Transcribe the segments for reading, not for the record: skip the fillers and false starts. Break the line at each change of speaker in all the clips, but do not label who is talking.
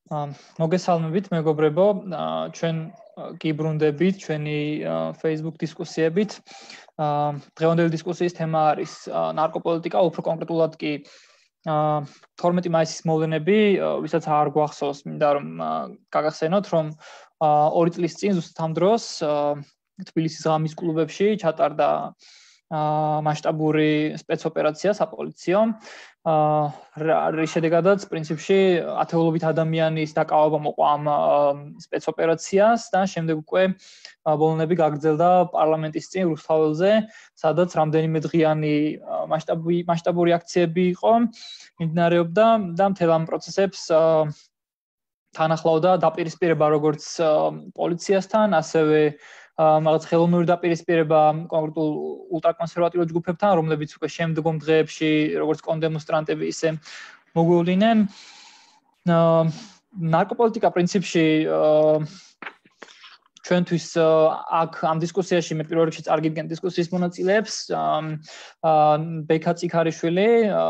მოგესალმებით მეგობრებო, ჩვენ გიბრუნდებით ჩვენი Facebook დისკუსიებით. დღევანდელი დისკუსიის თემა არის ნარკოპოლიტიკა, უფრო კონკრეტულად კი 12 მაისის მოვლენები, ვისაც არ გვახსოვს, მინდა რომ გაგახსენოთ, რომ 2 წლის წინ ზუსტად ამ დროს თბილისის ღამის კლუბებში ჩატარდა მასშტაბური სპეცოპერაცია საპოლიციო. რის შედეგადაც პრინციპში ათეულობით ადამიანის დაკავება მოყვა ამ სპეცოპერაციას და შემდეგ უკვე ბოლონები გაგრძელდა პარლამენტის წინ რუსთაველზე, სადაც რამდენიმე დღიანი მასშტაბური აქციები იყო, მიმდინარეობდა და მთელ ამ პროცესებს თანახლავდა დაპირისპირება როგორც პოლიციასთან, ასევე რაღაც ხელოვნური დაპირისპირება კონკრეტულ ულტრაკონსერვატიულ ჯგუფებთან, რომლებიც უკვე შემდგომ დღეებში როგორც კონდემონსტრანტები ისე მოგვევლინენ. ნარკოპოლიტიკა პრინციპში ჩვენთვის აქ ამ დისკუსიაში მე პირველ რიგში წარგიდგენ დისკუსიის მონაწილეებს, ბექა წიქარიშვილი,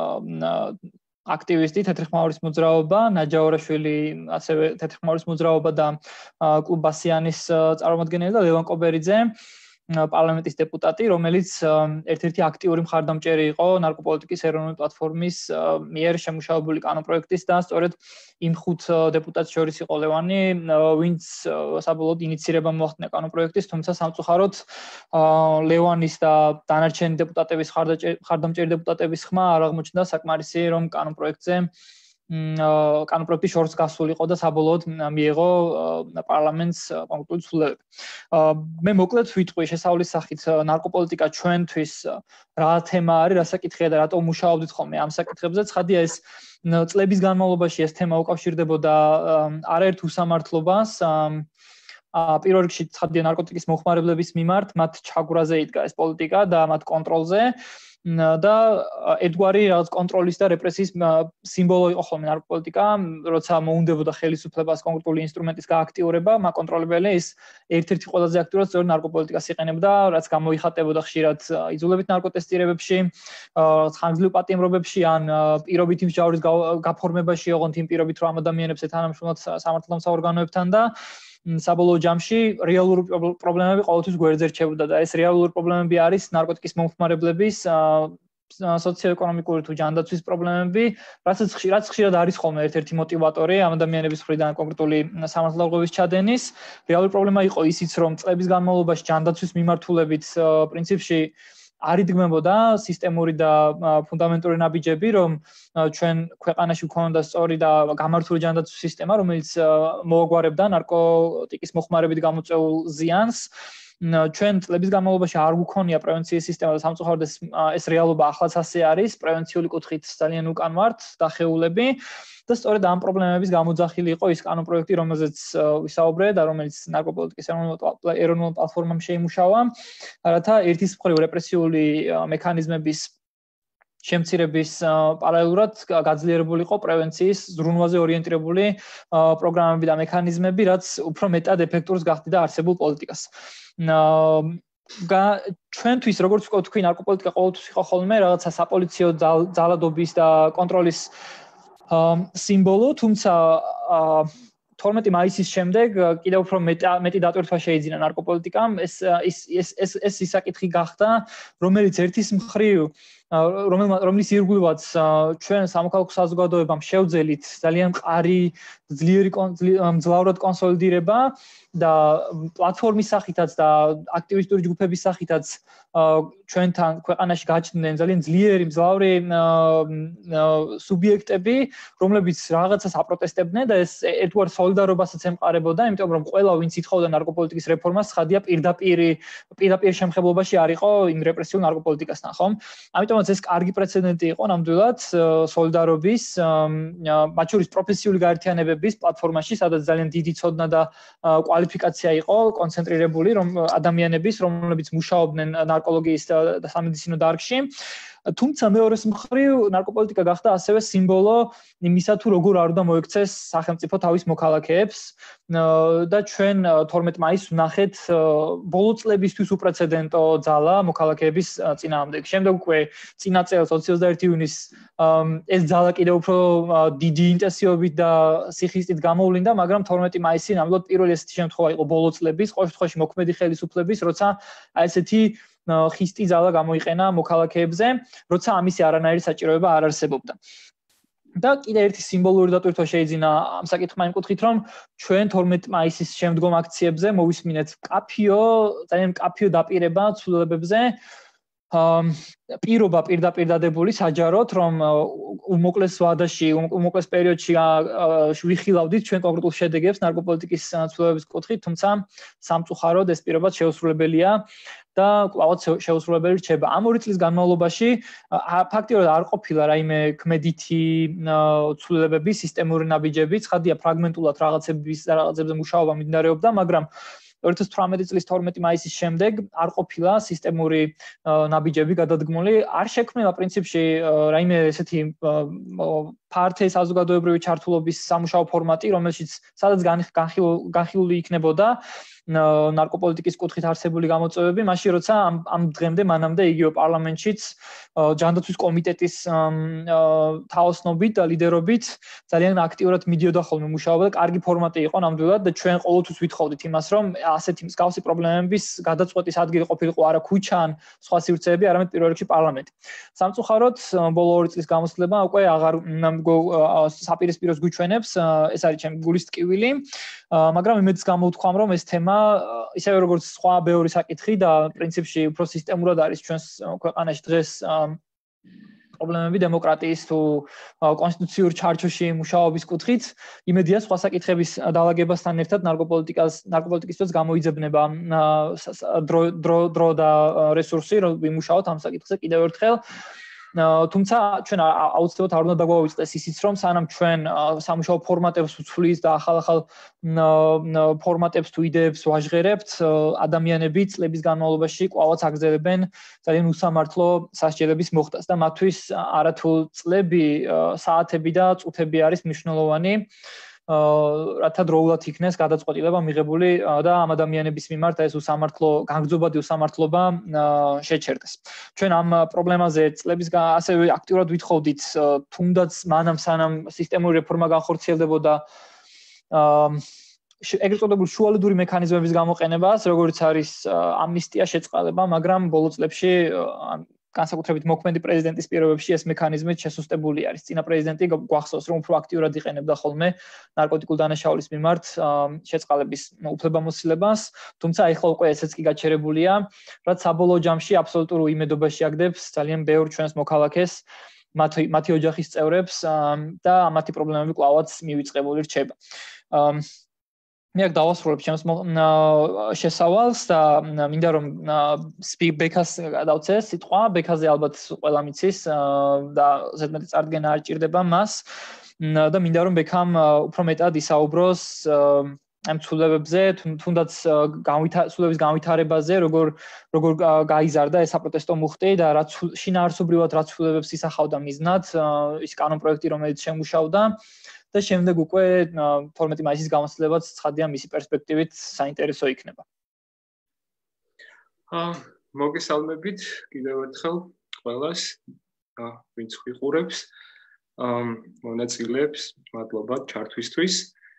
აქტივისტი თეთრხმაურის მოძრაობა, ნაჯაურაშვილი, ასევე თეთრხმაურის მოძრაობა და კლუბ ბასიანის წარმომადგენელი და ლევან კობერიძე, პარლამენტის დეპუტატი, რომელიც ერთ-ერთი აქტიური მხარდამჭერი იყო ნარკოპოლიტიკის ეროვნული პლატფორმის მიერ შემუშავებული კანონპროექტის და სწორედ იმ 5 დეპუტატს შორის იყო ლევანი, ვინც საბოლოოდ ინიცირება მოახდინა კანონპროექტის, თუმცა სამწუხაროდ ლევანის და დანარჩენი დეპუტატების მხარდამჭერი დეპუტატების ხმა არ აღმოჩნდა საკმარისი, რომ კანონპროექტი შორს გასულიყო და საბოლოოდ მიიღო პარლამენტს კონკრეტული ცვლილებები. მე მოკლედ ვიტყვი შესავლის სახით ნარკოპოლიტიკა ჩვენთვის რა თემა არის, რა საკითხია და რატომ მუშაობდით ხოლმე ამ საკითხებზე. ცხადია ეს წლების განმავლობაში ეს თემა უკავშირდებოდა არაერთ უსამართლობას. პირველ რიგში ცხადია ნარკოტიკის მოხმარებლების მიმართ, მათ ჩაგვრაზე იდგა ეს პოლიტიკა და მათ კონტროლზე. და ერთგვარი რაღაც კონტროლის და რეპრესიის სიმბოლო იყო ხოლმე ნარკოპოლიტიკა, როცა მოუნდებოდა ხელისუფლებას კონკრეტული ინსტრუმენტის გააქტიურება, მაკონტროლებელი ის ერთ-ერთი ყველაზე აქტიურად სწორედ ნარკოპოლიტიკას იყენებდა, რაც გამოიხატებოდა ხშირად იძულებით ნარკოტესტირებებში, ხანგრძლივ პატიმრობებში ან პირობითი მსჯავრების გაფორმებაში, ოღონდ იმ პირობით რომ ადამიანებს ეთანამშრომლოთ სამართალდამცავ ორგანოებთან და საბოლოო ჯამში რეალური პრობლემები ყოველთვის გვერდზე რჩებოდა და ეს რეალური პრობლემები არის ნარკოტიკის მომხმარებლების სოციო-ეკონომიკური თუ ჯანდაცვის პრობლემები, რაც ხშირად არის ხოლმე ერთ-ერთი მოტივატორი ამ ადამიანების მხრიდან კონკრეტული სამართალდამცავების ჩადენის. რეალური პრობლემა იყო ისიც, რომ წლების განმავლობაში ჯანდაცვის მიმართულებით პრინციპში არ იდგმებოდა სისტემური და ფუნდამენტური ნაბიჯები, რომ ჩვენ ქვეყანაში გვქონდა სწორი და გამართული ჯანდაცვის სისტემა, რომელიც მოაგვარებდა ნარკოტიკის მოხმარებით გამოწვეულ ზიანს. ჩვენ წლების განმავლობაში არ გვქონია პრევენციის სისტემა და სამწუხაროდ ეს რეალობა ახლაც ასე არის, პრევენციული კუთხით ძალიან უკან ვართ დახეულები და სწორედ ამ პრობლემების გამოძახილი იყო ის კანონპროექტი, რომელზეც ვისაუბრე და რომელიც ნარკოპოლიტიკის ეროვნულ პლატფორმამ შეიმუშავა, რათა ერთის მხრივ რეპრესიული მექანიზმების შემცირების პარალელურად გაძლიერებულიყო პრევენციის ზრუნვაზე ორიენტირებული პროგრამები და მექანიზმები, რაც უფრო მეტად ეფექტურს გახდიდა არსებულ პოლიტიკას. ჩვენთვის როგორც ვთქვი, ნარკოპოლიტიკა ყოველთვის იყო ხოლმე რაღაცა საპოლიციო ძალადობის და კონტროლის სიმბოლო, თუმცა 12 მაისის შემდეგ კიდევ უფრო მეტი დატვირთვა შეიძინა ნარკოპოლიტიკამ. ეს ის საკითხი გახდა, რომელიც ერთის მხრივ რომლის ირგვლივაც ჩვენ სამოქალაქო საზოგადოებამ შევძელით ძალიან მყარი, მძლავრად კონსოლიდირება და პლატფორმის სახითაც და აქტივისტური ჯგუფების სახითაც ჩვენთან ქვეყანაში გაჩნდნენ ძალიან ძლიერი, მძლავრი სუბიექტები, რომლებიც რაღაცას აპროტესტებდნენ და ეს ერთგვარ სოლიდარობასაც ემყარებოდა, იმიტომ რომ ყველა ვინც ითხოვდა ნარკოპოლიტიკის რეფორმას, ხადია პირდაპირ შემხებლობაში არ იყო იმ რეპრესიულ ნარკოპოლიტიკასთან, ხომ? ამიტომაც ეს კარგი პრეცედენტი იყო ნამდვილად სოლიდარობის, მათ შორის პროფესიული გაერთიანებების პლატფორმაში, სადაც ძალიან დიდი ცოდნა და კვალიფიკაცია იყო კონცენტრირებული ადამიანების, რომლებიც მუშაობდნენ ნარკოლოგიის და სამედიცინო დარგში. თუმცა მეორეს მხრივ ნარკოპოლიტიკა გახდა ასევე სიმბოლო იმისა თუ როგორ არ უნდა მოექცეს სახელმწიფო თავის მოქალაქეებს და ჩვენ 12 მაისს ვნახეთ ბოლო წლებისთვის უპრეცედენტო ძალა მოქალაქეების წინააღმდეგ. შემდეგ უკვე წინა წელს 21 ივნისს ეს ძალა კიდევ უფრო დიდი ინტენსივობით და სიხისტით გამოვლინდა, მაგრამ 12 მაისი ნამდვილად პირველი ესეთი შემთხვევა იყო ბოლო წლების, ყოველ შემთხვევაში მოქმედი ხელისუფლების, როცა ესეთი ხისტი ძალა გამოიყენა მოქალაქეებზე, როცა ამისი არანაირი საჭიროება არ არსებობდა. და კიდევ ერთი სიმბოლური დატვირთვა შეიძინა ამ საკითხმა იმ კუთხით, რომ ჩვენ 12 მაისის შემდგომ აქციებზე მოვისმინეთ ძალიან მკაფიო დაპირება ცვლილებებზე, პირობა პირდაპირ დადებული საჯაროდ, რომ უმოკლეს ვადაში, უმოკლეს პერიოდში ვიხილავდით ჩვენ კონკრეტულ შედეგებს ნარკოპოლიტიკის ცვლილებების კუთხით, თუმცა სამწუხაროდ ეს პირობა შეუსრულებელია და კვლავაც შეუსრულებელი რჩება. ამ 2 წლის განმავლობაში ფაქტიურად არ ყოფილა რაიმე ქმედითი ცვლილებები, სისტემური ნაბიჯები, ცხადია ფრაგმენტულად რაღაცებზე მუშაობა მიმდინარეობდა, მაგრამ 2018 წლის 12 მაისის შემდეგ არ ყოფილა სისტემური ნაბიჯები გადადგმული, არ შექმნილა პრინციპში რაიმე ესეთი ფართე საზოგადოებრივი ჩართულობის სამუშაო ფორმატი, რომელშიც სადაც განხილული იქნებოდა ნარკოპოლიტიკის კუთხით არსებული გამოწვევები, მაშინ როცა ამ დღემდე მანამდე იგივე პარლამენტშიც ჯანდაცვის კომიტეტის თაოსნობით და ლიდერობით ძალიან აქტიურად მიდიოდა ხოლმე მუშაობა და კარგი ფორმატი იყო ნამდვილად და ჩვენ ყოველთვის ვითხოვდით იმას, რომ ასეთი მსგავსი პრობლემების გადაწყვეტის ადგილი ყოფილიყო არა ქუჩა ან სხვა სივრცეები, არამედ პირველ რიგში პარლამენტი. სამწუხაროდ ბოლო 2 წლის გამოცდილება უკვე აღარ საპირისპიროს გვიჩვენებს, ეს არის ჩემი გულის ტკივილი, მაგრამ იმედს გამოვთქვამ, რომ ეს თემა ისევე როგორც სხვა ბევრი საკითხი და პრინციპში უფრო სისტემურად არის ჩვენს ქვეყანაში დღეს პრობლემები დემოკრატიის თუ კონსტიტუციურ ჩარჩოში მუშაობის კუთხით, იმედია სხვა საკითხების დაალაგებასთან ერთად ნარკოპოლიტიკისთვის გამოიძებნება დრო და რესურსი, რომ ვიმუშაოთ ამ საკითხზე კიდევ ერთხელ. თუმცა ჩვენ აუცილებლად არ უნდა დაგვაუწყდეს ისიც, რომ სანამ ჩვენ სამუშაო ფორმატებს ვცვლის და ახალ ფორმატებს თუ იდეებს ვაჟღერებთ, ადამიანები წლების განმავლობაში კვლავაც აგრძელებენ ძალიან უსამართლო სასჯელების მოხდას და მათთვის არათუ წლები, საათები და წუთები არის მნიშვნელოვანი, რათა დროულად იქნეს გადაწყვეტილება მიღებული და ამ ადამიანების მიმართ ეს განგრძობადი უსამართლობა შეჩერდეს. ჩვენ ამ პრობლემაზე წლების ასევე აქტიურად ვითხოვდით, თუნდაც სანამ სისტემური რეფორმა განხორციელდებოდა ეგრეთ წოდებული შუალედური მექანიზმების გამოყენებას, როგორც არის ამნისტია, შეწყალება, მაგრამ ბოლო წლებში განსაკუთრებით მოქმედი პრეზიდენტის პირობებში ეს მექანიზმი შესუსტებული არის. წინა პრეზიდენტი გვახსოვს, რომ უფრო აქტიურად იყენებდა ხოლმე ნარკოტიკულ დანაშაულის მიმართ შეწყალების უფლებამოსილებას, თუმცა ეხლა უკვე ესეც კი გაჩერებულია, რაც საბოლოო ჯამში აბსოლუტურ უიმედობაში აგდებს ძალიან ბევრ ჩვენს მოქალაქეს, მათი ოჯახის წევრებს და მათი პრობლემები კვლავაც მივიწყებული რჩება. მე აქ დავასრულებ ჩემს შესავალს და მინდა რომ ბექას გადავცე სიტყვა, ბექაზე ალბათ ყველა მიცის და ზედმეტი წარდგენა არ ჭირდება მას და მინდა რომ ბექამ უფრო მეტად ისაუბროს ამ ცვლილებებზე, თუნდაც ცვლილების განვითარებაზე, როგორ გაიზარდა ეს საპროტესტო მუხტი და რაც შინაარსობრივად რაც ცვლილებებს ისახავდა მიზნად, ის კანონპროექტი რომელიც შემუშავდა და შემდეგ უკვე 12 მაისის გამოცდილებაც ცხადია მისი პერსპექტივით საინტერესო იქნება.
მოგესალმებით კიდევ ერთხელ ყველას, ვინც ვიყურებს, მონაწილეებს, მადლობა ჩართვისთვის.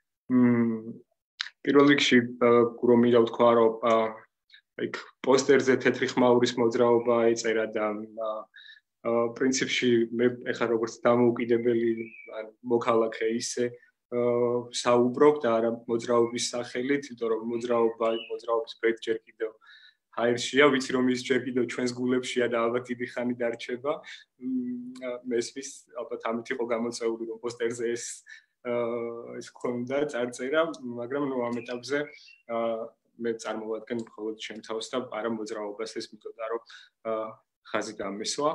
პირველ რიგში რომ მინდა ვთქვა, რომ იქ პოსტერზე თეთრი ხმაურის მოძრაობა ეწერა და პრინციპში მე ეხლა როგორც დამოუკიდებელი მოქალაქე ისე საუბრობ და არა მოძრაობის სახელით, იმიტომ რომ მოძრაობის პროექტ ჯერ კიდევ ჰაერშია, ვიცი რომ ის ჯერ კიდევ ჩვენს გულებშია და ალბათ დიდი ხანი დარჩება. მესმის ალბათ ამით იყო გამოწვეული რომ პოსტერზე ეს ქონდა წარწერა, მაგრამ ნუ ამ ეტაპზე მე წარმოვადგენ მხოლოდ ჩემ თავს და არა მოძრაობას, ეს მითოდა რომ ხაზი გამესვა.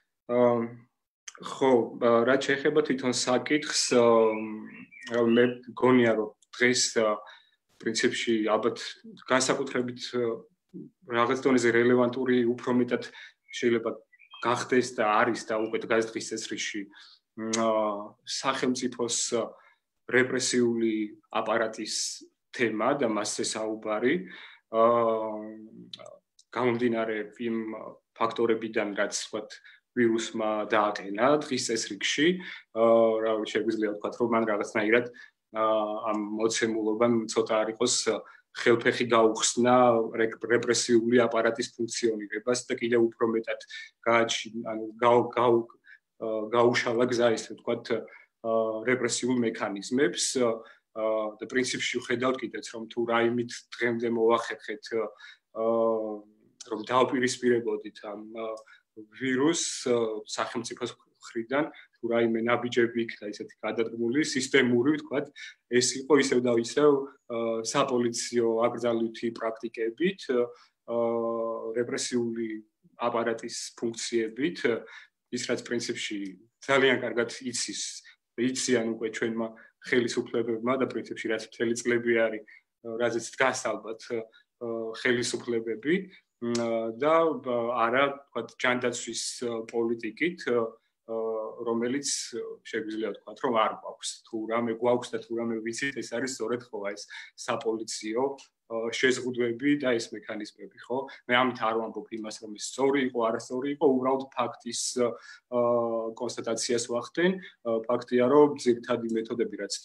ხო, რაც შეეხება თვითონ საკითხს, მე გონია რომ დღეს პრინციპში ალბათ განსაკუთრებით რაღაც დონეზე რელევანტური უფრო მეტად შეიძლება გახდეს და არის და უკვე დღეს წესრიგში სახელმწიფოს რეპრესიული აპარატის თემა და მასზე საუბარი გამომდინარე იმ ფაქტორებიდან, რაც ვთქვათ, ვირუსმა დააყენა დღის წესრიგში, რა შეგვიძლია ვთქვათ, რომ მან რაღაცნაირად ამ მოცემულობამ ცოტა არ იყოს ხელფეხი გაუხსნა რეპრესიული აპარატის ფუნქციონირებას და კიდევ უფრო მეტად გაუშალა გზა ისე ვთქვათ რეპრესიულ მექანიზმებს და პრინციპში ვხედავთ კიდეც რომ თუ რაიმით დღემდე მოვახერხეთ რომ დავპირისპირებოდით ამ ვირუსს სახელმწიფოს მხრიდან თუ რაიმე ნაბიჯები იქნა ისეთი გადადგმული სისტემური ვთქვათ ეს იყო ისევ და ისევ საპოლიციო აკრძალვითი პრაქტიკებით რეპრესიული აპარატის ფუნქციებით ის რაც პრინციპში ძალიან კარგად იციან უკვე ჩვენმა ხელისუფლებებმა და პრინციპში რაც მთელი წლები არის რაზეც დგას ალბათ ხელისუფლებები და არა ვთქვათ ჯანდაცვის პოლიტიკით რომელიც შეგვიძლია ვთქვათ რომ არ გვაქვს თუ რამე გვაქვს და თუ რამე ვიცით ეს არის სწორედ ხო ეს საპოლიციო შეზღუდვები და ეს მექანიზმები ხო მე ამით არ ვამბობ იმას რომ ეს სწორი იყო არასწორი იყო უბრალოდ ფაქტის კონსტატაციას ვახდენ ფაქტია რომ ძირითადი მეთოდები რაც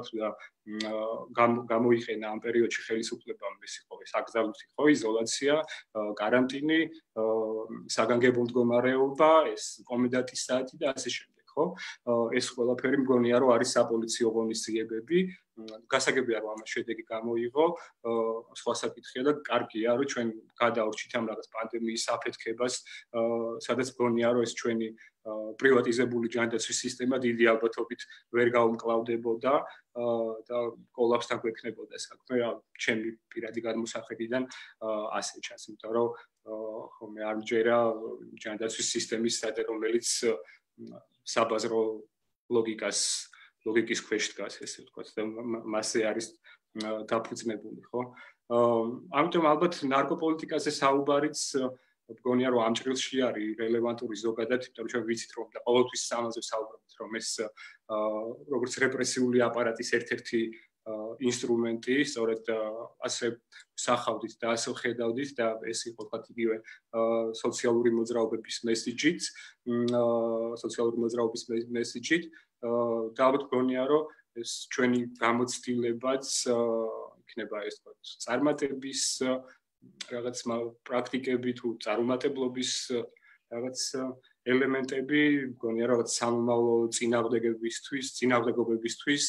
გამოიყენა ამ პერიოდში ხელისუფლებამ ეს იყო ეს აკრძალვითი ხო იზოლაცია, კარანტინი, საგანგებო მდგომარეობა, ეს კომენდანტის საათი და ასე შემდეგ, ხო? ეს ყველაფერი მგონია რომ არის საპოლიციო ღონისძიებები, გასაგებია რომ ამას შედეგი გამოიღო, სხვა საკითხია და კარგია რომ ჩვენ გადავრჩით ამ რაღაც პანდემიის აფეთქებას, სადაც მგონია რომ ეს ჩვენი პრივატიზებული ჯანდაცვის სისტემა დიდი ალბათობით ვერ გაუმკლავდებოდა და კოლაფსთან გვექნებოდა საქმე ჩემი პირადი გადმოსახედიდან ასე ჩანს, იმიტომ რომ ხომ არ მჯერა ჯანდაცვის სისტემის სადა რომელიც საბაზრო ლოგიკის ქვეშ დგას ესე ვთქვათ და მასზე არის დაფუძნებული, ხო? ამიტომ ალბათ ნარკოპოლიტიკაზე საუბარიც მგონია რომ ამ ჭრილში არის რელევანტური ზოგადად, იმიტომ რომ ჩვენ ვიცით რომ და ყოველთვის ამაზე საუბრობთ რომ ეს როგორც რეპრესიული აპარატის ერთ-ერთი ინსტრუმენტი, სწორედ ასე სახავდით და ასე ხედავდით და ეს იყო თქვათ იგივე სოციალური მოძრაობების მესიჯით, სოციალური მოძრაობის მესიჯით და ალბათ მგონია რომ ეს ჩვენი გამოცდილებაც იქნება ეს თქვათ წარმატების რაღაც პრაქტიკები თუ წარუმატებლობის რაღაც ელემენტები მგონია რომ რაღაც სამომავლო წინააღმდეგობებისთვის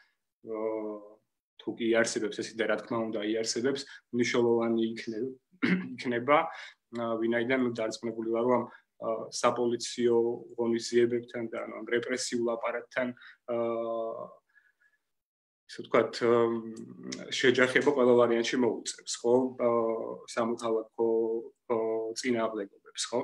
თუ კი იარსებებს ეს და რა თქმა უნდა იარსებებს მნიშვნელოვანი იქნება ვინაიდან დარწმუნებული ვარ რომ საპოლიციო ღონისძიებებთან და ამ რეპრესიულ აპარატთან ისე ვთქვათ შეჯახება ყველა ვარიანტში მოუწევს ხო სამოქალაქო წინააღმდეგობებს ხო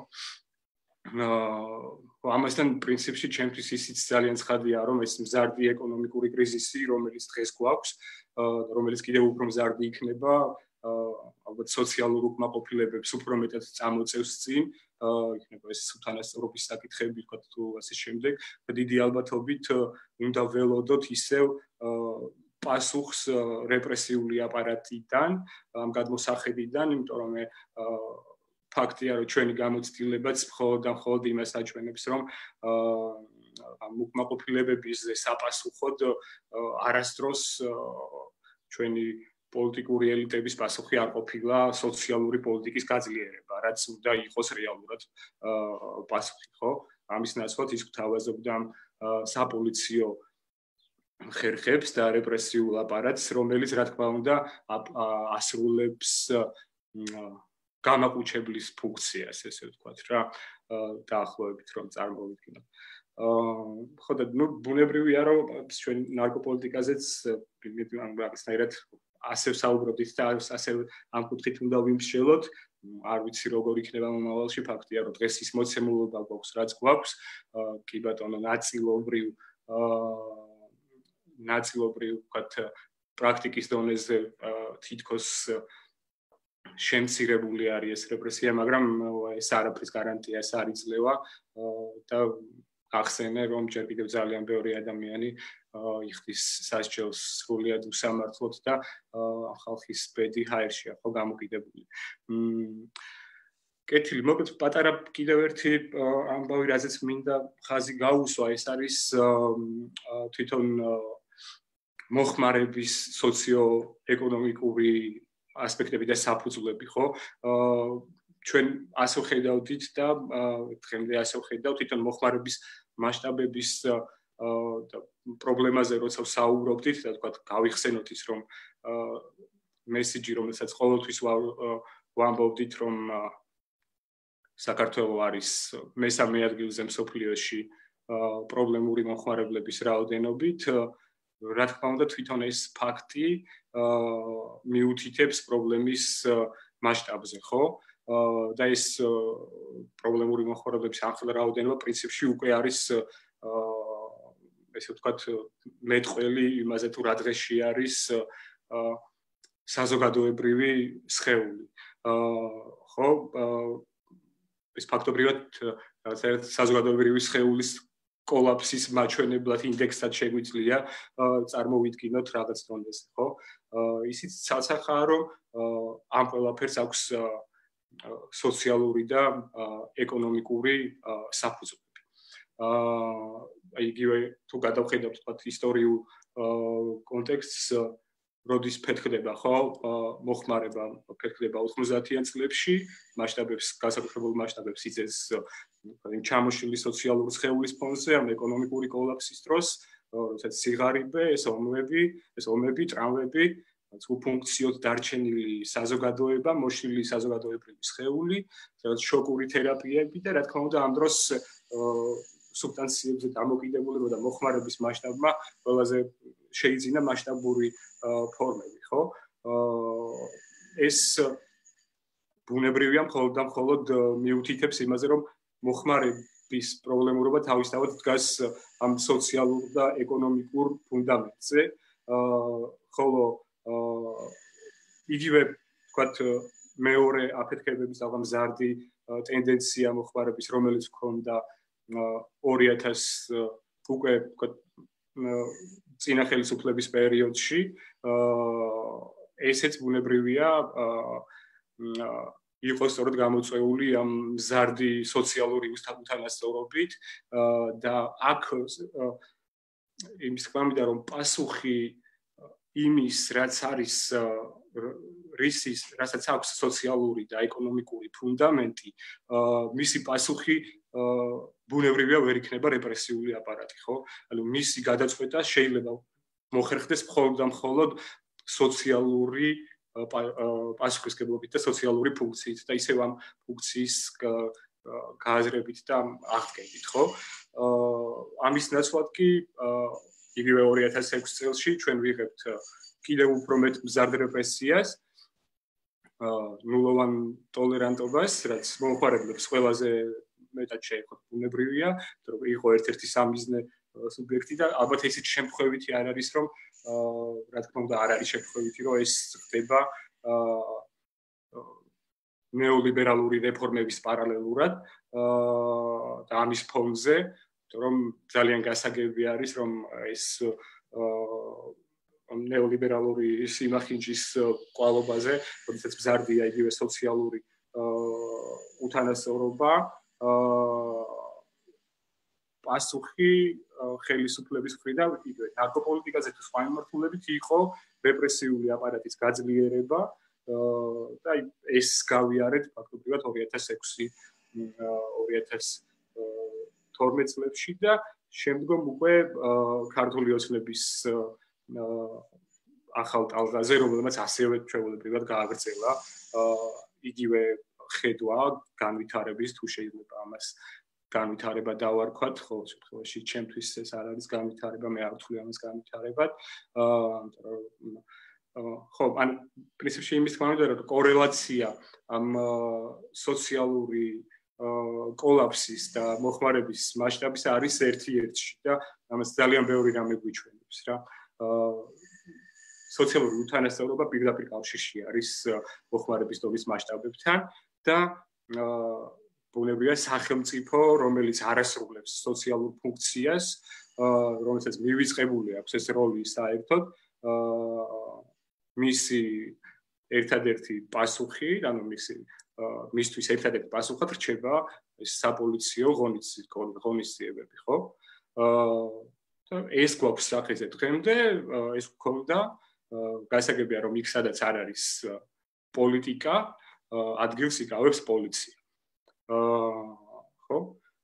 ამასთან პრინციპში ჩემთვის ისიც ძალიან ცხადია რომ ეს მზარდი ეკონომიკური კრიზისი რომელიც დღეს გვაქვს რომელიც კიდევ უფრო მზარდი იქნება ალბათ სოციალურ უკმაყოფილებებს უფრო მეტად წამოწევს წინ იქნება ეს უთანასწორობის საკითხები ვთქვათ თუ ასე შემდეგ და დიდი ალბათობით უნდა ველოდოთ ისევ პასუხს რეპრესიული აპარატიდან ამ გადმოსახედიდან იმიტომ რომ ფაქტია რომ ჩვენი გამოცდილებაც მხოლოდ იმას აჩვენებს რომ ამ უკმაყოფილებების საპასუხოდ არასდროს ჩვენი პოლიტიკური ელიტების პასუხი არ ყოფილა სოციალური პოლიტიკის გაძლიერება, რაც უნდა იყოს რეალურად პასუხი, ხო? ამის ნაცვლად ის გვთავაზობდა საპოლიციო ხერხებს და რეპრესიულ აპარატს, რომელიც რა თქმა უნდა ასრულებს გამაყუჩებლის ფუნქციას, ესე ვთქვათ რა, დაახლოებით რომ წარმოვიდგინოთ. ხო და ნუ ბუნებრივია რომ ჩვენ ნარკოპოლიტიკაზეც რაღაცნაირად ასე საუბრობთ და ასე ამ კუთხით უნდა ვიმსჯელოთ. არ ვიცი როგორ იქნება მომავალში, ფაქტია რომ დღეს ის მოცემულობა გვაქვს, რაც გვაქვს, კი ბატონო, ნაწილობრივ ვთქვათ პრაქტიკის დონეზე თითქოს შემცირებული არის ეს რეპრესია, მაგრამ ეს არაფრის გარანტია ეს არ იძლევა და ახსენე რომ ჯერ კიდევ ძალიან ბევრი ადამიანი იხდის სასჯელს სრულად უსამართლოდ და ხალხის ბედი ჰაერშია ხო გამოკიდებული. კეთილი, მოკლედ პატარა კიდევ ერთი ამბავი, რაზეც მინდა ხაზი გაუსვა, ეს არის თვითონ მოხმარების სოციო-ეკონომიკური ასპექტები და საფუძვლები, ხო? ჩვენ ასე ვხედავდით და დღემდე ასე ვხედავთ თვითონ მოხმარების მასშტაბების პრობლემაზე როცა ვსაუბრობდით და თქვა გავიხსენოთ ის რომ მესიჯი რომელსაც ყოველთვის ვამბობდით რომ საქართველო არის მესამე ადგილზე მსოფლიოში პრობლემური მოხმარებლების რაოდენობით რა თქმა უნდა თვითონ ეს ფაქტი მიუთითებს პრობლემის მასშტაბზე, ხო? და ეს პრობლემური მოხმარებლების ახლა რაოდენობა პრინციპში უკვე არის ესე ვთქვათ მეტყველი იმაზე თუ რა დღეში არის საზოგადოებრივი სხეული. ხო? ეს ფაქტობრივად საზოგადოებრივი სხეულის კოლაფსის მაჩვენებლად ინდექსად შეგვიძლია წარმოვიდგინოთ რაღაც დონეზე, ხო? ისიც ცალსახაა რომ ამ ყველაფერს აქვს სოციალური და ეკონომიკური საფუძვლები. იგივე თუ გადავხედავთ თქვა ისტორიულ კონტექსტს, როდის ფეთქდება, ხო? მოხმარება ფეთქდება 90-იან წლებში, მასშტაბებს, განსაკუთრებულ მასშტაბებს იწევს ჩამოშლილი სოციალური სხეულის ფონზე, ამ ეკონომიკური კოლაფსის დროს, როდესაც სიღარიბე, ეს ომები, ტრამვები, უფუნქციოდ დარჩენილი საზოგადოება, მოშლილი საზოგადოებრივი სხეული, რაღაც შოკური თერაპიები და რა თქმა უნდა ამ დროს სუბსტანციებზე დამოკიდებულება და მოხმარების მასშტაბმა ყველაზე შეიძინა მასშტაბური ფორმები, ხო? ეს ბუნებრივია მხოლოდ და მხოლოდ მიუთითებს იმაზე, რომ მოხმარების პრობლემურობა თავისთავად დგას ამ სოციალურ და ეკონომიკურ ფუნდამენტზე, ხოლო იგივე თქვათ მეორე აფეთქებების ალბათ მზარდი ტენდენცია მოხმარების, რომელიც ჰქონდა 2000 უკვე თქვათ წინა ხელისუფლების პერიოდში, ესეც ბუნებრივია იყო სწორედ გამოწვეული ამ მზარდი სოციალური უთანასწორობით და აქ იმის თქმა მინდა რომ პასუხი იმის რაც არის რასაც აქვს სოციალური და ეკონომიკური ფუნდამენტი, მისი პასუხი ბუნებრივია ვერ იქნება რეპრესიული აპარატი, ხო? ანუ მისი გადაწყვეტა შეიძლება მოხერხდეს მხოლოდ და მხოლოდ სოციალური პასუხისმგებლობით და სოციალური ფუნქციით და ისევ ამ ფუნქციის გააზრებით და აღდგენით, ხო? ამის ნაცვლად კი იგივე 2006 წელს ჩვენ ვიღებთ კიდევ უფრო მეტ მზარდ რეპრესიას, ნულოვან ტოლერანტობას, რაც მომხმარებლებს ყველაზე მეტად შეეხო ბუნებრივია, რომ იყო ერთ-ერთი სამიზნე სუბიექტი და ალბათ ესეც შემთხვევითი არ არის, რომ რა თქმა უნდა არ არის შემთხვევითი, რომ ეს ხდება ნეოლიბერალური რეფორმების პარალელურად და ამის ფონზე, რომ ძალიან გასაგები არის, რომ ეს ნეოლიბერალური სიმახინჯის კვალობაზე, როდესაც მზარდია იგივე სოციალური უთანასწორობა, პასუხი ხელისუფლების მხრიდან იგივე ნარკოპოლიტიკაზე თუ სხვა მიმართულებით იყო რეპრესიული აპარატის გაძლიერება და ეს გავიარეთ ფაქტობრივად 2006-2012 წლებში და შემდგომ უკვე ქართული ოცნების ახალ ტალღაზე, რომელმაც ასევე ჩვეულებრივად გააგრძელა იგივე ხედვა განვითარების, თუ შეიძლება ამას განვითარება დავარქვათ, ხო, შემთხვევაში ჩემთვის ეს არ არის განვითარება, მე არ ვთვლი ამას განვითარებად. ხო, ან პრინციპში იმის თქმა უნდა, რომ კორელაცია ამ სოციალური კოლაფსის და მოხმარების მასშტაბის არის ერთ-ერთი და ამას ძალიან ბევრი რამე გვიჩვენებს რა. სოციალური უთანასწორობა პირდაპირ კავშირში არის მოხმარების დონის მასშტაბებთან და ბუნებრივია სახელმწიფო, რომელიც არასრულებს სოციალურ ფუნქციას, რომელსაც მივიწყებული აქვს ეს როლი საერთოდ, მისი ერთადერთი პასუხი, ანუ მისთვის ერთადერთი პასუხად რჩება ეს საპოლიციო ღონისძიებები, ხო? ეს გვაქვს სახეზე დღემდე, ეს გვქონდა, გასაგებია რომ იქ სადაც არ არის პოლიტიკა, ადგილს იკავებს პოლიცია. ხო?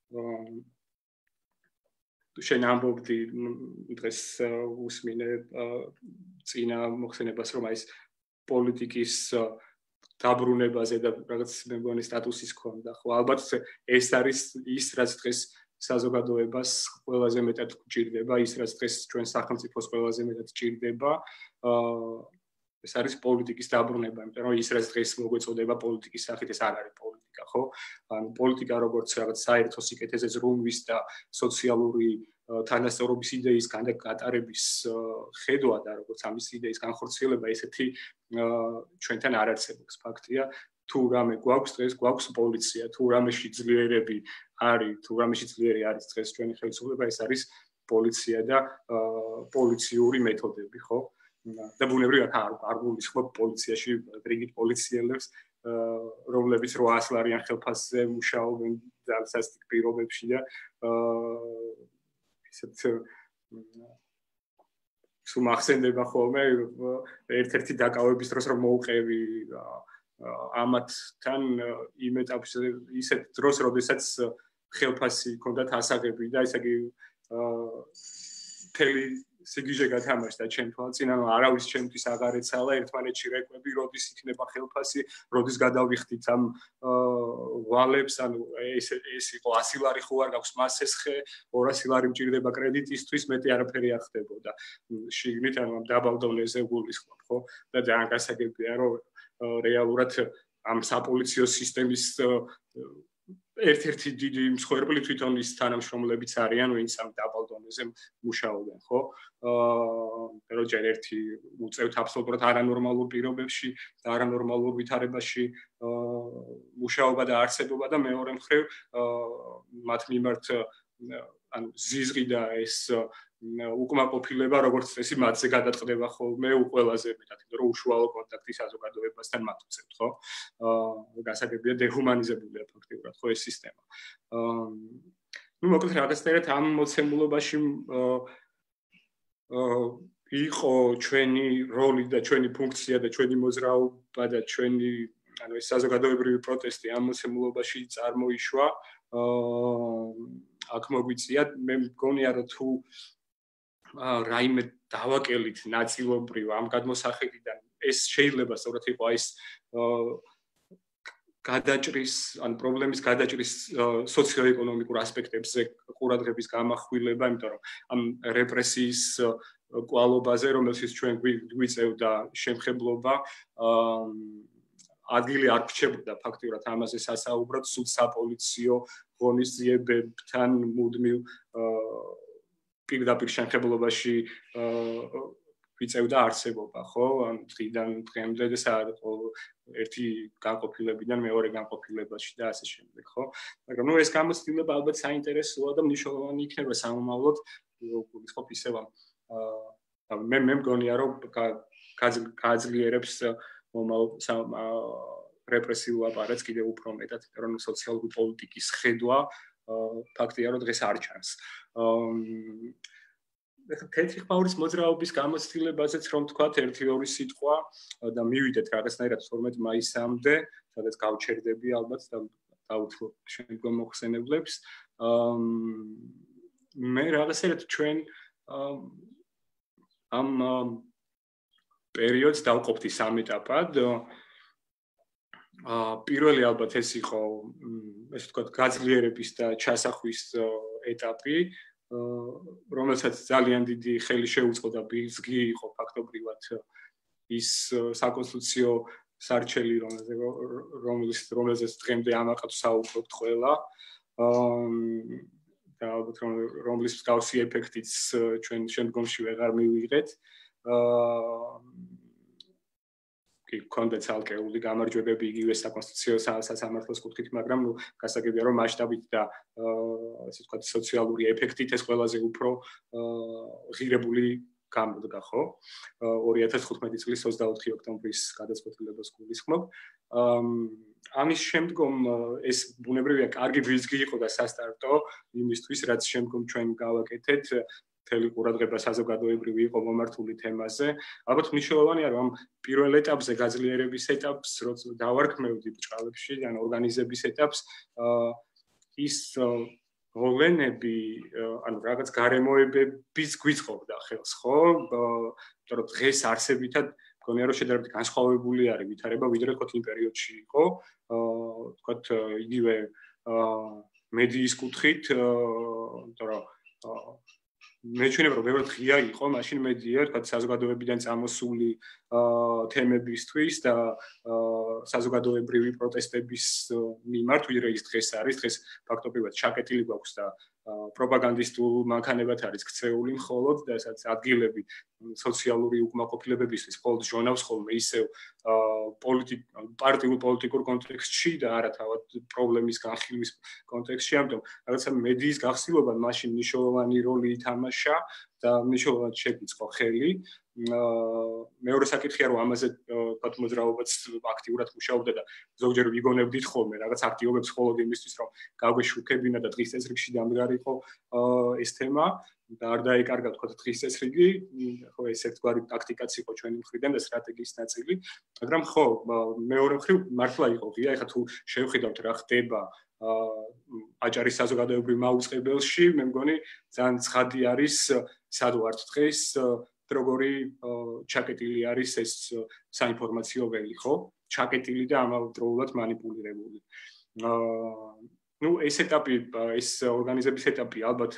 შენ ამბობდი დღეს უსმინე წინა მოხსენებას რომ ეს პოლიტიკის დაბრუნებაზე და რაღაც მე მგონი სტატუსის ქონდა, ხო? ალბათ ეს არის ის რაც დღეს საზოგადოებას ყველაზე მეტად გვჭირდება, ის რაც დღეს ჩვენ სახელმწიფოს ყველაზე მეტად ჭირდება, ეს არის პოლიტიკის დაბრუნება, იმიტომ რომ ის რაც დღეს მოგვეწოდება პოლიტიკის სახით, ეს არ არის პოლიტიკა, ხო? ანუ პოლიტიკა როგორც რაღაც საერთო სიკეთეზე ზრუნვის და სოციალური თანასწორობის იდეის გატარების ხედვა და როგორც ამის იდეის განხორციელება, ესეთი ჩვენთან არ არსებობს ფაქტია. თუ რამე გვაქვს დღეს გვაქვს პოლიცია, თუ რამეში ძლიერები არის, თუ რამეში ძლიერი არის დღეს ჩვენი ხელისუფლება, ეს არის პოლიცია და პოლიციური მეთოდები, ხო? და ბუნებრივად არ გულისხმობ პოლიციაში რიგით პოლიციელებს, რომლებიც 800 ლარიან ხელფასზე მუშაობენ ძალსასტიკ პირობებში და ისეთ სულ მახსენდება ხოლმე ერთ-ერთი დაკავების დროს რომ მოუყევი ამათთან იმ ეტაპზე ისეთ დროს, როდესაც ხელფასი ჰქონდათ ასაღები და ესე იგი მთელი სიგიჟე გათამაშდა ჩემ თვალწინ, ანუ არავის ჩემთვის აღარ ეცალა ერთმანეთში რეკვები, როდის იქნება ხელფასი, როდის გადავიხდით ამ ვალებს, ანუ ეს იყო 100 ლარი ხო არ გაქვს მასეს ხე, 200 ლარი მჭირდება კრედიტისთვის, მეტი არაფერი არ ხდებოდა. შიგნით ანუ დაბალ დონეზე გულისხმობ, ხო? და ძალიან გასაგებია, რომ რეალურად ამ საპოლიციო სისტემის ერთ-ერთი დიდი მსხვერპლი თვითონ ის თანამშრომლებიც არიან, ვინც ამ დაბალ დონეზე მუშაობენ, ხო? რომ ჯერ ერთი უწევთ აბსოლუტურად არანორმალურ პირობებში და არანორმალურ ვითარებაში მუშაობა და არსებობა და მეორე მხრივ მათ მიმართ ანუ ზიზღი და ეს უკმაყოფილება როგორც წესი მათზე გადაწყდება ხოლმე ყველაზე მეტად, იმიტომ რომ უშუალო კონტაქტი საზოგადოებასთან მათ უწევთ, ხო? გასაგებია დეჰუმანიზებულია ფაქტიურად ხო ეს სისტემა. ნუ მოკლედ რაღაცნაირად ამ მოცემულობაში იყო ჩვენი როლი და ჩვენი ფუნქცია და ჩვენი მოძრაობა და ჩვენი ანუ ეს საზოგადოებრივი პროტესტი ამ მოცემულობაში წარმოიშვა. აქ მოგვიწია მე მგონია რომ თუ რაიმე დავაკელით ნაწილობრივ ამ გადმოსახედიდან ეს შეიძლება სწორად იყო ეს გადაჭრის ან პრობლემის გადაჭრის სოციო-ეკონომიკურ ასპექტებზე ყურადღების გამახვილება, იმიტომ რომ ამ რეპრესიის კვალობაზე, რომელსაც ჩვენ გვიწევდა შემხებლობა, ადგილი არ რჩებოდა ფაქტიურად ამაზე სასაუბრად, სულ საპოლიციო ღონისძიებებთან მუდმივ პირდაპირ შემხებლობაში ვიწევდა არსებობა, ხო? ან დღიდან დღემდე და ერთი განყოფილებიდან მეორე განყოფილებაში და ასე შემდეგ, ხო? მაგრამ ნუ ეს გამოცდილება ალბათ საინტერესოა და მნიშვნელოვანი იქნება სამომავლოდ, გულისხმობ ისევ მე მგონია რომ გააძლიერებს რეპრესიულ აპარატს კიდევ უფრო მეტად, რომ სოციალური პოლიტიკის ხედვა ფაქტია რომ დღეს არ ჩანს. თეთრი ხმაურის მოძრაობის გამოცდილებაზეც რომ თქვათ 1-2 სიტყვა და მივიდეთ რაღაცნაირად 12 მაისამდე, სადაც გავჩერდები ალბათ და დავუთმობ შემდგომ მოხსენებლებს. მე რაღაცნაირად ჩვენ ამ პერიოდს დავყოფთ სამ ეტაპად. პირველი ალბათ ეს იყო, ესე ვთქვათ, გაძლიერების და ჩასახვის ეტაპი, რომელსაც ძალიან დიდი ხელი შეუწყოდა ბიზგი იყო ფაქტობრივად ის საკონსტიტუციო სარჩელი, რომელზეც დღემდე ამაყად საუბრობთ ყველა. და ალბათ რომლის მსგავსი ეფექტიც ჩვენ შემდგომში ვეღარ მივიღეთ. კი კონდე ცალკეული გამარჯვებები იგივე საკონსტიტუციო სასამართლოს კუთხით, მაგრამ ნუ გასაგებია რომ მასშტაბით და ასე ვთქვათ სოციალური ეფექტით ეს ყველაზე უფრო ღირებული გამოდგა, ხო? 2015 წლის 24 ოქტომბრის გადაწყვეტილებას გულისხმობ. ამის შემდგომ ეს ბუნებრივია კარგი ბიზნესი იყო და სასტარტო იმისთვის, რაც შემდგომ ჩვენ გავაკეთეთ მთელი ყურადღება საზოგადოებრივი იყო მომართული თემაზე. ალბათ მნიშვნელოვანია რომ პირველ ეტაპზე გაძლიერების ეტაპს როცა დავარქმევდი ბჭყალებში, ან ორგანიზების ეტაპს, ის მოვლენები, ანუ რაღაც გარემოებების გვიწყობდა ხელს, ხო? იმიტომ რომ დღეს არსებითად მგონია რომ შედარებით განსხვავებული არის ვითარება, ვიდრე თქო იმ პერიოდში იყო, თქოთ იგივე მედიის კუთხით, იმიტომ რომ მეჩვენება რომ ბევრად ღია იყო მაშინ მედია, თქვა საზოგადოებიდან წამოსული თემებისთვის და საზოგადოებრივი პროტესტების მიმართ, ვიდრე ის დღეს არის, დღეს ფაქტობრივად ჩაკეტილი გვაქვს და პროპაგანდისტულ მანქანებად არის ქცეული მხოლოდ და სადაც ადგილები სოციალური უკმაყოფილებებისთვის მხოლოდ ჟონავს ხოლმე ისევ პარტიულ პოლიტიკურ კონტექსტში და არა თავად პრობლემის განხილვის კონტექსტში, ამიტომ რაღაცა მედიის გახსნილობა მაშინ მნიშვნელოვანი როლი ითამაშა და მნიშვნელოვნად შეგვიწყო ხელი. მეორე საკითხია რომ ამაზე თქვათ მოძრაობაც აქტიურად მუშაობდა და ზოგჯერ ვიგონებდით ხოლმე რაღაც აქტივობებს მხოლოდ იმისთვის რომ გავეშუქებინა და დღის წესრიგში დამდგარიყო ეს თემა და არ დაიკარგა თქვათ დღის წესრიგი, ხო ეს ერთგვარი ტაქტიკაც იყო ჩვენი მხრიდან და სტრატეგიის ნაწილი, მაგრამ ხო მეორე მხრივ მართლა იყო ღია, ეხლა თუ შევხედავთ რა ხდება აჭარის საზოგადოებრივ მაუწყებელში, მე მგონი ძალიან ცხადი არის სად ვართ დღეს როგორი ჩაკეტილი არის ეს საინფორმაციო ველი, ხო? ჩაკეტილი და ამავდროულად манипуლირებული. ნუ ეს ეტაპი, ეს ორგანიზების ეტაპი ალბათ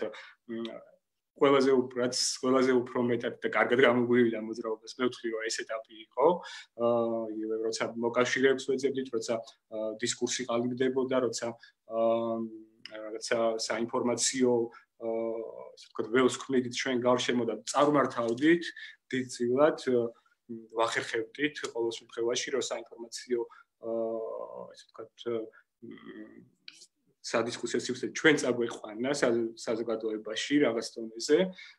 ყველაზე უფრო მეტად და კარგად გამოგვივიდა მოძრაობას. მე ვთქვი რომ ეს ეტაპი იყო. იგივე როცა მოკავშირეებს ვეძებდით, როცა დისკურსი ყალიბდებოდა, როცა რაღაცა საინფორმაციო ასე ვთქვათ, ველს ქმნიდით ჩვენ გარშემო და წარმართავდით დიდწილად, ვახერხებდით ყოველ შემთხვევაში, რომ საინფორმაციო ასე ვთქვათ, სადისკუსიო სივრცე ჩვენ წაგვეყვანა საზოგადოებაში რაღაც დონეზე,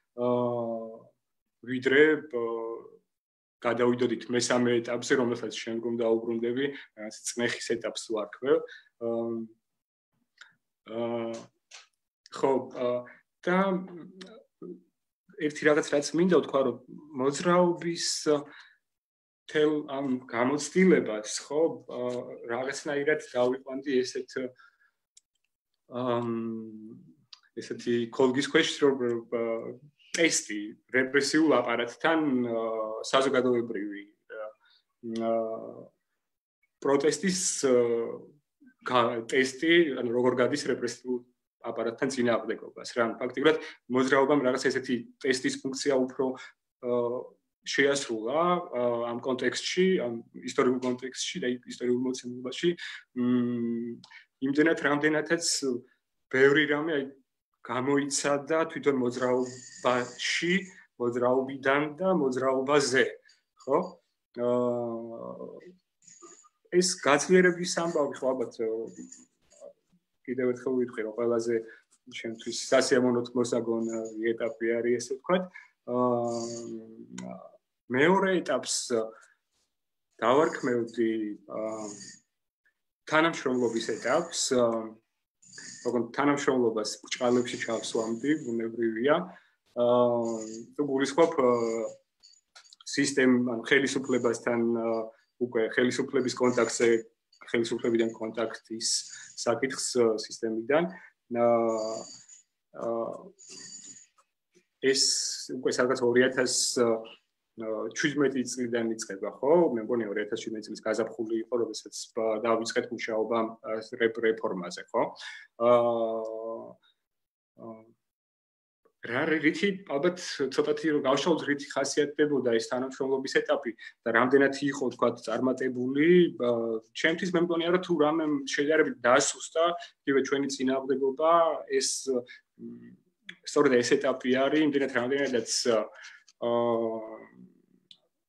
ვიდრე გადავიდოდით მესამე ეტაპზე, რომელსაც შემდგომ დაუბრუნდები, რაღაც წნეხის ეტაპს ვარქვევ. ხო, და ერთი რაღაც რაც მინდა ვთქვა, რომ მოძრაობის თელ ამ გამოცდილებას, ხო, რაღაცნაირად დავიყვანდი ესეთი კოლგის ქვეშ, რომ ტესტი რეპრესიულ აპარატთან საზოგადოებრივი პროტესტის ტესტი, ანუ როგორ გადის რეპრესიულ აპარატთან წინააღმდეგობას, რა, ფაქტიურად მოძრაობამ რაღაც ესეთი ტესტის ფუნქცია უფრო შეასრულა ამ კონტექსტში, ამ ისტორიულ კონტექსტში და ისტორიულ მოცემულობაში, იმდენად რამდენადაც ბევრი რამე გამოიცადა თვითონ მოძრაობაში, მოძრაობიდან და მოძრაობაზე, ხო? ეს გაძლიერების ამბავი ხო ალბათ კიდევ ერთხელ ვიტყვი რომ ყველაზე შემთხვევით სასიამოვნო მოსაგონი ეტაპი არის ესე ვთქვათ. მეორე ეტაპს დავარქმევდი თანამშრომლობის ეტაპს, როგორც თანამშრომლობას ბჭყალებში ჩავსვამდი, ბუნებრივია. თუ გულისხმობ სისტემა, ანუ ხელისუფლებასთან უკვე ხელისუფლების კონტაქტზე, ხელისუფლებიდან კონტაქტის საკითხს სისტემიდან. ეს უკვე სადღაც 2017 წლიდან იწყება, ხო? მე მგონი 2017 წლის გაზაფხული იყო, როდესაც დავიწყეთ მუშაობა რეფორმაზე, ხო? რა რითი ალბათ ცოტათი რომ გავშალოთ რითი ხასიათდებოდა ეს თანამშრომლობის ეტაპი და რამდენად იყო თქვა წარმატებული, ჩემთვის მე მგონია რომ თუ რამე შედარებით დასუსტა, იგივე ჩვენი წინააღმდეგობა, ეს სწორედ ეს ეტაპი არის, იმდენად რამდენადაც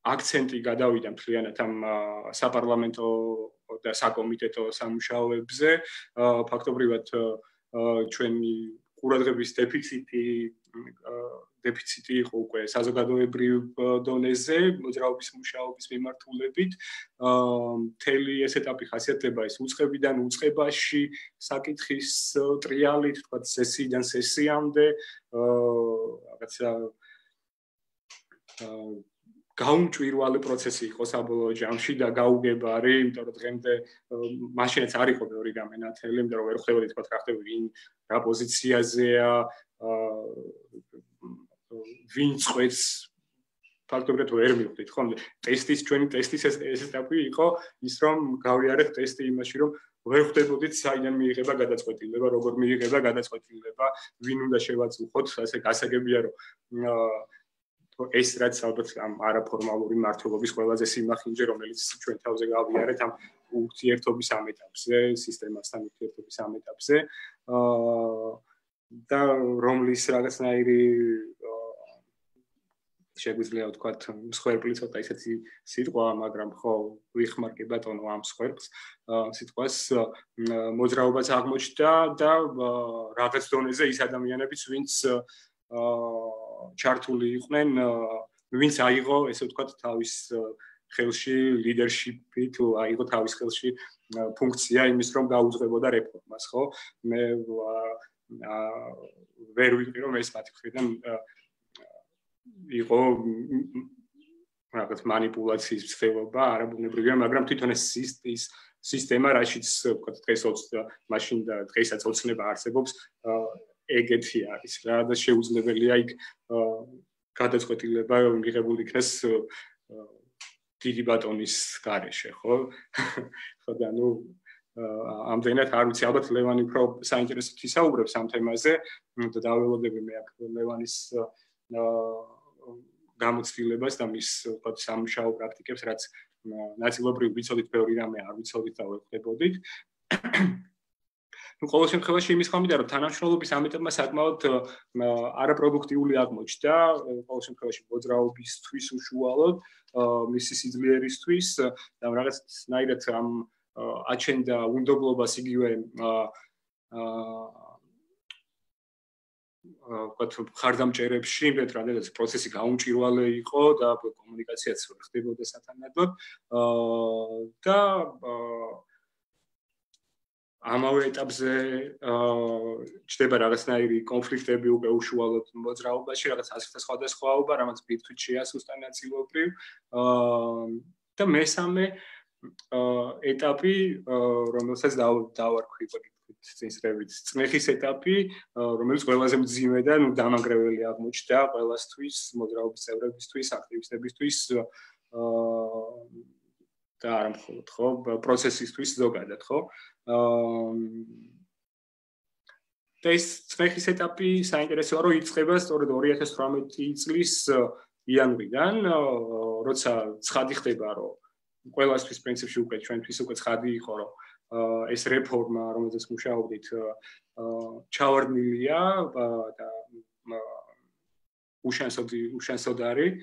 აქცენტი გადავიდა მთლიანად ამ საპარლამენტო და საკომიტეტო სამუშაოებზე. ფაქტობრივად ჩვენი ყურადღების დეფიციტი იყო უკვე საზოგადოებრივ დონეზე მოძრაობის მუშაობის მიმართულებით. მთელი ეს ეტაპი ხასიათდება ეს უწყებიდან უწყებაში საკითხის ტრიალით, თქვა სესიიდან სესიამდე, რაღაცა გაუმჭვირვალე პროცესი იყო საბოლოო ჯამში და გაუგებარი, იმიტომ რომ დღემდე მაშინაც არ იყო ბევრი გამენათელი, იმიტომ რომ ვერ ხვდებოდი თქვა რა ხდება ვინ რა პოზიციაზეა, ვინ წვეთს ფაქტობრივად ვერ მივხვდით, ხო? ჩვენი ტესტის ეს ეტაპი იყო ის, რომ გავიარეთ ტესტი იმაში, რომ ვერ ხვდებოდით საიდან მიიღება გადაწყვეტილება, როგორ მიიღება გადაწყვეტილება, ვინ უნდა შევაწუხოთ, ასე გასაგებია, რომ ეს რაც ალბათ ამ არაფორმალური მართლობის ყველაზე სიმახინჯე, რომელიც ჩვენ თავზე გავიარეთ ამ ურთიერთობის ამ ეტაპზე, სისტემასთან ურთიერთობის ამ ეტაპზე, და რომლის რაღაცნაირი შეგვიძლია ვთქვათ მსხვერპლი ცოტა ისეთი სიტყვა, მაგრამ ხო ვიხმარკი ბატონო ამ მსხვერპლს, სიტყვას მოძრაობაც აღმოჩნდა და რაღაც დონეზე ის ადამიანებიც, ვინც ჩართული იყვნენ, ვინც აიღო, ესე ვთქვათ, თავის ხელში ლიდერშიპი, თუ აიღო თავის ხელში ფუნქცია იმის, რომ გაუძღვებოდა რეფორმას, ხო? მე ვერ ვიტყვი, რომ ეს მათი მხრიდან იყო რაღაც манипуляციის ცდილობა, არაბუნებრივია, მაგრამ თვითონ ეს სისტემა, რაშიც ვთქვათ, მაშინ და დღესაც ოცნება არსებობს, ეგეთი არის რა და შეუძლებელია იქ გადაწყვეტილება მიღებული იქნეს დიდი ბატონის გარეშე, ხო? ხო და ნუ ამდენად არ ვიცი, ალბათ ლევანი უფრო საინტერესოდ ისაუბრებს ამ თემაზე და დაველოდები მე აქ ლევანის გამოცდილებას და მის ვთქვათ სამუშაო პრაქტიკებს, რაც ნაწილობრივ ვიცოდით, ბევრი რამე არ ვიცოდით და ვერ ხვდებოდით. ნუ ყოველ შემთხვევაში იმის ხმამიდა, რომ თანამშრომლობის ამ ეტაპმა საკმაოდ არაპროდუქტიული აღმოჩნდა, ყოველ შემთხვევაში მოძრაობისთვის უშუალოდ, მისი სიძლიერისთვის და რაღაცნაირად ამ აჩენდა უნდობლობას იგივე ხარდამჭერებში, იმდენად რამდენიც პროცესი გაუმჭვირვალე იყო და კომუნიკაციაც ვერ ხდებოდა სათანადოდ და ამავე ეტაპზე ჩდება რაღაცნაირი კონფლიქტები უკვე უშუალოდ მოძრაობაში, რაღაც ასეთ სხვადასხვაობა, რამაც ბირთვით შეასუსტა ნაწილობრივ და მესამე ეტაპი, რომელსაც დავარქვი წინსრევით, წნეხის ეტაპი, რომელიც ყველაზე მძიმე და დამანგრეველი აღმოჩნდა ყველასთვის, მოძრაობის წევრებისთვის, აქტივისტებისთვის და არა მხოლოდ, ხო, პროცესისთვის ზოგადად, ხო? და ეს წნეხის ეტაპი საინტერესოა, რომ იწყება სწორედ 2018 წლის იანვრიდან, როცა ცხადი ხდება, რომ ყველასთვის პრინციპში უკვე ჩვენთვის უკვე ცხადი იყო, რომ ეს რეფორმა, რომელზეც მუშაობდით, ჩავარდნილია და უშანსოდ არის.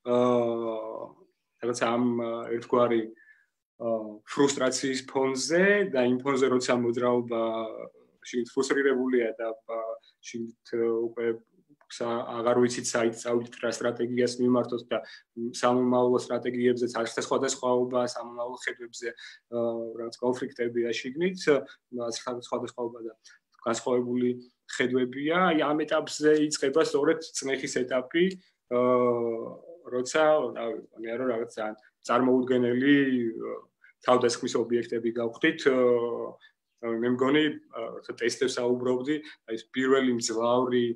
რაღაც ამ ერთგვარი ფრუსტრაციის ფონზე და იმ ფონზე, როცა მოძრაობა შიგნით ფრუსტრირებულია და შიგნით უკვე აღარ ვიცით საით წავიდეთ რა სტრატეგიას მიმართოთ და სამომავლო სტრატეგიებზეც არის სხვადასხვაობა, სამომავლო ხედვებზე რაღაც კონფლიქტებია შიგნით, სხვადასხვაობა და განსხვავებული ხედვებია. აი ამ ეტაპზე იწყება სწორედ წნეხის ეტაპი, როცა მე რა რაღაც წარმოუდგენელი თავდასხმის ობიექტები გავხდით. მე მგონი ტესტებს აუბრობდი, აი ეს პირველი მძლავრი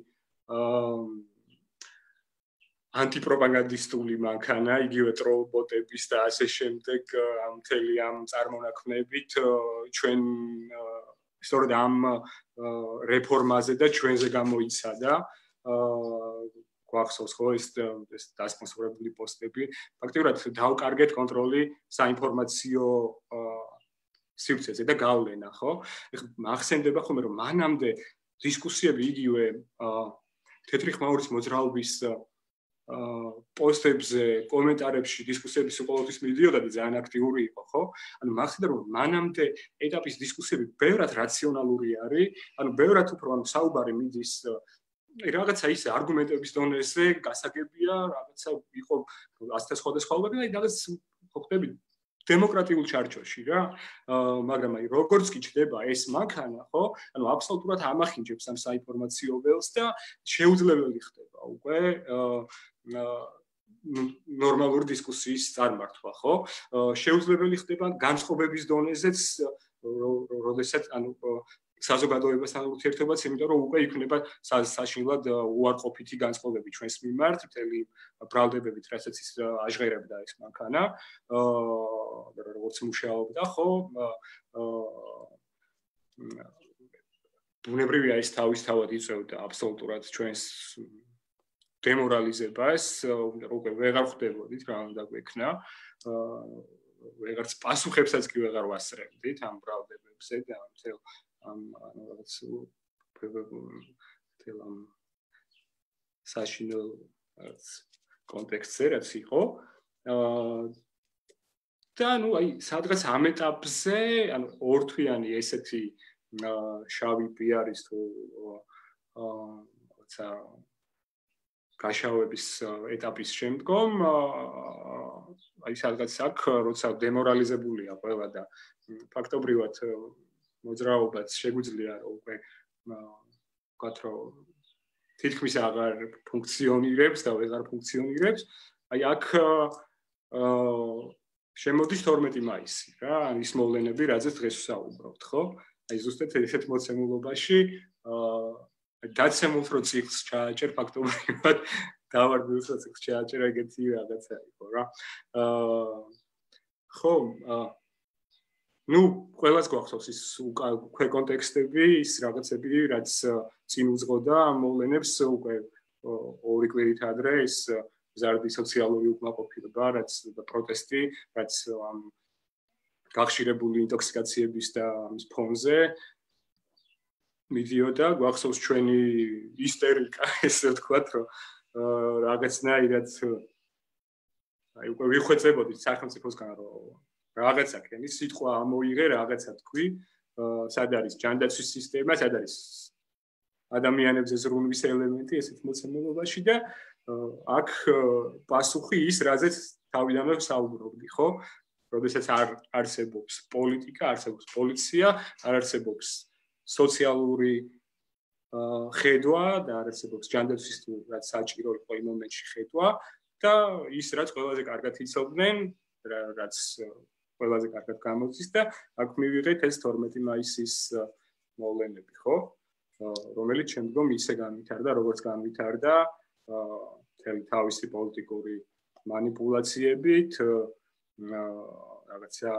ანტიპროპაგანდისტული მანქანა, იგივე ტროლბოტების და ასე შემდეგ მთელი ამ წარმონაქმნებით ჩვენ სწორედ ამ რეფორმაზე და ჩვენზე გამოიცადა. გვახსოვს ხო ეს დასპონსორებული პოსტები. ფაქტობრივად დავკარგეთ კონტროლი საინფორმაციო სივრცეზე და გავლენა, ხო? ეხლა ახსენდება ხოლმე რომ მანამდე დისკუსიები იგივე თეთრი ხმაურის მოძრაობის პოსტებზე, კომენტარებში, დისკუსიებში ყოველთვის მიდიოდა და ძალიან აქტიური იყო, ხო? ანუ მახსოვდა რომ მანამდე ეტაპის დისკუსიები ბევრად რაციონალური არის, ანუ ბევრად უფრო საუბარი მიდის რაღაცა ისე არგუმენტების დონეზე, გასაგებია, რაღაცა იყო ასთა სხვადასხვაობები და რაღაც ხდება დემოკრატიულ ჩარჩოში რა. მაგრამ აი როგორც კი ჩდება ეს მანქანა, ხო? ანუ აბსოლუტურად ამახინჯებს ამ საინფორმაციო ველს და შეუძლებელი ხდება უკვე ნორმალური დისკუსიის წარმართვა, ხო? შეუძლებელი ხდება განწყობების დონეზეც, როდესაც ანუ საზოგადოებასთან ურთიერთობაც, იმიტომ რომ უკვე იქნება საშინლად უარყოფითი განწყობები ჩვენს მიმართ, მთელი ბრალდებებით, რასაც ის აჟღერებდა ეს მანქანა, როგორც მუშაობდა, ხო? ბუნებრივია ეს თავისთავად იწევდა აბსოლუტურად ჩვენს დემორალიზებას, უკვე ვეღარ ხვდებოდით რა უნდა გვექნა, ვეღარც პასუხებსაც კი ვეღარ ვასწრებდით ამ ბრალდებებზე და მთელ რაღაც საშინელ კონტექსტზე რაც იყო და ნუ აი სადღაც ამ ეტაპზე ანუ ორთვიანი ესეთი შავი პიარის თუ რაღაცა გაშავების ეტაპის შემდგომ აი სადღაც აქ როცა დემორალიზებულია ყველა და ფაქტობრივად მოძრაობაც შეგვიძლია რომ უკვე ვთქვათ რომ თითქმის აღარ ფუნქციონირებს და ვეღარ ფუნქციონირებს აი აქ შემოდის 12 მაისი რა ის მოვლენები რაზეც დღეს ვსაუბრობთ ხო აი ზუსტად ესეთ მოცემულობაში დაცემულ რო ციკლს ჩააჭერ ფაქტობრივად დავარბილს რო ციკლს ჩააჭერ ეგეთი რაღაცა იყო რა ხო ну ყველას გვახსოვს ის უკვე კონტექსტები ის რაღაცები რაც წინ უძღოდა მოვლენებს უკვე ორი კვირით ადრე ის ზარდი სოციალური უკმაყოფილება რაც პროტესტი რაც გახშირებული ინტოქსიკაციების და ამის ფონზე მიდიოდა გვახსოვს ჩვენი ისტერიკა ესე ვთქვათ რომ რაღაცნაირად აი უკვე ვიხვეწებოდით სახელმწიფოსგან რომ რაღაცა ქენი სიტყვა ამოიღე რაღაცა თქვი სად არის ჯანდაცვის სისტემა სად არის ადამიანებზე ზრუნვის ელემენტი ესეთ მოცემულობაში და აქ პასუხი ის რაზეც თავიდანვე ვსაუბრობდი ხო როდესაც არ არსებობს პოლიტიკა არსებობს პოლიცია არ არსებობს სოციალური ხედვა და არ არსებობს ჯანდაცვის თუ რაც საჭირო იყო იმ მომენტში ხედვა და ის რაც ყველაზე კარგად იცოდნენ რაც ყველაზე კარგად გამოდის და აქ მივიღეთ ეს 12 მაისის მოვლენები, ხო? რომელიც შემდგომ ისე განვითარდა, როგორც განვითარდა, თავისი პოლიტიკური манипуляციებით, რაღაცა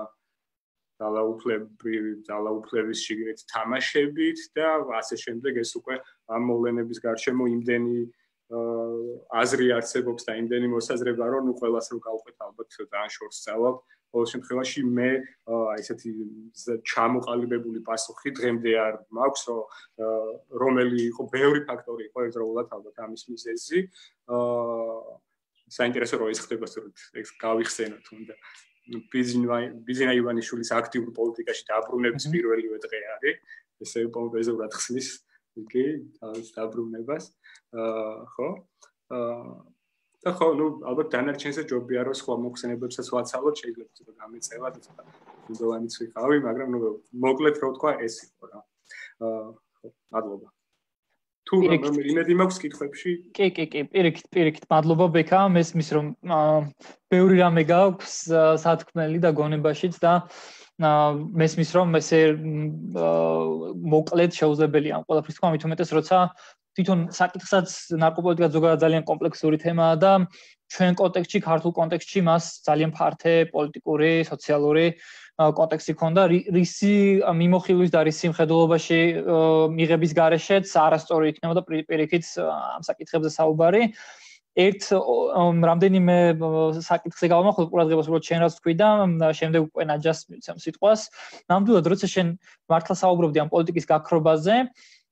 ძალაუფლების შიგნით თამაშებით და ასე შემდეგ ეს უკვე ამ მოვლენების გარშემო იმდენი აზრი არსებობს და იმდენი მოსაზრება რომ ნუ ყველას რო გავყვეთ ალბათ ძალიან შორს წავალ ყოველ შემთხვევაში მე ესეთი ჩამოყალიბებული პასუხი დღემდე არ მაქვს რომელი იყო ბევრი ფაქტორი იყო ერთდროულად ალბათ ამის მიზეზი საინტერესო რომ ეს ხდება სწორედ ეს გავიხსენოთ უნდა ბიზინა ივანიშვილის აქტიურ პოლიტიკაში დაბრუნების პირველივე დღე არის ესე პომპეზურად ხსნის კი თავის დაბრუნებას ხო და ხო ნუ ალბათ დანარჩენზე ჯობია რომ სხვა მოხსენებებსაც ვაცალოთ შეიძლება ცოტა გამეწევა და ცოტა ინდოვანიც ვიყავი მაგრამ ნუ მოკლედ რო ვთქვა ეს იყო რა ხო მადლობა თუ იმედი მაქვს კითხვებში
კი პირიქით მადლობა ბექა მის რომ ბევრი რამე გაქვს სათქმელი და გონებაშიც და მესმის რომ ესე მოკლედ შეუძლებელია ამ ყველაფრის თქვა მით უმეტეს როცა თვითონ საკითხსაც ნარკოპოლიტიკა ზოგადად ძალიან კომპლექსური თემაა და ჩვენ კონტექსტში ქართულ კონტექსტში მას ძალიან ფართე პოლიტიკური, სოციალური კონტექსტი ქონდა რისი მიმოხილვის და რის სიმხედველობაში მიღების გარეშეც არასწორი იქნება და პირიქით ამ საკითხებზე საუბარი ერთ რამდენიმე საკითხზე გავამახვილებ ყურადღებას უბრალოდ შენ რაც თქვი და შემდეგ უკვე ნაჯას მიცემ სიტყვას ნამდვილად როცა შენ მართლა საუბრობდი ამ პოლიტიკის გაქრობაზე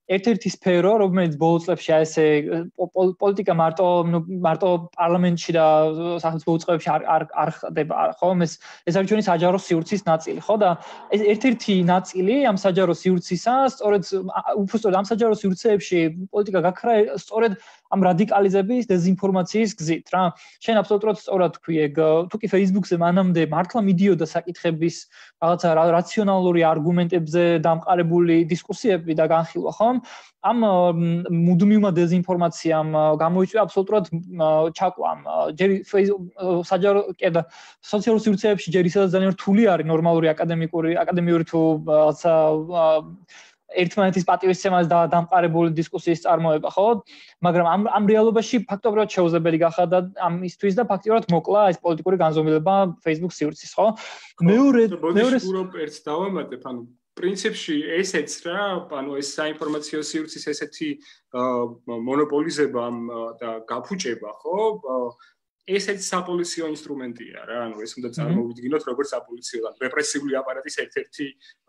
ერთ-ერთი სფერო, რომელიც ბოლო წლებში ესე პოლიტიკა მარტო პარლამენტში და სახელმწიფო უწყებებში არ ხდება, ხო? ეს არის ჩვენი საჯარო სივრცის ნაწილი, ხო? და ეს ერთ-ერთი ნაწილი ამ საჯარო სივრცისა, უბრალოდ ამ საჯარო სივრცეებში პოლიტიკა გაქრა სწორედ ამ რადიკალიზების, დეზინფორმაციის გზით, რა. შენ აბსოლუტურად სწორად თქვი ეგ, თუ კი Facebook-ზე მანამდე მართლა მიდიოდა საკითხების რაღაცა რაციონალური არგუმენტებზე დამყარებული დისკუსიები და განხილვა, ხო? ამ მუდმივმა დეზინფორმაციამ გამოიწვია აბსოლუტურად ჩაკვა. ჯერ საჯარო და სოციალურ სივრცეებში ჯერ ისედაც ძალიან რთული არის ნორმალური აკადემიური თუ რაღაცა ერთმანეთის პატივისცემას და დამყარებული დისკუსიის წარმოება, ხო? მაგრამ ამ რეალობაში ფაქტობრივად შეუძლებელი გახადა ამისთვის და ფაქტობრივად მოკლა ეს პოლიტიკური განზომილება Facebook სივრცის, ხო? მეორე
ერთს დავამატებ, ანუ პრინციპში ესეც რა, ანუ ეს საინფორმაციო სივრცის ესეთი მონოპოლიზება და გაფუჭება, ხო? ესეც საპოლიციო ინსტრუმენტია რა, ანუ ეს უნდა წარმოვიდგინოთ როგორც საპოლიციო და რეპრესიული აპარატის ერთ-ერთი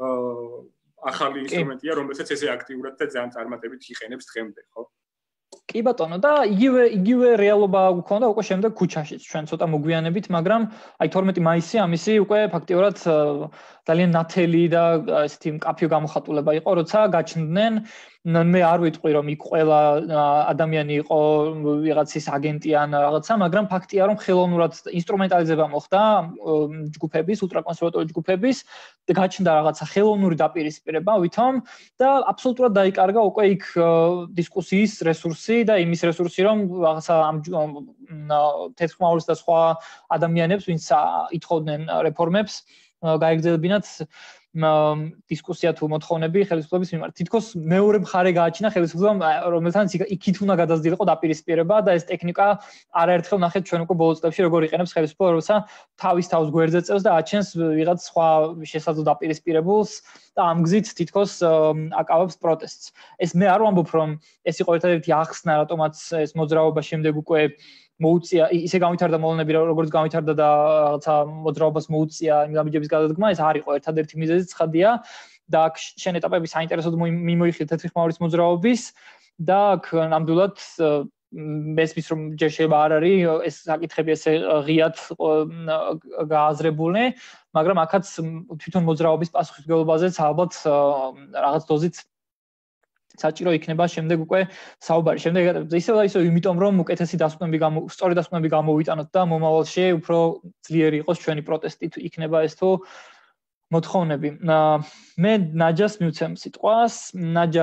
ახალი ინსტრუმენტია, რომელსაც ესე აქტიურად და ძალიან წარმატებით იყენებს დღემდე, ხო?
კი ბატონო, და იგივე რეალობა გქონდა უკვე შემდეგ ქუჩაშიც, ჩვენ ცოტა მოგვიანებით, მაგრამ აი 12 მაისი ამისი უკვე ფაქტიურად ძალიან ნათელი და ესეთი მკაფიო გამოხატულება იყო, როცა გაჩნდნენ მე არ ვიტყვი რომ იქ ყველა ადამიანი იყო ვიღაცის აგენტი ან რაღაცა, მაგრამ ფაქტია რომ ხელოვნურად ინსტრუმენტალიზება მოხდა ჯგუფების, ულტრაკონსერვატორული ჯგუფების და გაჩნდა რაღაცა ხელოვნური დაპირისპირება ვითომ და აბსოლუტურად დაიკარგა უკვე იქ დისკუსიის რესურსი და იმის რესურსი რომ რაღაცა ამ თეთრხმაურის და სხვა ადამიანებს ვინც ითხოვდნენ რეფორმებს გაეგრძელებინათ დისკუსია თუ მოთხოვნები ხელისუფლების მიმართ. თითქოს მეორე მხარე გააჩინა ხელისუფლებამ, რომელთანაც იქით უნდა გადაზრდილიყო დაპირისპირება და ეს ტექნიკა არაერთხელ ნახეთ ჩვენ უკვე ბოლო წლებში როგორ იყენებს ხელისუფლება, როცა თავის თავს გვერდზე წევს და აჩენს ვიღაც სხვა შესაძლო დაპირისპირებულს და ამ გზით თითქოს აკავებს პროტესტს. ეს მე არ ვამბობ რომ ეს იყო ერთადერთი ახსნა, რატომაც ეს მოძრაობა შემდეგ უკვე მოუწია ისე გავითარდა მოვლენები როგორც გავითარდა და რაღაცა მოძრაობას მოუწია იმ გამიჯების გადადგმა, ეს არ იყო ერთადერთი მიზეზი, ცხადია და აქ შენ ეტაპები საინტერესოდ მიმოიხილე თეთრხმაურის მოძრაობის და აქ ნამდვილად მესმის რომ ჯერ შეიძლება არ არის ეს საკითხები ესე ღიად გააზრებულნი, მაგრამ აქაც თვითონ მოძრაობის პასუხისმგებლობაზეც ალბათ რაღაც დოზით საჭირო იქნება შემდეგ უკვე საუბარი. შემდეგ ისევ იმიტომ რომ უკეთესი სწორი დასკვნები გამოვიტანოთ და მომავალში უფრო ძლიერი იყოს ჩვენი პროტესტი იქნება ეს თუ მოთხოვნები. მე ნაჯას მივცემ სიტყვას. ნაჯა,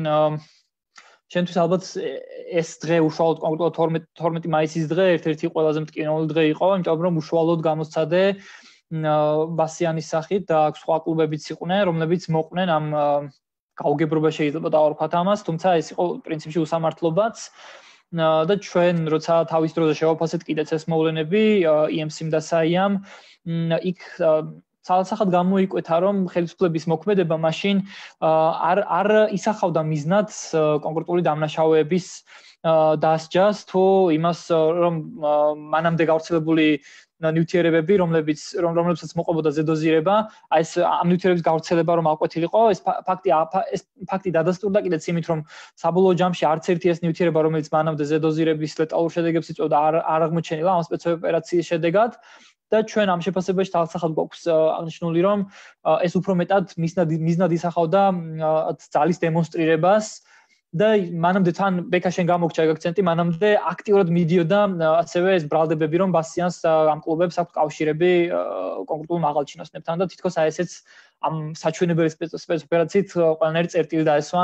შენთვის ალბათ ეს დღე უშუალოდ კონკრეტულად 12 მაისის დღე ერთ-ერთი ყველაზე მტკივნეული დღე იყო, იმიტომ რომ უშუალოდ გამოსცადე ბასიანის სახით და აქ სხვა კლუბებიც იყვნენ, რომლებიც მოყვნენ ამ გაუგებრობა შეიძლება დავარქვათ ამას, თუმცა ეს იყო პრინციპში უსამართლობაც და ჩვენ როცა თავის დროზე შევაფასეთ კიდეც ეს მოვლენები EMC-მ და SAI-ამ, იქ ცალსახად გამოიკვეთა რომ ხელისუფლების მოქმედება მაშინ არ ისახავდა მიზნად კონკრეტული დამნაშავეების დასჯას თუ იმას რომ მანამდე გავრცელებული ნიუტრიებები, რომლებსაც მოყვებოდა ზედოზირება, აი ეს ამ ნიუტრიების გავრცელება რომ აკვეთილიყო, ეს ფაქტი დადასტურდა კიდეც იმით, რომ საბოლოო ჯამში არც ერთი ეს ნიუტრიება, რომელიც მანამდე ზედოზირების ლეტალურ შედეგებს იწვევდა, არ აღმოჩენილა ამ სპეცოპერაციის შედეგად და ჩვენ ამ შეფასებაში თავსახად გვაქვს აღნიშნული, რომ ეს უფრო მეტად მიზნად ისახავდა ძალის დემონსტრირებას და მანამდე თან ბექაშენ გამოგჩა ეგ აქცენტი, მანამდე აქტიურად მიდიოდა ასევე ეს ბრალდებები, რომ ბასიანს ამ კლუბებს აქვს კავშირები კონკრეტულ მაღალჩინოსნებთან და თითქოს აი ესეც ამ საჩვენებელი სპეცოპერაციით ყველანაირი წერტილი დაესვა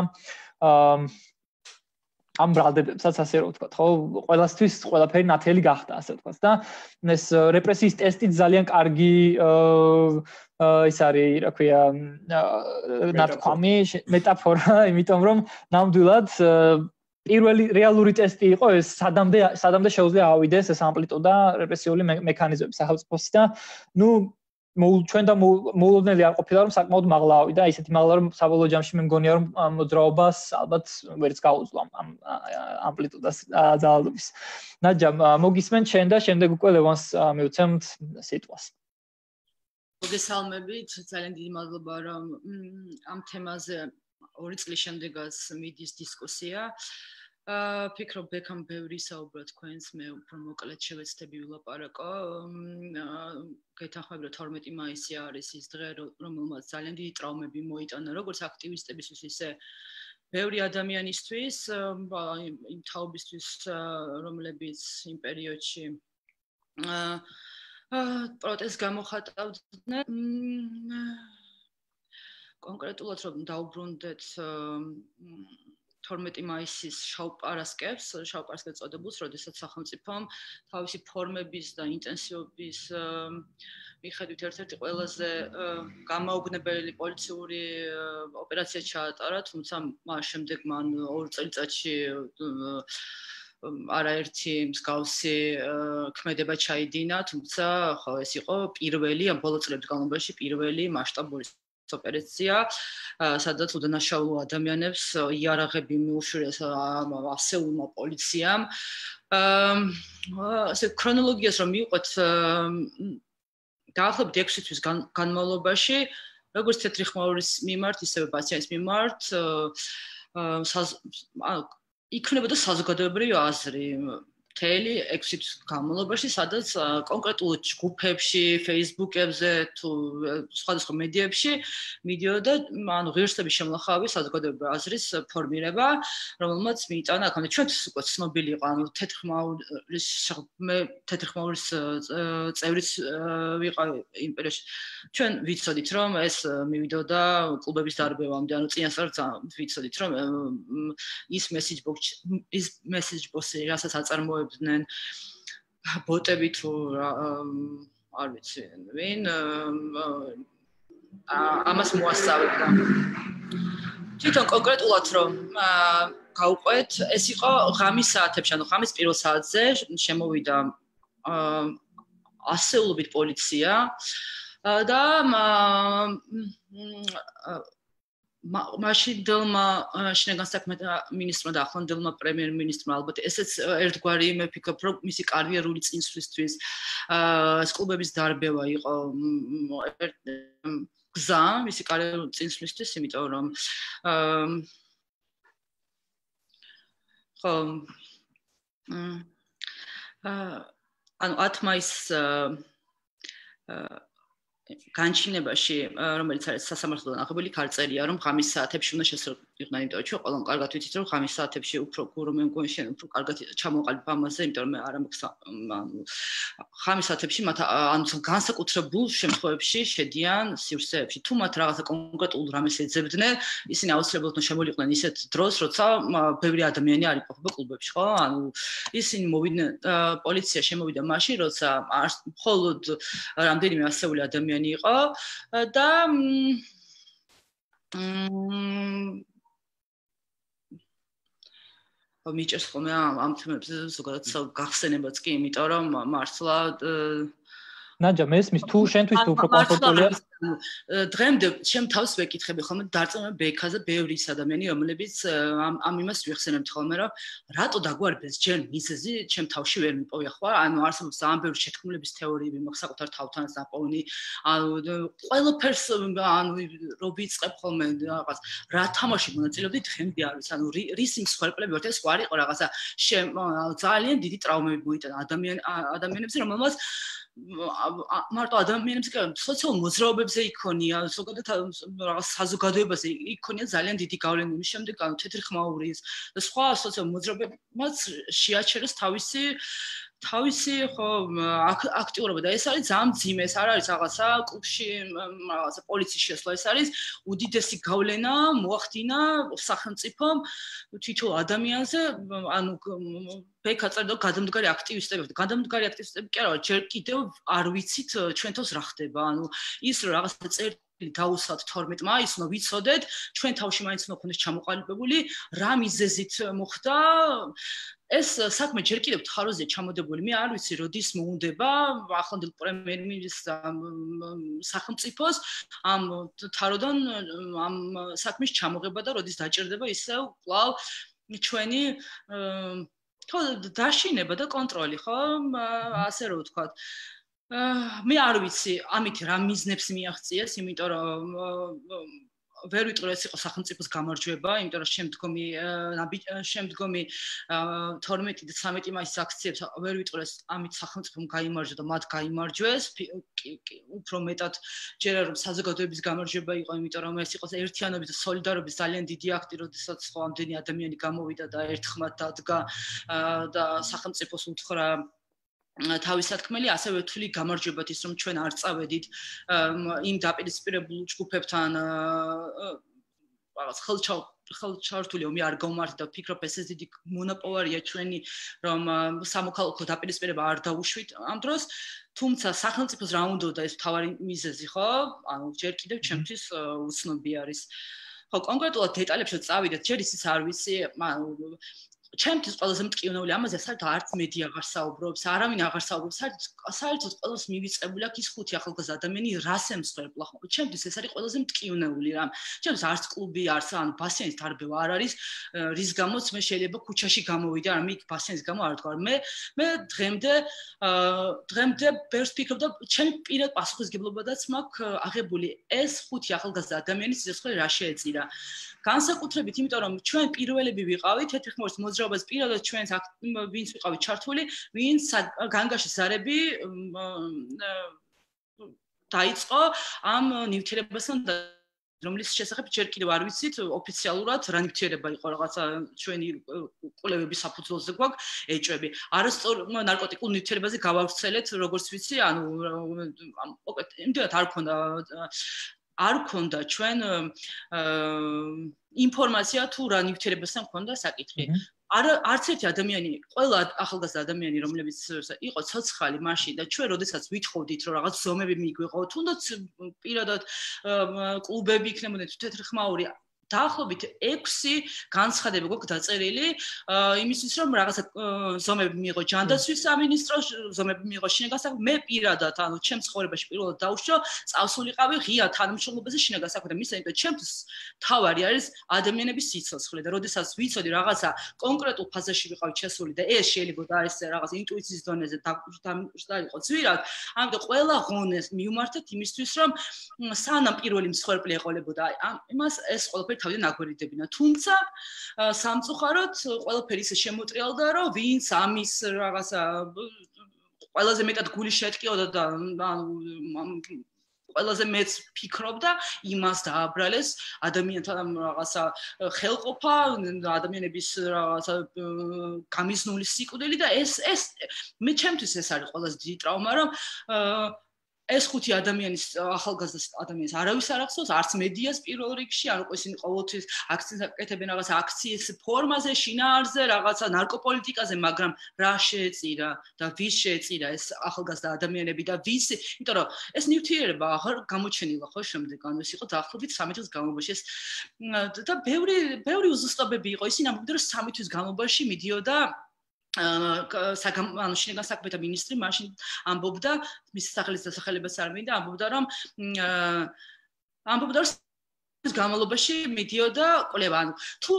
ამ ბრალდებებსაც ასე რომ ვთქვათ, ხო, ყველასთვის ყველაფერი ნათელი გახდა, ასე ვთქვათ და ეს რეპრესიის ტესტი ძალიან კარგი ის არის, რა ქვია, ნათქვამი, მეტაფორა, იმიტომ რომ ნამდვილად პირველი რეალური ტესტი იყო ეს სადამდე შეუძლია ავიდეს ეს ამპლიტუდა რეპრესიული მექანიზმები სახელმწიფოსი და ჩვენ და მოულოდნელი არ ყოფილა რომ საკმაოდ მაღლა ავიდა, ისეთი მაღლა რომ საბოლოო ჯამში მე მგონია რომ მოძრაობას ალბათ ვერც გაუძლო ამ ამპლიტუდას ძალადობის. ნაჯა, მოგისმენ შენ და შემდეგ უკვე ლევანს მივცემთ სიტყვას.
მოგესალმებით, ძალიან დიდი მადლობა რომ ამ თემაზე 2 წლის შემდეგაც მიდის დისკუსია. ფიქრობ ბექამ ბევრი საუბრა თქვენს მე უფრო მოკლედ შევეცდები ვილაპარაკო. გეთანხმები რომ 12 მაისი არის ის დღე, რომელმაც ძალიან დიდი ტრაუმები მოიტანა როგორც აქტივისტებისთვის, ისე ბევრი ადამიანისთვის, იმ თაობისთვის, რომლებიც იმ პერიოდში პროტესტს გამოხატავდნენ. კონკრეტულად რომ დაუბრუნდეთ 12 მაისის შავ პარასკევს წოდებულს, როდესაც სახელმწიფომ თავისი ფორმების და ინტენსივობის მიხედვით ერთ-ერთი ყველაზე გამაოგნებელი პოლიციური ოპერაცია ჩაატარა, თუმცა მას შემდეგ მან 2 წელიწადში არაერთი მსგავსი ქმედება ჩაიდინა, თუმცა ხო ეს იყო პირველი ამ ბოლო წლების განმავლობაში პირველი მასშტაბური ოპერაცია, სადაც უდანაშაულო ადამიანებს იარაღები მიუშურეს ასეულმა პოლიციამ. ასე ქრონოლოგიას რომ მივყვეთ დაახლოებით 6 თვის განმავლობაში, როგორც თეთრი ხმაურის მიმართ, ისევე პაციენტის მიმართ იქნებოდა საზოგადოებრივი აზრი მთელი 6 თვის განმავლობაში, სადაც კონკრეტულ ჯგუფებში, Facebook-ებზე თუ სხვადასხვა მედიებში მიდიოდა ღირსების შემოსავლის საზოგადოებრივი აზრის ფორმირება, რომელმაც მიიტანა აქამდე ჩვენთვის უკვე ცნობილი იყო, თეთრი ხმაურის წევრიც ვიყავი იმ პერიოდში. ჩვენ ვიცოდით, რომ ეს მივიდოდა კლუბების დარბევამდე, წინასწარ ვიცოდით, რომ ის message box-ი, რასაც აწარმოებდნენ ბოტები თუ არ ვიცი ვინ ამას მოასწავებდა. თვითონ კონკრეტულად რომ გავყვეთ, ეს იყო ღამის საათებში, ანუ ღამის პირველ საათზე შემოვიდა ასეულობით პოლიცია და მაშინდელმა შინაგან საქმეთა მინისტრმა და ახლანდელმა პრემიერ-მინისტრმა ალბათ ესეც ერთგვარი მე ვფიქრობ რომ მისი კარიერული წინსვლისთვის კლუბების დარბევა იყო გზა მისი კარიერული წინსვლისთვის, იმიტომ რომ ხო ანუ 10 მაისს განჩინებაში, რომელიც არის სასამართლოდან აღებული ქარწერია, რომ ღამის საათებში უნდა შესრულიყვნენ, იმიტომ რომ ჩვენ ყველამ კარგად ვიცით, რომ ღამის საათებში უფრო მე მგონი შენ უფრო კარგად ჩამოყალიბ ამაზე, იმიტომ რომ მე არ მაქვს ღამის საათებში მათ ანუ განსაკუთრებულ შემთხვევებში შედიან სივრცეებში. თუ მათ რაღაცა კონკრეტულ რამეს ეძებდნენ, ისინი აუცილებლად უნდა შემოლიყვნენ ისეთ დროს, როცა ბევრი ადამიანი არ იმყოფება კლუბებში, ხო? ანუ ისინი მოვიდნენ, პოლიცია შემოვიდა მაშინ, როცა მხოლოდ რამდენიმე ასეული ადამიანი იყო და მიჭერს ხოლმე ამ თემებზე ზოგადად გახსენებაც კი, იმიტომ რომ მართლა
ნაჯა მესმის თუ შენთვის თუ უფრო კომფორტულია
დღემდე ჩემ თავს ვეკითხები ხოლმე დარწმუნება ბექაზე ბევრი ადამიანი რომლებიც ამ იმას ვიხსენებთ ხოლმე რომ რატო დაგვარბეს ჯერ მიზეზი ჩემ თავში ვერ მიპოვია ხო ანუ არსებობს ამ ბევრი შეთქმულების თეორიები მაქვს საკუთარ თავთანაც დაპოვნი ანუ ყველაფერს ანუ რო ვიწყებ ხოლმე რაღაც რა თამაში მონაწილეობდი დღემდე არ ვიცი ანუ რის იმ სხვალპლები ვართ ეს არ იყო რაღაცა ძალიან დიდი ტრაუმები მოიტანა ადამიანებზე რომელმაც მარტო ადამიანებს კი სოციალურ მოძრაობებზე იქონია ზოგადად რაღაც საზოგადოებაზე იქონია ძალიან დიდი გავლენა იმის შემდეგ ანუ თეთრი ხმაურის და სხვა სოციალურ მოძრაობებმაც შეაჩერეს თავისი ხო აქტიურობა და ეს არის ძალიან მძიმე ეს არ არის რაღაცა კლუბში რაღაცა პოლიციის შესვლა ეს არის უდიდესი გავლენა მოახდინა სახელმწიფომ თითოეულ ადამიანზე ანუ ბექა წერდა გადამდგარი აქტივისტები კი არა ჯერ კიდევ არ ვიცით ჩვენ თავს რა ხდება ანუ ის რომ რაღაცა წერტილი დაუსვათ 12 მაისს ვიცოდეთ ჩვენ თავში მაინც უნდა ქონდეს ჩამოყალიბებული რა მიზეზით მოხდა ეს საქმე ჯერ კიდევ ხაროზეა ჩამოდებული მე არ ვიცი როდის მოუნდება ახლანდელ პრემიერ-მინისტრს სახელმწიფოს ამ თაროდან ამ საქმის ჩამოღება და როდის დაჭირდება ისევ კვლავ ჩვენი ხო დაშინება და კონტროლი ხო ასე რომ ვთქვათ მე არ ვიცი ამით რა მიზნებს მიაღწიეს იმიტომ რომ ვერ ვიტყვი ეს იყო სახელმწიფოს გამარჯვება, იმიტომ რომ შემდგომი 12 და 13 მაისის აქციებს ვერ ვიტყვი ეს ამით სახელმწიფომ გაიმარჯვა და მათ გაიმარჯვეს. უფრო მეტად ჯერა რომ საზოგადოების გამარჯვება იყო, იმიტომ რომ ეს იყო ერთიანობის და სოლიდარობის ძალიან დიდი აქტი, როდესაც ხო ამდენი ადამიანი გამოვიდა და ერთხმად დადგა და სახელმწიფოს უთხრა თავის სათქმელი, ასევე ვთვლი გამარჯვებათ ის რომ ჩვენ არ წავედით იმ დაპირისპირებულ ჯგუფებთან რაღაც ხელჩართული ომი არ გავმართეთ და ვფიქრობ ეს დიდი მონოპოლარია ჩვენი რომ სამოქალაქო დაპირისპირება არ დავუშვით ამ დროს, თუმცა სახელმწიფოს რა უნდოდა ეს თავარი მიზეზი, ხო? ანუ ჯერ კიდევ ჩემთვის უცნობი არის. ხო, კონკრეტულად დეტალებში წავიდეთ, ჯერ ისიც არ ვიცი, ჩემთვის ყველაზე მტკივნეული ამაზე საერთოდ არც მედი აღარ საუბრობს, არავინ აღარ საუბრობს, საერთოდ ყველას მივიწყებული აქვს ის ხუთი ახალგაზრდა ადამიანი რას ემსხვერპლა. ჩემთვის ეს არის ყველაზე მტკივნეული რამ. ჩემთვის არც კლუბი, არც ანუ ბასენის დარბევა არ არის, რის გამოც მე შეიძლება ქუჩაში გამოვიდე, არ მით ბასენის გამო არ ვთქვა. მე დღემდე ბევრს ვფიქრობ და ჩემი პირად პასუხისგებლობადაც მაქვს აღებული ეს ხუთი ახალგაზრდა ადამიანის სიცოცხლე რა შეეწირა. განსაკუთრებით, იმიტომ რომ ჩვენ პირველები ვიყავით თეთრხმორის მოძრაობას პირადად ჩვენს ვინც ვიყავით ჩართული, ვინც განგაში ზარები დაიწყო ამ ნივთიერებასთან რომლის შესახებ ჯერ კიდევ არ ვიცით ოფიციალურად რა ნივთიერება იყო რაღაცა ჩვენი კვლევების საფუძველზე გვაქვს ეჭვები. არასწორ ნარკოტიკულ ნივთიერებაზე გავავრცელეთ, როგორც ვიცი, ანუ მოკლედ იმდენად არ ქონდა ჩვენ ინფორმაცია თუ რა ნივთიერებასთან ქონდა საკითხი. არც ერთი ადამიანი, ყველა ახალგაზრდა ადამიანი, რომლებიც იყო ცოცხალი მაშინ და ჩვენ როდესაც ვითხოვდით რომ რაღაც ზომები მიგვიღო, თუნდაც პირადად კლუბები იქნებოდნენ თეთრხმაური დაახლოებით 6 განცხადება გვაქვს დაწერილი იმისთვის რომ რაღაცა ზომები მიიღო ჯანდაცვის სამინისტრო, ზომები მიიღო შინაგანსაკუთრებაში, მე პირადად ანუ ჩემს ცხოვრებაში პირველად დავუშვა, წავსულიყავი ღია თანამშრომლობაზე შინაგანსაკუთრებაში, მისაით ჩემთვის თავარი არის ადამიანების სიცოცხლე და როდესაც ვიცოდი რაღაცა კონკრეტულ ფაზაში ვიყავი შესული და ეს შეიძლება და ეს რაღაც ინტუიციის დონეზე დამშტარიყო ძვირად, ამიტომ ყველა ღონეს მივმართეთ იმისთვის რომ სანამ პირველი მსხვერპლი ეყოლებოდა იმას ეს ყველაფერი თავიდან აგვერიდებინა. თუმცა სამწუხაროდ ყველაფერი ისე შემოტრიალდა, რომ ვინც ამის რაღაცა ყველაზე მეტად გული შეტკიოდა და ყველაზე მეც ფიქრობდა იმას დააბრალეს ადამიანთან რაღაცა ხელყოფა, ადამიანების რაღაცა გამიზნული სიკვდილი და ეს მე ჩემთვის ეს არის ყველაზე დიდი ტრავმა, რომ ეს ხუთი ადამიანის ახალგაზრდა ადამიანის არავის არ ახსოვს, არც მედიას პირველ რიგში, ანუ ისინი ყოველთვის აქციებს აკეთებენ რაღაცა აქციის ფორმაზე, შინაარზე, რაღაცა ნარკოპოლიტიკაზე, მაგრამ რა შეეწირა და ვის შეეწირა ეს ახალგაზრდა ადამიანები და ვის, იმიტომ რომ ეს ნივთიერება აღარ გამოჩენილა ხო შემდეგ, ანუ ეს იყო დაახლოებით 3 წლის განმავლობაში ეს და ბევრი უზუსტობები იყო, ისინი ამბობდნენ რომ 3 თვის განმავლობაში მიდიოდა ანუ შინაგანსაკუთრებათა მინისტრი მაშინ ამბობდა მის სახელის დასახელებაც არ მინდა ამბობდა რომ განმავლობაში მიდიოდა კვლევა ანუ თუ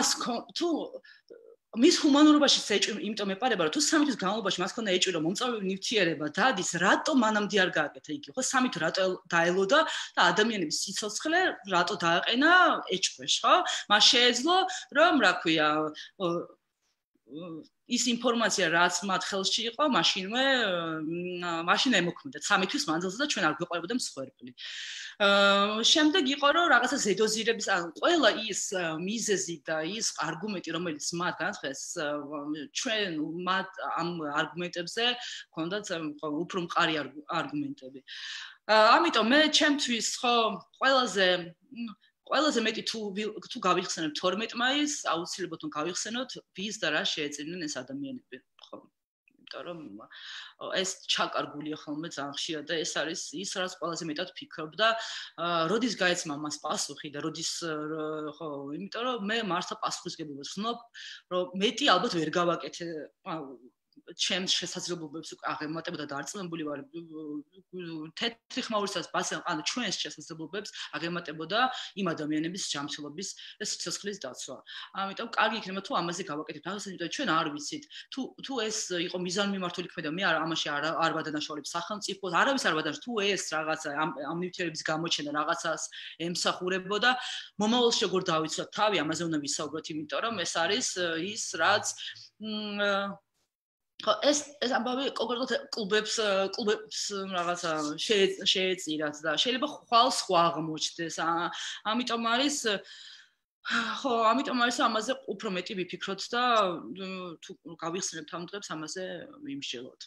მის ჰუმანურობაში ეჭვი, იმიტომ მეპარება რომ თუ 3 თვის განმავლობაში მას ქონდა ეჭვი რომ მომწავლებელი ნივთიერება დადის, რატო მანამდე არ გააკეთა იგი, ხო 3 თვე რატო დაელოდა და ადამიანების სიცოცხლე რატო დააყენა ეჭვში, ხო? მას შეეძლო რომ რა ქვია ის ინფორმაცია რაც მათ ხელში იყო, მაშინ ემოქმედა 3 თვის მანძილზე და ჩვენ არ გვეყარებოდა მსხვერპლი. შემდეგ იყო რომ რაღაცა ზედოზირების, ანუ ყველა ის მიზეზი და ის არგუმენტი, რომელიც მათ განაცხადეს, ჩვენ მათ ამ არგუმენტებზე ჰქონდათ უფრო მყარი არგუმენტები. ამიტომ მე ჩემთვის ხო ყველაზე მეტი თუ გავიხსენებ 12 მაისს, აუცილებლად თუ გავიხსენოთ ვის და რა შეეწირნენ ეს ადამიანები, ხო? იმიტომ რომ ეს ჩაკარგულია ხოლმე ძალიან ხშირად და ეს არის ის, რაც ყველაზე მეტად ვფიქრობ და როდის გაეცემა მას პასუხი და როდის ხო, იმიტომ რომ მე მართლა პასუხისგებლობას ვცნობ, რომ მეტი ალბათ ვერ გავაკეთე, ჩემს შესაძლებლობებს უკვე აღემატებოდა და არწმუნებული ვარ თეთრი ხმაურისაც ბასენ ანუ ჩვენს შესაძლებლობებს აღემატებოდა იმ ადამიანების ჯანმრთელობის და სიცოცხლის დაცვა. ამიტომ კარგი იქნება თუ ამაზე გავაკეთებთ. ამას იმიტომ ჩვენ არ ვიცით თუ ეს იყო მიზანმიმართული ქმედა მე ამაში არ ვადანაშაულებ სახელმწიფოს არავის არ ვადანაშაულებს თუ ეს რაღაცა ამ ნივთიერების გამოჩენა რაღაცას ემსახურებოდა მომავალში როგორ დავიცვათ თავი ამაზე უნდა ვისაუბროთ იმიტომ რომ ეს არის ის რაც ეს ამბავი კონკრეტულად კლუბებს რაღაცა შეეწირათ და შეიძლება ხვალ სხვა აღმოჩნდეს. ამიტომ არის ამიტომ არის ამაზე უფრო მეტი ვიფიქროთ და თუ გავიხსენებთ ამ დღეს ამაზე ვიმსჯელოთ.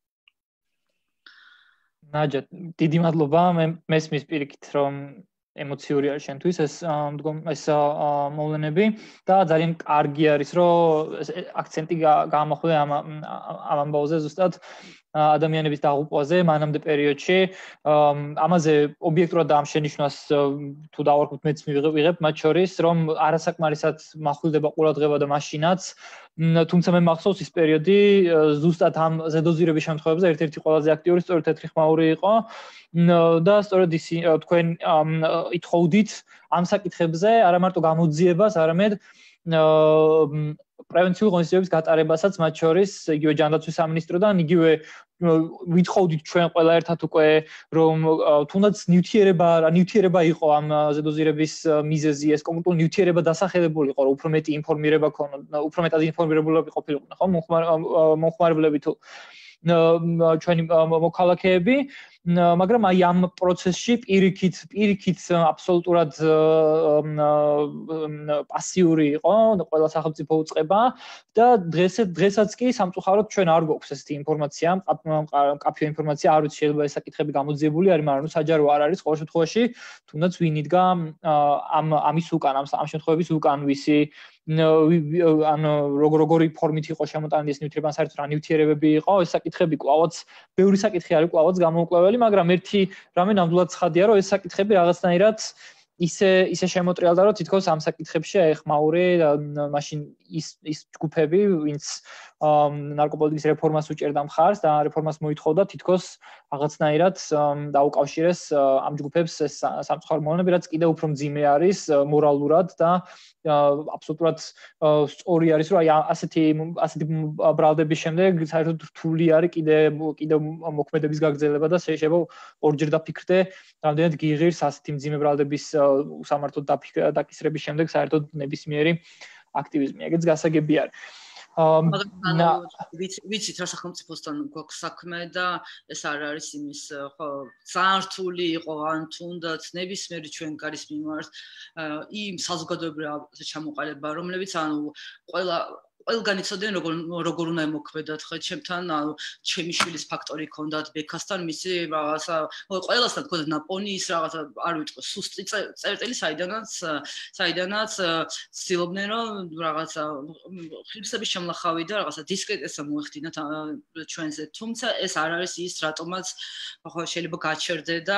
ნაჯა, დიდი მადლობა. მე მესმის პირიქით რომ ემოციური არის შენთვის ეს მოვლენები და ძალიან კარგი არის რომ აქცენტი გაამახვილე ამ ამბავზე ზუსტად ადამიანების დაღუპვაზე მანამდე პერიოდში ამაზე ობიექტურად და ამ შენიშვნას თუ დავარქვით მეც ვიღებ მათ შორის რომ არასაკმარისად מחვილდება ყურადღება და მაშინაც თუმცა მე მახსოვს ის პერიოდი ზუსტად ამ ზედოზირების შემთხვევებზე ერთ-ერთი ყველაზე აქტიური სწორედ თეთრი ხმაური იყო და სწორედ ის თქვენ ითხოვდით ამ საკითხებზე არა მარტო გამოძიებას არამედ პრევენციული ღონისძიებების გატარებასაც მათ შორის იგივე ჯანდაცვის სამინისტროდან იგივე ვითხოვდით ჩვენ ყველა ერთად უკვე რომ თუნდაც ნივთიერება იყო ამ ზედოზირების მიზეზი ეს კონკრეტული ნივთიერება დასახელებული იყო რომ უფრო მეტი ინფორმირება ქონოდა უფრო მეტად ინფორმირებულები ყოფილიყვნენ ხო მომხმარებლები თუ ჩვენი მოქალაქეები მაგრამ აი ამ პროცესში პირიქით აბსოლუტურად პასიური იყო ყველა სახელმწიფო უწყება და დღესაც კი სამწუხაროდ ჩვენ არ გვაქვს ესეთი ინფორმაცია, მკაფიო ინფორმაცია არ ვიცი შეიძლება ეს საკითხები გამოძიებული არის, მაგრამ საჯარო არ არის ყოველ შემთხვევაში, თუნდაც ვინ იდგა ამის უკან, ამ შემთხვევების უკან ვისი ანუ როგორი ფორმით იყო შემოტანილი ეს ნივთიერება, საერთოდ რა ნივთიერებები იყო, ეს საკითხები კვლავაც ბევრი საკითხი არის კვლავაც გამოუკლებელი, მაგრამ ერთი რამე ნამდვილად ცხადია, რომ ეს საკითხები რაღაცნაირად ისე შემოტრიალდა, რომ თითქოს ამ საკითხებში აეხმაური მაშინ ის ჯგუფები, ვინც ნარკოპოლიტიკის რეფორმას უჭერდა მხარს და რეფორმას მოითხოვდა, თითქოს რაღაცნაირად დაუკავშირეს ამ ჯგუფებს ეს სამწუხარო მოვლენები, რაც კიდევ უფრო მძიმე არის მორალურად და აბსოლუტურად სწორი არის, რომ აი ასეთი ბრალდების შემდეგ საერთოდ რთული არის კიდევ მოქმედების გაგრძელება და შეიძლება ორჯერ დაფიქრდე, რამდენად გიღირს ასეთი მძიმე ბრალდების უსამართლოდ დაკისრების შემდეგ საერთოდ ნებისმიერი აქტივიზმი. ეგეც გასაგები არის.
ვიცით რა სახელმწიფოსთან გვაქვს საქმე და ეს არ არის იმის ხო ძალიან რთული იყო ან თუნდაც ნებისმიერი ჩვენ გარის მიმართ იმ საზოგადოებრივ ჩამოყალიბება რომლებიც ანუ ყველგან იცოდნენ როგორ უნდა ემოქმედათ ხო ჩემთან ანუ ჩემი შვილის ფაქტორი ჰქონდათ ბექასთან მისი რაღაცა ყველასთან ჰქონდათ ნაპონიის რაღაცა არ ვიტყვი სუსტი წერტილი საიდანაც ცდილობდნენ რომ რაღაცა ხილსების შემლახავი და რაღაცა დისკრეტესა მოეხდინათ ჩვენზე თუმცა ეს არ არის ის რატომაც ხო შეიძლება გაჩერდე და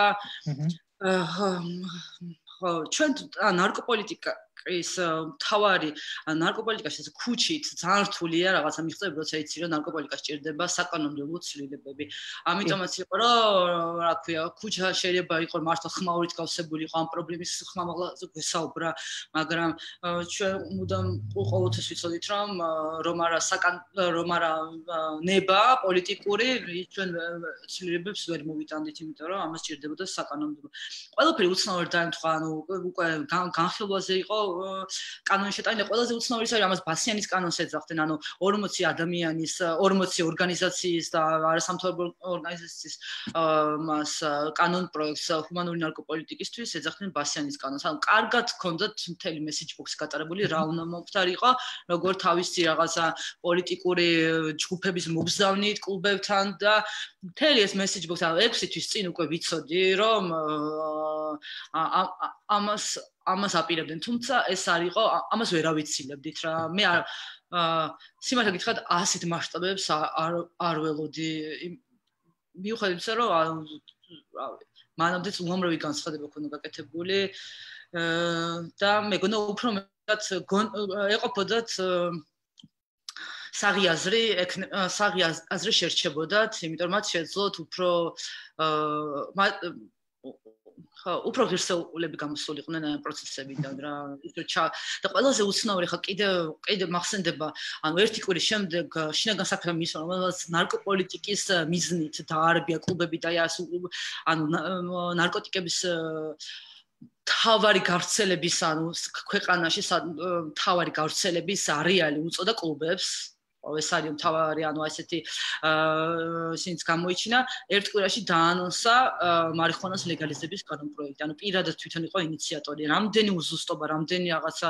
ხო ჩვენ ნარკოპოლიტიკა ის თავარი ნარკოპოლიტიკაში ქუჩით ძალიან რთულია რაღაცა მიღწევი როცა იცი რომ ნარკოპოლიტიკა სჭირდება საკანონმდებლო ცვლილებები ამიტომაც იყო რომ რა ქვია ქუჩა შეიძლება იყო მართლა ხმაურით გავსებული იყო ამ პრობლემის ხმამაღლაზე გვესაუბრა მაგრამ ჩვენ მუდამ ყოველთვის ვიცოდით რომ არა ნება პოლიტიკური ჩვენ ცვლილებებს ვერ მოვიტანდით იმიტომ რომ ამას სჭირდებოდა საკანონმდებლო ყველაფერი უცნაური დაემთხვა ანუ უკვე განხილვაზე იყო კანონის შეტანა ყველაზე უცნაური არის ამას ბასიანის კანონს ეძახდნენ ანუ 40 ადამიანის 40 ორგანიზაციის და არასამთავრობო ორგანიზაციის მას კანონ პროექტს ჰუმანური ნარკოპოლიტიკისთვის ეძახდნენ ბასიანის კანონს ანუ კარგად ჰქონდათ მთელი მესეჯ ბოქსი გატარებული რა უნდა მომხდარიყო როგორ თავისი რაღაცა პოლიტიკური ჯგუფების მოგზავნით კლუბებთან და მთელი ეს მესეჯ ბოქსი ანუ 6 თვის წინ უკვე ვიცოდი რომ ამას აპირებდნენ, თუმცა ეს არ იყო, ამას ვერ ავიცილებდით რა. მე სიმართლე გითხრათ, ასეთ მასშტაბებს არ ველოდი. მიუხედავად იმისა, რომ მანამდეც უამრავი განცხადება ქონდა გაკეთებული და მეგონა უფრო მეტად ეყოფოდათ საღი აზრი შერჩებოდათ, იმიტომ მათ შეძლოთ უფრო ღირსეულები გამოსულიყვნენ პროცესებიდან რა. და ყველაზე უცნაური ხა კიდე მახსენდება, ანუ ერთი კვირის შემდეგ შინაგან საქმეთა მინისტრმა რომელსაც ნარკოპოლიტიკის მიზნით დაარბია კლუბები და ანუ ნარკოტიკების თავარი გავრცელების, ანუ ქვეყანაში თავარი გავრცელების არეალი უწოდა კლუბებს. ეს არის თავარი, ანუ ასეთი ისინიც გამოიჩინა ერთ კვირაში დაანონსა მარიხუანას ლეგალიზების კანონპროექტი. ანუ პირადად თვითონ იყო ინიციატორი. რამდენი უზუსტობა, რამდენი რაღაცა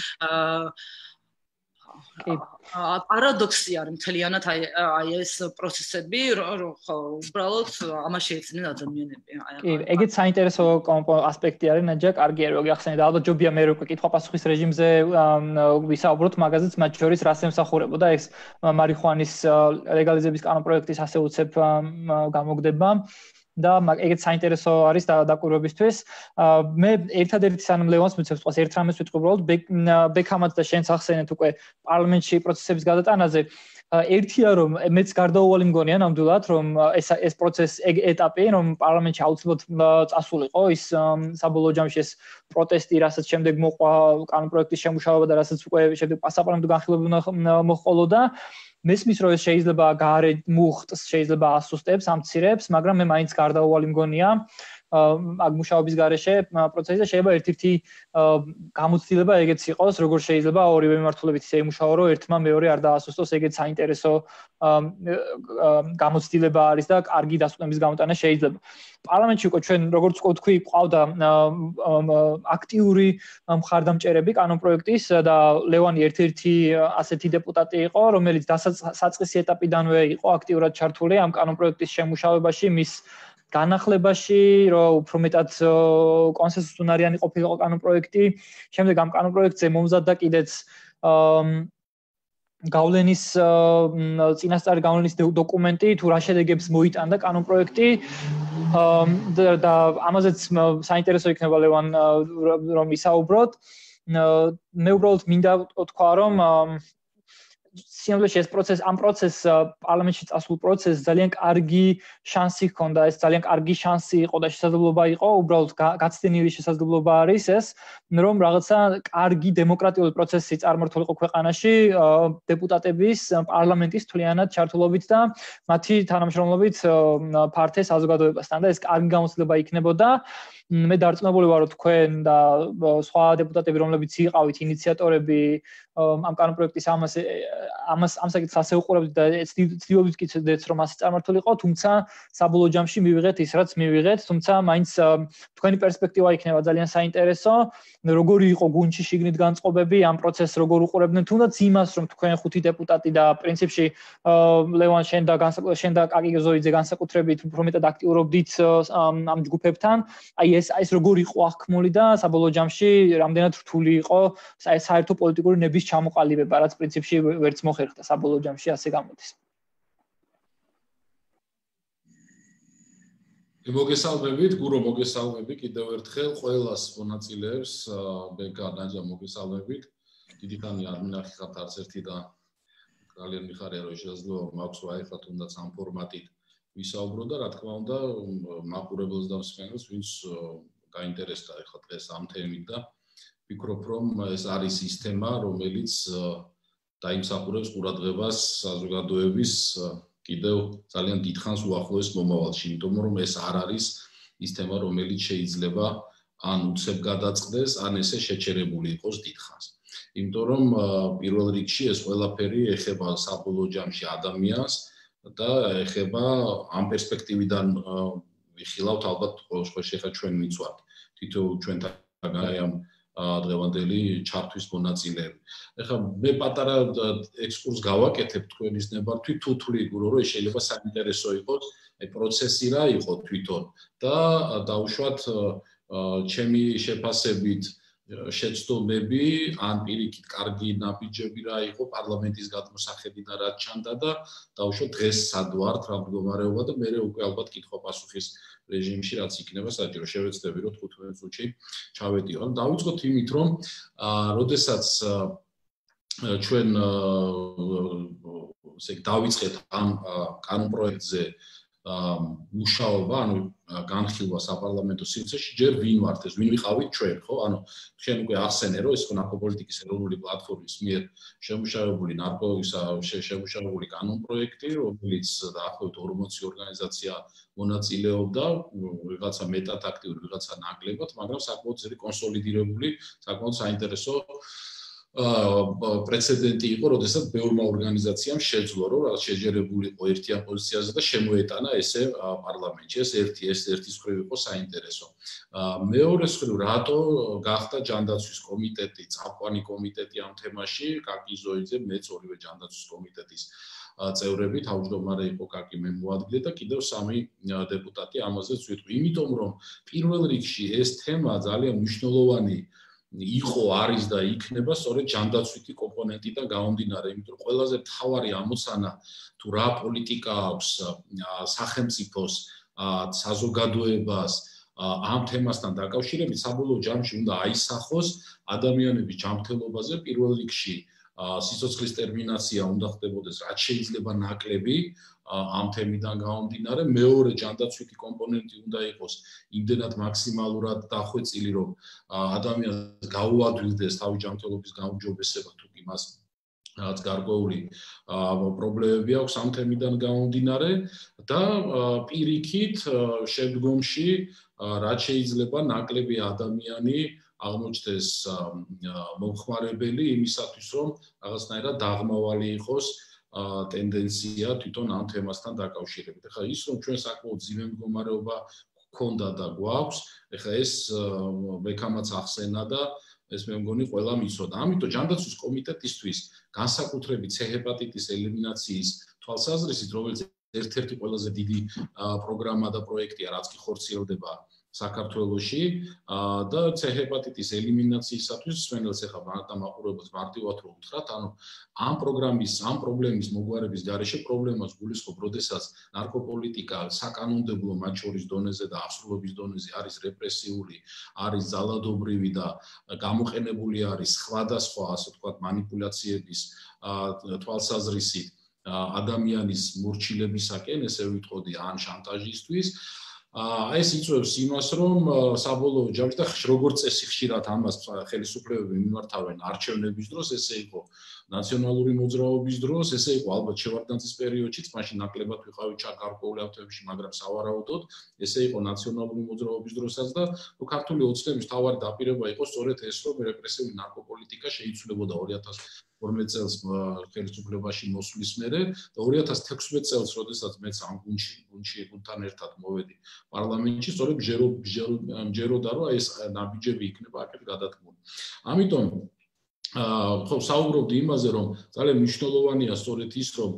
პარადოქსი არის მთლიანად აი ეს პროცესები, ხო, უბრალოდ ამას შეეცდნენ ადამიანები.
კი, ეგეც საინტერესო ასპექტი არის, ნაჯა, კარგი არის, რომ გახსენე და ალბათ ჯობია მე რო კითხვა-პასუხის რეჟიმზე ვისაუბროთ, მაგაზეც მათ შორის რას ემსახურებოდა ეს მარიხუანის ლეგალიზების კანონპროექტის ასე უცებ გამოგდება. და ეგეც საინტერესო არის დაკვირვებისთვის. მე ერთადერთი სანამ ლევანს მიცემს თქვას ერთ რამეს ვიტყვი უბრალოდ ბექამაც და შენც ახსენეთ უკვე პარლამენტში პროცესების გადატანაზე. ერთია რომ მეც გარდაუვალი მგონია ნამდვილად რომ ეს პროცესი ეგ ეტაპი რომ პარლამენტში აუცილებლად წასულიყო ის საბოლოო ჯამში ეს პროტესტი რასაც შემდეგ მოყვა კანონპროექტის შემუშავება და რასაც უკვე შემდეგ პასაპარლამენტო განხილვები მოჰყოლოდა მესმის რომ ეს შეიძლება გაარე მუხტს შეიძლება ასუსტებს ამცირებს მაგრამ მე მაინც გარდაუვალი მგონია აქ მუშაობის გარეშე პროცესი და შეიძლება ერთ-ერთი გამოცდილება ეგეც იყოს როგორ შეიძლება ორივე მიმართულებით ისე იმუშაო რომ ერთმა მეორე არ დაასუსტოს ეგეც საინტერესო გამოცდილება არის და კარგი დასკვნების გამოტანა შეიძლება პარლამენტში უკვე ჩვენ როგორც ვთქვი ყავდა აქტიური მხარდამჭერები კანონპროექტის და ლევანი ერთ-ერთი ასეთი დეპუტატი იყო რომელიც საწყისი ეტაპიდანვე იყო აქტიურად ჩართული ამ კანონპროექტის შემუშავებაში მის განახლებაში რომ უფრო მეტად კონსენსუსუნარიანი ყოფილიყო კანონპროექტი შემდეგ ამ კანონპროექტზე მომზადდა კიდეც გავლენის წინასწარი გავლენის დოკუმენტი თუ რა შედეგებს მოიტანდა კანონპროექტი და ამაზეც საინტერესო იქნება ლევან რომ ისაუბროთ მე უბრალოდ მინდა თქვა რომ სიმბოლოში ეს ამ პროცესს პარლამენტში წასულ პროცესს ძალიან კარგი შანსი ჰქონდა ეს ძალიან კარგი შანსი იყო და შესაძლებლობა იყო უბრალოდ გაცდენილი შესაძლებლობა არის ეს რომ რაღაცა კარგი დემოკრატიული პროცესი წარმართულიყო ქვეყანაში დეპუტატების პარლამენტის თლიანად ჩართულობით და მათი თანამშრომლობით ფართე საზოგადოებასთან და ეს კარგი გამოცდილება იქნებოდა მე დარწმუნებული ვარ რომ თქვენ და სხვა დეპუტატები რომლებიც იყავით ინიციატორები ამ კანონპროექტის ამას ამ საკითხს ასე უყურებთ და ცდილობთ კიდეც რომ ასე წარმართულიყო თუმცა საბოლოო ჯამში მივიღეთ ის რაც მივიღეთ თუმცა მაინც თქვენი პერსპექტივა იქნება ძალიან საინტერესო როგორი იყო გუნდში შიგნით განწყობები ამ პროცესს როგორ უყურებდნენ თუნდაც იმას რომ თქვენ ხუთი დეპუტატი და პრინციპში ლევან შენ და კაკი გეზოიძე განსაკუთრებით უფრო მეტად აქტიურობდით ამ ჯგუფებთან აი ეს როგორ იყო აღქმული და საბოლოო ჯამში რამდენად რთული იყო საერთო პოლიტიკური ნების ჩამოყალიბება რაც პრინციპში ვერც მოხერხდა საბოლოო ჯამში ასე გამოდის.
მოგესალმებით, გურო მოგესალმები კიდევ ერთხელ ყველას მონაწილეებს ბეკა ნაჯა მოგესალმებით. დიდი ხანი არ მინახეთ არც ერთი და ძალიან მიხარია რომ შესაძლოა მაქვს ვაიხა თუნდაც ამ ფორმატით ვისაუბრო და რა თქმა უნდა მაყურებელს და მსმენელს ვინც გაინტერესდა ეხლა დღეს ამ თემით და ვფიქრობ რომ ეს არის სისტემა რომელიც დაიმსახურებს ყურადღებას საზოგადოების კიდევ ძალიან დიდხანს უახლოეს მომავალში, იმიტომ რომ ეს არ არის ის თემა რომელიც შეიძლება ან უცებ გადაწყდეს, ან ესე შეჩერებული იყოს დიდხანს. იმიტომ რომ პირველ რიგში ეს ყველაფერი ეხება საბოლოო ჯამში ადამიანს და ეხება ამ პერსპექტივიდან ვიხილავთ ალბათ ყოველ შეხა ჩვენ მიცვართ თითოეულ ჩვენთან აი ამ დღევანდელი ჩართვის მონაწილეები. ეხლა მე პატარა ექსკურს გავაკეთებ თქვენის ნებართვით თუ თვლი გურო რომ შეიძლება საინტერესო იყოს აი პროცესი რა იყო თვითონ და დაუშვათ ჩემი შეფასებით შეცდომები ან პირიქით კარგი ნაბიჯები რა იყო პარლამენტის გადმოსახედიდან რაც ჩანდა და დაუშვათ დღეს სად ვართ რა მდგომარეობა და მე უკვე ალბათ კითხვა-პასუხის რეჟიმში რაც იქნება საჭირო შევეცდები რომ 15 წუთში ჩავედიო. ან დავიწყოთ იმით რომ როდესაც ჩვენ ესე დავიწყეთ ამ კანონ პროექტზე მუშაობა, ანუ განხილვა საპარლამენტო სივრცეში, ჯერ ვინ ვართ ეს, ვინ ვიყავით ჩვენ, ხო? ანუ ჩვენ უკვე ახსენე, რომ ეს ნარკოპოლიტიკის ეროვნული პლატფორმის მიერ შემუშავებული კანონ პროექტი, რომელიც დაახლოებით 40 ორგანიზაცია მონაწილეობდა, ვიღაცა მეტად აქტიური, ვიღაცა ნაკლებად, მაგრამ საკმაოდ ძლიერი კონსოლიდირებული, საკმაოდ საინტერესო პრეცედენტი იყო, როდესაც ბევრმა ორგანიზაციამ შეძლო, რომ რაღაც შეჯერებული იყო ერთიან პოზიციაზე და შემოეტანა ესე პარლამენტში. ეს ერთის მხრივ იყო საინტერესო. მეორეს მხრივ, რატო გახდა ჯანდაცვის კომიტეტი, წამყვანი კომიტეტი ამ თემაში, კაკი ზოიძე, მეც ორივე ჯანდაცვის კომიტეტის წევრები, თავმჯდომარე იყო კაკი, მე მოადგილე და კიდევ 3 დეპუტატი ამაზეც ვიტყვი. იმიტომ რომ პირველ რიგში ეს თემა ძალიან მნიშვნელოვანი იყო, არის და იქნება სწორედ ჯანდაცვითი კომპონენტიდან გამომდინარე, იმიტომ რომ ყველაზე მთავარი ამოცანა თუ რა პოლიტიკა აქვს სახელმწიფოს, საზოგადოებას ამ თემასთან დაკავშირებით, საბოლოო ჯამში უნდა აისახოს ადამიანების ჯანმრთელობაზე პირველ რიგში სიცოცხლის ტერმინაცია უნდა ხდებოდეს რაც შეიძლება ნაკლები ამ თემიდან გამომდინარე, მეორე ჯანდაცვითი კომპონენტი უნდა იყოს იმდენად მაქსიმალურად დახვეწილი, რომ ადამიანს გაუადვილდეს თავის ჯანმრთელობის გაუმჯობესება თუ კი მას რაც გარკვეული პრობლემები აქვს ამ თემიდან გამომდინარე და პირიქით შემდგომში რაც შეიძლება ნაკლები ადამიანი აღმოჩნდეს მომხმარებელი იმისათვის, რომ რაღაცნაირად დაღმავალი იყოს ტენდენცია თვითონ ამ თემასთან დაკავშირებით. ეხლა ის რომ ჩვენ საკმაოდ ძიმე მდგომარეობა გქონდა და გვაქვს, ეხლა ეს მექამაც ახსენა და ეს მე მგონი ყველამ იცოდა. ამიტომ ჯანდაცვის კომიტეტისთვის განსაკუთრებით C ჰეპატიტის ელიმინაციის თვალსაზრისით, რომელიც ერთ-ერთი ყველაზე დიდი პროგრამა და პროექტია, რაც კი ხორციელდება საქართველოში და C ჰეპატიტის ელიმინაციისათვის სვენელს ეხა დამაყურებელს მარტივად რო უთხრათ, ანუ ამ პრობლემის მოგვარების გარეშე პრობლემას გულისხმობ, როდესაც ნარკოპოლიტიკა საკანონმდებლო მათ შორის დონეზე და აღსრულების დონეზე არის რეპრესიული, არის ძალადობრივი და გამოყენებული არის სხვადასხვა, ასე ვთქვათ, манипуляციების თვალსაზრისით ადამიანის მორჩილებისაკენ, ესე ვიტყოდი, ან შანტაჟისთვის. ეს იწვევს იმას, რომ საბოლოო ჯამში და როგორც წესი ხშირად ამას ხელისუფლებები მიმართავენ არჩევნების დროს, ესე იყო ნაციონალური მოძრაობის დროს, ესე იყო ალბათ შევარდნაძის პერიოდშიც, მაშინ ნაკლებად ვიყავით გარკვეული აფთოებში, მაგრამ სავარაუდოდ ესე იყო ნაციონალური მოძრაობის დროსაც და ქართული ოცნების მთავარი დაპირება იყო სწორედ ეს, რომ რეპრესიული ნარკოპოლიტიკა შეიცვლებოდა 2012 წელს ხელისუფლებაში მოსვლის მერე და 2016 წელს, როდესაც მეც ამ გუნდთან ერთად მოვედი პარლამენტში, სწორედ მჯეროდა, რომ ეს ნაბიჯები იქნება აქეთ გადადგმული. ამიტომ ხო საუბრობდი იმაზე, რომ ძალიან მნიშვნელოვანია სწორედ ის, რომ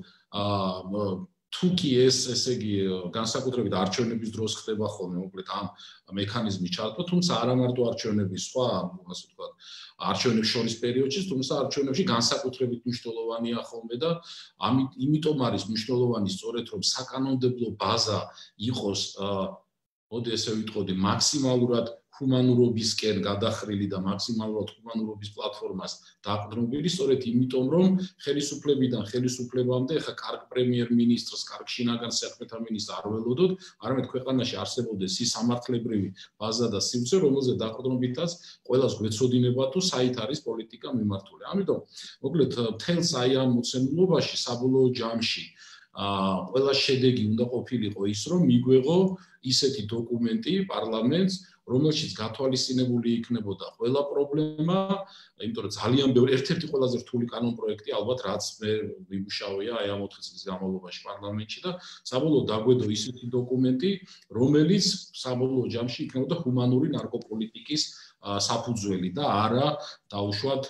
თუ კი ესე იგი განსაკუთრებით არჩევნების დროს ხდება ხოლმე მოკლედ ამ მექანიზმის ჩართვა, თუმცა არა მარტო არჩევნების სხვა, ასე ვთქვათ, არჩევნებს შორის პერიოდში, თუმცა არჩევნებში განსაკუთრებით მნიშვნელოვანია ხოლმე და იმიტომ არის მნიშვნელოვანი სწორედ რომ საკანონმდებლო ბაზა იყოს, მოდი ესე ვიტყოდი, მაქსიმალურად ჰუმანურობისკენ გადახრილი და მაქსიმალურად ჰუმანურობის პლატფორმას დაყრდნობილი, სწორედ იმიტომ, რომ ხელისუფლებიდან ხელისუფლებამდე ახლა კარგ პრემიერ-მინისტრს, კარგ შინაგან საქმეთა მინისტრს არ ველოდოთ, არამედ ქვეყანაში არსებობდეს ის სამართლებრივი ბაზა და სივრცე, რომელზე დაყრდნობითაც ყველას გვეცოდინება თუ საით არის პოლიტიკა მიმართული. ამიტომ, მოკლედ, მთელს აი ამ მოცემულობაში საბოლოო ჯამში ყველა შედეგი უნდა ყოფილიყო ის, რომ მიგვეღო ისეთი დოკუმენტი პარლამენტს, რომელშიც გათვალისწინებული იქნებოდა ყველა პრობლემა, იმიტომ რომ ძალიან ბევრი ერთ-ერთი ყველაზე რთული კანონ პროექტი ალბათ რაც მე ვიმუშავია აი ამ 4 წლის განმავლობაში პარლამენტში და საბოლოოდ დაგვედო ისეთი დოკუმენტი, რომელიც საბოლოო ჯამში იქნებოდა ჰუმანური ნარკოპოლიტიკის საფუძველი და არა დაუშვათ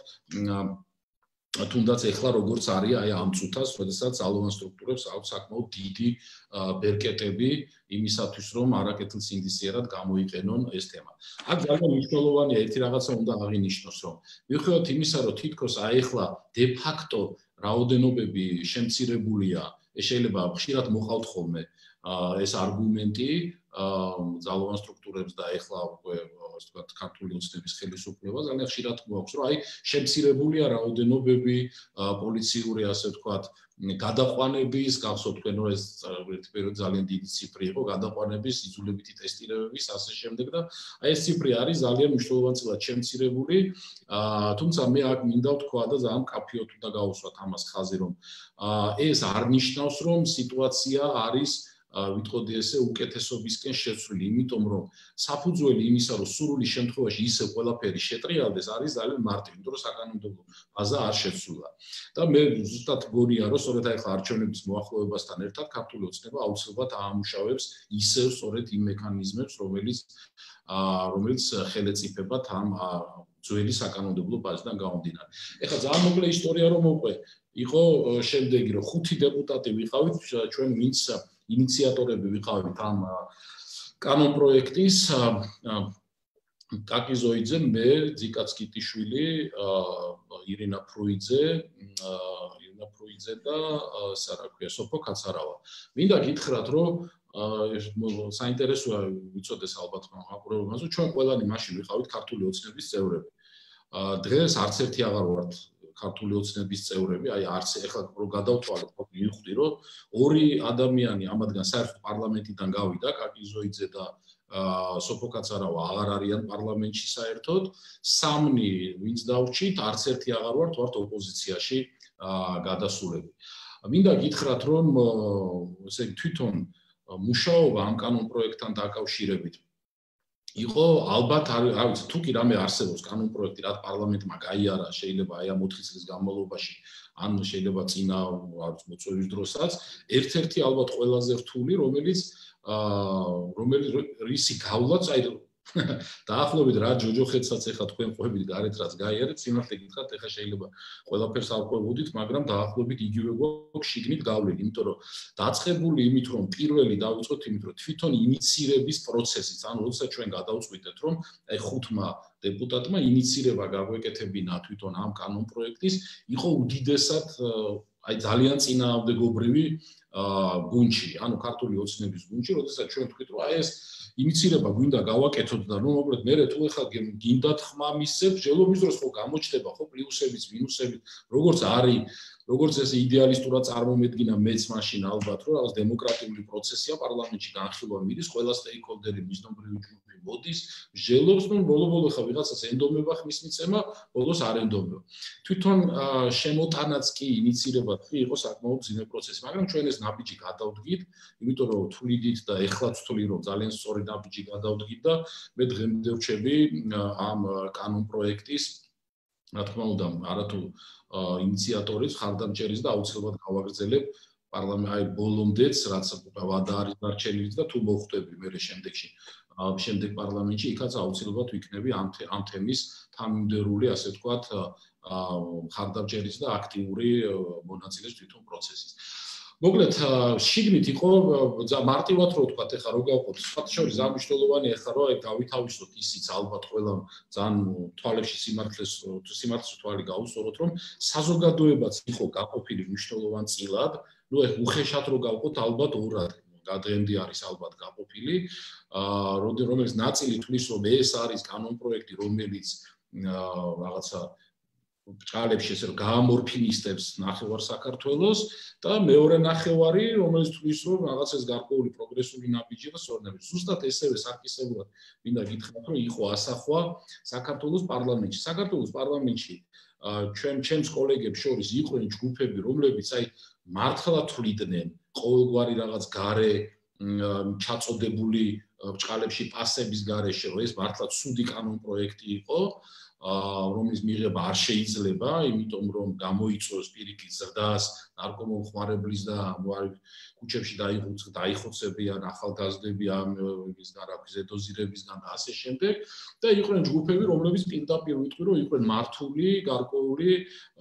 თუნდაც ეხლა როგორც არის აი ამ წუთას, როდესაც ძალოვან სტრუქტურებს აქვს საკმაოდ დიდი ბერკეტები იმისათვის, რომ არაკეთილსინდისიერად გამოიყენონ ეს თემა. აქ ძალიან მნიშვნელოვანია ერთი რაღაცა უნდა აღინიშნოს, რომ მიუხედავად იმისა, რომ თითქოს აი ეხლა de facto რაოდენობები შემცირებულია, ეს შეიძლება ხშირად მოყავთ ხოლმე ეს არგუმენტი ძალოვან სტრუქტურებს და ეხლა უკვე ასე ვთქვათ, ქართული ოცნების ხელისუფლება ძალიან ხშირად გვაქვს, რომ აი შემცირებულია რაოდენობები პოლიციური ასე ვთქვათ გადაყვანების, გახსოვთ თქვენ რომ ეს ერთი პერიოდი ძალიან დიდი ციფრი იყო, გადაყვანების, იძულებითი ტესტირებების, ასე შემდეგ და აი ეს ციფრი არის ძალიან მნიშვნელოვანად შემცირებული. თუმცა მე აქ მინდა ვთქვა და ძალიან კაფიოდ უნდა გავუსვათ ამას ხაზი, რომ ეს არ ნიშნავს, რომ სიტუაცია არის ვიტყოდი ესე უკეთესობისკენ შეცვლილი, იმიტომ რომ საფუძველი იმისა, რომ სრული შემთხვევაში ისე ყველაფერი შეტრიალდეს, არის ძალიან მარტივი, იმიტომ რომ საკანონმდებლო ბაზა არ შეცვლილა. და მე ზუსტად გონია, რომ სწორედ აი ხა არჩევნების მოახლოებასთან ერთად ქართული ოცნება აუცილებლად აამუშავებს ისევ სწორედ იმ მექანიზმებს, რომელიც ხელეწიფებათ ამ ძველი საკანონმდებლო ბაზიდან გამომდინარე. ეხლა ძალიან მოკლე ისტორია რომ მოვყვე, იყო შემდეგი, რომ 5 დეპუტატი ვიყავით, ჩვენ ვინც ინიციატორები ვიყავით ამ კანონ პროექტის, კაკი ზოიძე, მე, ძიკა ცკიტიშვილი, ირინა ფრუიძე და რა ქვია, სოფო კაცარავა. მინდა გითხრათ, რომ საინტერესოა ვიცოდეს ალბათ მაყურებელს, რომ ჩვენ ყველანი მაშინ ვიყავით ქართული ოცნების წევრები. დღეს არც ერთი აღარ ვართ ქართული ოცნების წევრები, აი არც ეხლა რომ გადავთვალოთ, მივხვდი რომ ორი ადამიანი ამადგან საერთოდ პარლამენტიდან გავიდა, კაკი ზოიძე და სოფო კაცარავა აღარ არიან პარლამენტში საერთოდ, 3 ვინც დავრჩით, არც ერთი აღარ ვართ ოპოზიციაში გადასულები. მინდა გითხრათ, რომ ესე იგი თვითონ მუშაობა ამ კანონ პროექტთან დაკავშირებით იყო ალბათ არ ვიცი თუ კი რამე არსებობს კანონ პროექტი რაც პარლამენტმა გაიარა შეიძლება აი ამ 4 წლის განმავლობაში ან შეიძლება წინა მოწვევის დროსაც ერთ-ერთი ალბათ ყველაზე რთული რომელიც რისი გავლაც აი დაახლოებით რა ჯოჯოხეთსაც ეხა თქვენ ყვებით გარეთ რაც გაიარეთ სიმართლე გითხრათ ეხა შეიძლება ყველაფერს არ ყვებოდით მაგრამ დაახლოებით იგივე გვაქვს შიგნით გავლილი იმიტომ რომ დაწყებული იმით რომ პირველი დავიწყოთ იმით რომ თვითონ ინიცირების პროცესიც ანუ როდესაც ჩვენ გადავწყვიტეთ რომ აი 5 დეპუტატმა ინიცირება გაგვეკეთებინა თვითონ ამ კანონ პროექტის იყო უდიდესად აი ძალიან წინააღმდეგობრივი გუნჩი ანუ ქართული ოცნების გუნჩი როდესაც ჩვენ ვთქვით რომ აი ეს ინიცირება გვინდა გავაკეთოთ და რომ მოკლედ მე თუ ეხლა გინდათ ხმა მისცემ ჯელობის დროს ხო გამოჩნდება ხო პლუსებიც მინუსებიც როგორც ეს იდეალისტურად წარმომედგინა მეც მაშინ ალბათ რომ რაღაც დემოკრატიული პროცესია პარლამენტში განხილვა მიდის ყველა სტეიკჰოლდერი მიზნობრივი ჯგუფი მოდის ჯელობს ნუ ბოლო-ბოლო ხა ვიღაცას ენდომება ხმის მიცემა ბოლოს არ ენდომება თვითონ შემოტანაც კი ინიცირება კი იყო საკმაოდ ძიმე პროცესი მაგრამ ჩვენ ეს ნაბიჯი გადავდგით იმიტომ რომ თვლიდით და ეხლაც თვლი რომ ძალიან სწორი ნაბიჯი გადავდგით და მე დღემდე ვჩები ამ კანონ პროექტის რა თქმა უნდა არათუ ინიციატორის ხარდამჭერის და აუცილებლად გავაგრძელებ პარლამენტ აი ბოლომდეც რაც ვადა არის დარჩენილი და თუ მოხვდები მე შემდეგ პარლამენტში იქაც აუცილებლად ვიქნები ამ თემის თანმიმდევრული ასე ვთქვათ ხარდამჭერის და აქტიური მონაწილეს თვითონ პროცესის მოკლედ შიგნით იყო მარტივად რო ვთქვათ ეხლა რო გავყოთ სპეციალური ზამიშტოლოვანი ეხლა რო გავითავისოთ ისიც ალბათ ყველა ძალიან თვალებში სიმართლეს თვალი გაუსწოროთ რომ საზოგადოებაც იყო გაყოფილი მნიშვნელოვანწილად ნუ ეხ უხეშად რო გავყოთ ალბათ ორად გადაემდი არის ალბათ გაყოფილი რომელიც ნაწილი თვლის რომ ეს არის კანონ პროექტი რომელიც რაღაცა ბჭყალებში ესე რომ გაამორფინისტებს ნახევარ საქართველოს და მეორე ნახევარი რომელიც თვლის რომ რაღაც ეს გარკვეული პროგრესული ნაბიჯი და სწორნები ზუსტად ესევე საკისებურად მინდა გითხრათ რომ იყო ასახვა საქართველოს პარლამენტში ჩემს კოლეგებს შორის იყვნენ ჯგუფები რომლებიც აი მართლა თვლიდნენ ყოველგვარი რაღაც გარე ჩაწოდებული ბჭყალებში პასების გარეშე რომ ეს მართლა ცუდი კანონ პროექტი იყო რომლის მიღება არ შეიძლება, იმიტომ რომ გამოიწვევს პირიქით ზრდას, ნარკომომხმარებლის და ქუჩებში დაიხოცებიან ახალგაზრდები ამ ისგან რა ქვია დოზირებისგან და ასე შემდეგ და იყვნენ ჯგუფები, რომლებიც პირდაპირ ვიტყვი რომ იყვნენ მართული, გარკვეული,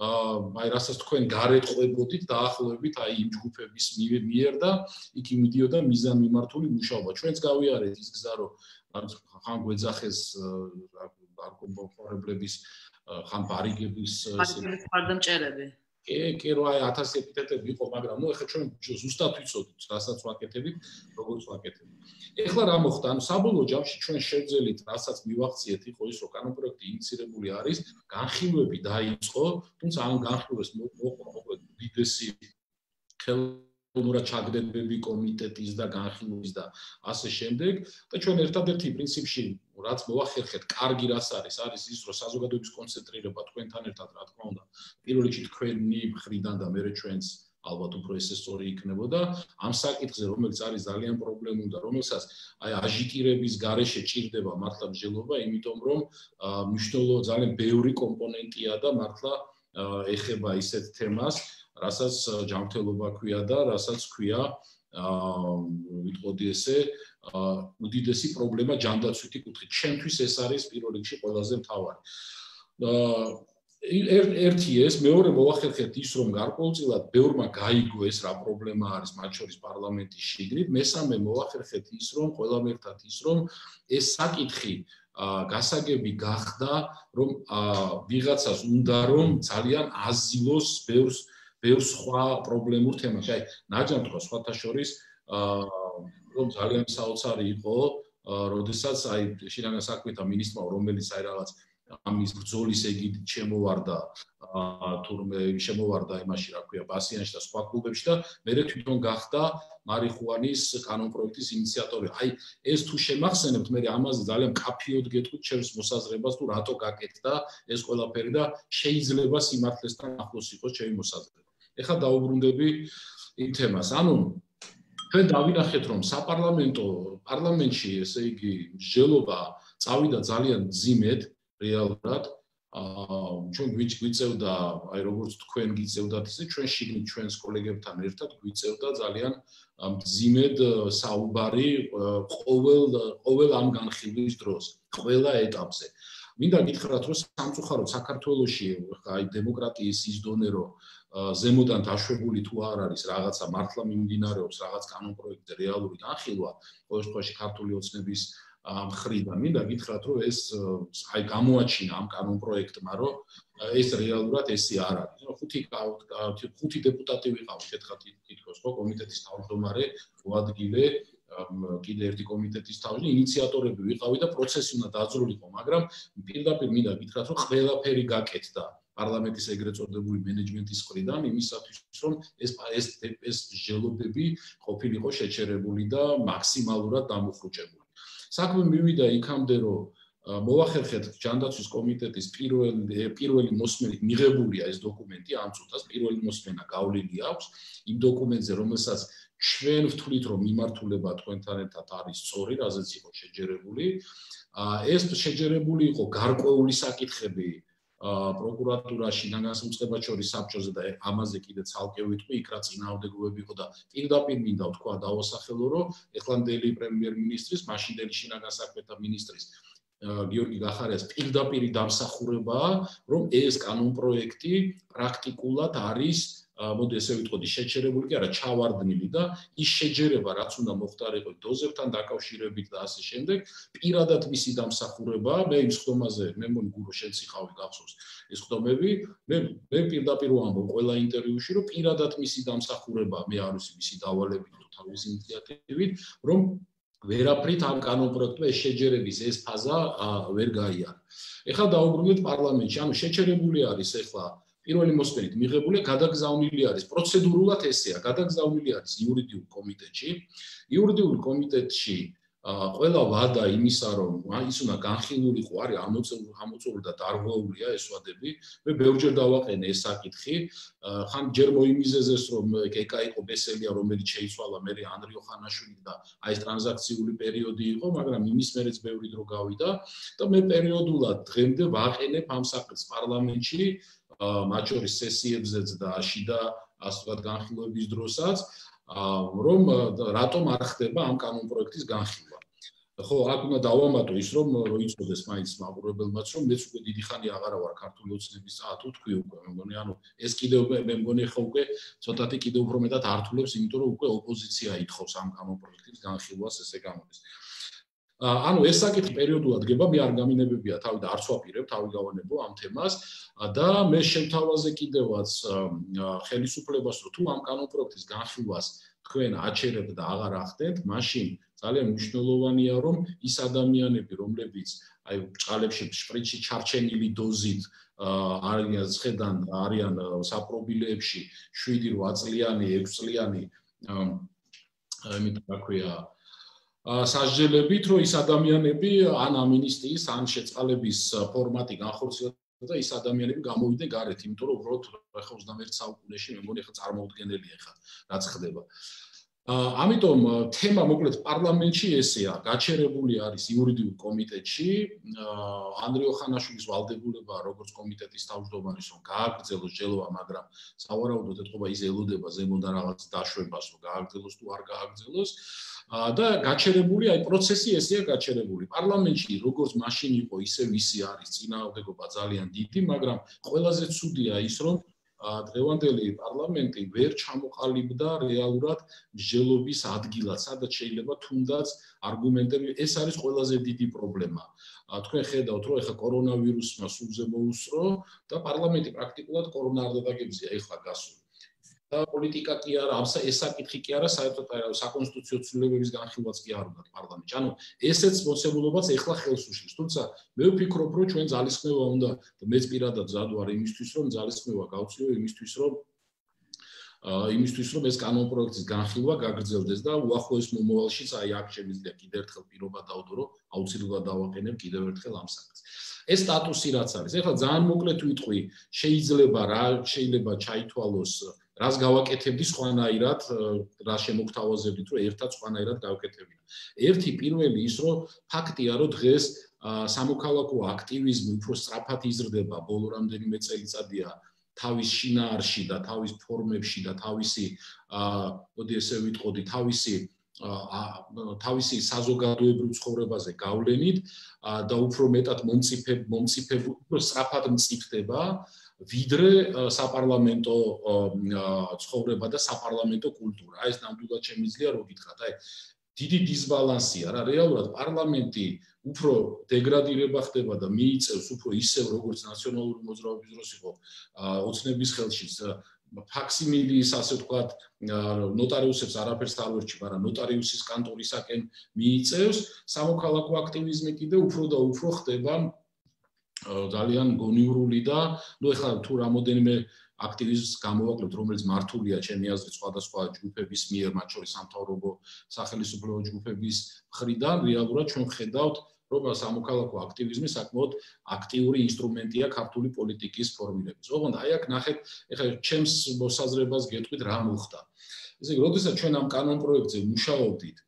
აი რასაც თქვენ გარეთ ყვებოდით დაახლოებით აი იმ ჯგუფების მიერ და იქ იმიდიოდა მიზანმიმართული მუშაობა. ჩვენც გავიარეთ ის გზა რომ ხან გვეძახეს არკომომხმარებლების ხან ბარიგების
ხარდამჭერები
კი რა 1000 ეპითეტები იყო, მაგრამ ეხლა ჩვენ ზუსტად ვიცოდით, რასაც ვაკეთებით, როგორც ვაკეთებით. ეხლა რა მოხდა? ანუ საბოლოო ჯამში ჩვენ შევძელით, რასაც მივახციეთ, იყო ის, რომ კანონპროექტი ინიცირებული არის, განხილვები დაიწყო, თუმცა ამ განხილვებს მოყვა უდიდესი ხელოვნურად ჩაგდებები კომიტეტის და განხილვის და ასე შემდეგ და ჩვენ ერთადერთი პრინციპში რაც მოახერხეთ, კარგი რაც არის ის, რომ საზოგადოების კონცენტრირება თქვენთან ერთად, რა თქმა უნდა, პირველ რიგში თქვენი მხრიდან და მერე ჩვენს ალბათ უფრო ესე სწორი იქნებოდა ამ საკითხზე, რომელიც არის ძალიან პრობლემური და რომელსაც აი აჟიტირების გარეშე ჭირდება მართლა მსჯელობა, იმიტომ რომ მნიშვნელოვანი ძალიან ბევრი კომპონენტია და მართლა ეხება ისეთ თემას, რასაც ჯანმრთელობა ქვია და რასაც ქვია ვიტყოდი ესე უდიდესი პრობლემა ჯანდაცვითი კუთხით. ჩემთვის ეს არის პირველ რიგში ყველაზე მთავარი. ერთი ეს, მეორე მოახერხეთ ის, რომ გარკვეულწილად ბევრმა გაიგო ეს რა პრობლემა არის მათ შორის პარლამენტის შიგნით, მესამე მოახერხეთ ის, რომ ყველამ ერთად ის, რომ ეს საკითხი გასაგები გახდა, რომ ვიღაცას უნდა რომ ძალიან აზილოს ბევრ სხვა პრობლემურ თემაში. აი, ნაჯამ თქვა სხვათა შორის რომ ძალიან საოცარი იყო, როდესაც აი შინაგან საქმეთა მინისტრმა, რომელიც აი რაღაც ამის ბრძოლის ეგიდით შემოვარდა იმაში, რა ქვია, ბასიანში და სხვა კლუბებში და მერე თვითონ გახდა მარიხუანის კანონპროექტის ინიციატორი. აი, ეს თუ შემახსენებთ, მე ამაზე ძალიან კაფიოდ გეტყვით ჩემს მოსაზრებას, თუ რატო გაკეთდა ეს ყველაფერი და შეიძლება სიმართლესთან ახლოს იყოს ჩემი მოსაზრება. ეხლა დაუბრუნდები იმ თემას. ანუ ჩვენ დავინახეთ, რომ პარლამენტში, ესე იგი, მსჯელობა წავიდა ძალიან მძიმედ რეალურად. ჩვენ გვიწევდა, აი როგორც თქვენ გიწევდათ ისე, ჩვენ შიგნით ჩვენს კოლეგებთან ერთად გვიწევდა ძალიან მძიმედ საუბარი ყოველ ამ განხილვის დროს, ყველა ეტაპზე. მინდა გითხრათ, რომ სამწუხაროდ საქართველოში აი დემოკრატიის ის დონე, რომ ზემოდან დაშვებული თუ არ არის რაღაცა მართლა მიმდინარეობს რაღაც კანონპროექტზე რეალური განხილვა, ყოველ შემთხვევაში ქართული ოცნების მხრიდან. მინდა გითხრათ, რომ ეს აი გამოაჩინა ამ კანონპროექტმა, რომ ეს რეალურად ესე არ არის. ხუთი დეპუტატი ვიყავით, ერთხელ თითქოს ხო კომიტეტის თავმჯდომარე, მოადგილე, კიდე ერთი კომიტეტის თავმჯდომარე, ინიციატორები ვიყავით და პროცესი უნდა დაძრულიყო, მაგრამ პირდაპირ მინდა გითხრათ, რომ ყველაფერი გაკეთდა პარლამენტის ეგრეთ წოდებული მენეჯმენტის მხრიდან იმისათვის, რომ ეს მსჯელობები ყოფილიყო შეჩერებული და მაქსიმალურად დამუხრუჭებული. საქმე მივიდა იქამდე, რომ მოახერხეთ ჯანდაცვის კომიტეტის პირველი მოსმენით მიღებულია ეს დოკუმენტი ამ წუთას, პირველი მოსმენა გავლილი აქვს იმ დოკუმენტზე, რომელსაც ჩვენ ვთვლით, რომ მიმართულება თქვენთან ერთად არის სწორი, რაზეც იყო შეჯერებული. ეს შეჯერებული იყო გარკვეული საკითხები პროკურატურაში, ნაგაზომწყებად შორის საბჭოზე და ამაზე კიდე ცალკე ვიტყვი, იქ რა წინააღმდეგობები იყო და პირდაპირ მინდა ვთქვა დავასახელო, რომ ეხლანდელი პრემიერ-მინისტრის, მაშინდელი შინაგან საქმეთა მინისტრის გიორგი გახარიას პირდაპირი დამსახურებაა, რომ ეს კანონპროექტი პრაქტიკულად არის მოდი ესე ვიტყოდი, შეჩერებული კი არა, ჩავარდნილი და ის შეჯერება, რაც უნდა მოხდარიყო დოზებთან დაკავშირებით და ასე შემდეგ, პირადად მისი დამსახურება, მე იმ ხდომაზე, მე მგონი გურო შენც იყავი გახსოვს ეს ხდომები, მე პირდაპირ ვამბობ ყველა ინტერვიუში, რომ პირადად მისი დამსახურება, მე არ ვიცი მისი დავალებით თუ თავის ინიციატივით, რომ ვერაფრით ამ კანონპროექტმა ეს შეჯერების ეს ფაზა ვერ გაიარა. ეხლა დაუბრუნდეთ პარლამენტში, ანუ შეჩერებული არის ეხლა პირველი მოსმენით მიღებული, გადაგზავნილი არის პროცედურულად ესეა, გადაგზავნილი არის იურიდიულ კომიტეტში. იურიდიულ კომიტეტში ყველა ვადა იმისა, რომ ის უნდა განხილულიყო, არის ამოწურული და დარღვეულია ეს ვადები. მე ბევრჯერ დავაყენე ეს საკითხი. ხან ჯერ მოიმიზეზეს, რომ ეკა იყო ბესელია, რომელიც შეიცვალა მე ანდრიო ხანაშვილი და აი ეს ტრანზაქციული პერიოდი იყო, მაგრამ იმის მერეც ბევრი დრო გავიდა და მე პერიოდულად დღემდე ვაყენებ ამ საკითხს პარლამენტში. მათ შორის სესიებზეც და შიდა ასე ვთქვათ განხილვების დროსაც, რომ რატომ არ ხდება ამ კანონპროექტის განხილვა. ხო, აქ უნდა დავამატო ის, რომ იცოდეს მაინც მაყურებელმაც, რომ მეც უკვე დიდი ხანი აღარა ვარ ქართული ოცნების თუ თქვი უკვე, მე მგონი, ანუ ეს კიდევ მე მგონი ხო უკვე ცოტათი კიდევ უფრო მეტად ართულებს, იმიტომ რომ უკვე ოპოზიცია ითხოვს ამ კანონპროექტის განხილვას, ესე გამოდის. ანუ ეს საკითხი პერიოდულად დგება, მე არ გამინებებია თავი და არც ვაპირებ, თავი გავანებო ამ თემას და მე შემთავაზე კიდევაც ხელისუფლებას რომ თუ ამ კანონპროექტის განხილვას თქვენ აჩერებთ და აღარ ახდენთ, მაშინ ძალიან მნიშვნელოვანია რომ ის ადამიანები, რომლებიც აი ბჭყალებში შპრიცში ჩარჩენილი დოზით არიან საპრობილეებში 7-8 წლიანი, 6 წლიანი რა ქვია სასჯელებით, რომ ის ადამიანები ან ამინისტიის, ან შეწყალების ფორმატი განხორციელდა და ის ადამიანები გამოვიდნენ გარეთ, იმიტომ რომ უბრალოდ ახლა 21 საუკუნეში მე მგონი ახლა წარმოუდგენელია ახლა რაც ხდება. ამიტომ თემა მოკლედ პარლამენტში ესეა, გაჩერებული არის იურიდიულ კომიტეტში, ანდრიო ხანაშვილის ვალდებულება როგორც კომიტეტის თავმჯდომარის რომ გააგრძელოს ჯელობა, მაგრამ სავარაუდოდ ეთყობა ის ელოდება ზემოდან რაღაც დაშვებას, რომ გააგრძელოს თუ არ გააგრძელოს. და გაჩერებული, აი პროცესი ესეა გაჩერებული. პარლამენტში როგორც მაშინ იყო, ისე ვისი არის წინააღმდეგობა ძალიან დიდი, მაგრამ ყველაზე ცუდია ის, რომ დღევანდელი პარლამენტი ვერ ჩამოყალიბდა რეალურად მსჯელობის ადგილად, სადაც შეიძლება თუნდაც არგუმენტები, ეს არის ყველაზე დიდი პრობლემა. თქვენ ხედავთ, რომ ეხლა კორონავირუსმა სულზე მოუსწრო და პარლამენტი პრაქტიკულად კორონა არ დაგებზია ეხლა გასული. და პოლიტიკა კი არა, ეს საკითხი კი არა, საერთოდ საკონსტიტუციო ცვლილებების განხილვაც კი არ უნდა პარლამენტში. ანუ ესეც მოცემულობაც ეხლა ხელს უშლის. თუმცა მე ვფიქრობ, რომ ჩვენ ძალისხმევა უნდა და მეც პირადად მზად ვარ იმისთვის, რომ ძალისხმევა გავწიო იმისთვის, რომ ეს კანონპროექტის განხილვა გაგრძელდეს და უახლოეს მომავალშიც აი აქ შემიძლია კიდევ ერთხელ პირობა დავდო, რომ აუცილებლად დავაყენებ კიდევ ერთხელ ამ საკითხს. ეს სტატუსი რაც არის, ეხლა ძალიან მოკლედ ვიტყვი, შეიძლება ჩაითვალოს რას გავაკეთებდი სხვანაირად, რა შემოგთავაზებდით, რომ ერთად სხვანაირად გავაკეთებინა. ერთი პირველი ის, რომ ფაქტია, რომ დღეს სამოქალაქო აქტივიზმი უფრო სწრაფად იზრდება, ბოლო რამდენიმე წელიწადია თავის შინაარსში და თავის ფორმებში და თავისი, მოდი ესე ვიტყოდი, თავისი საზოგადოებრივ ცხოვრებაზე გავლენით და უფრო მეტად მომწიფებული, უფრო სწრაფად მწიფდება ვიდრე საპარლამენტო ცხოვრება და საპარლამენტო კულტურა. ეს ნამდვილად შემიძლია რო გითხრათ, აი დიდი დისბალანსია რა, რეალურად პარლამენტი უფრო დეგრადირება ხდება და მიიწევს უფრო ისევ როგორც ნაციონალური მოძრაობის დროს იყო ოცნების ხელშიც ფაქსიმილის ასე ვთქვათ ნოტარიუსებს არაფერს არ ვერჩი, მაგრამ ნოტარიუსის კანტორისაკენ მიიწევს, სამოქალაქო აქტივიზმი კიდე უფრო და უფრო ხდება ძალიან გონივრული და ნუ ეხლა თუ რამოდენიმე აქტივიზმს გამოვაკლებთ, რომელიც მართულია ჩემი აზრით სხვადასხვა ჯგუფების მიერ, მათ შორის სამთავრობო სახელმწიფო ჯგუფების მხრიდან, რეალურად ჩვენ ხედავთ, რომ სამოქალაქო აქტივიზმი საკმაოდ აქტიური ინსტრუმენტია ქართული პოლიტიკის ფორმირების. ოღონდ აი აქ ნახეთ, ეხლა ჩემს მოსაზრებას გეტყვით რა მოხდა. ესე იგი, როდესაც ჩვენ ამ კანონპროექტზე მუშაობდით,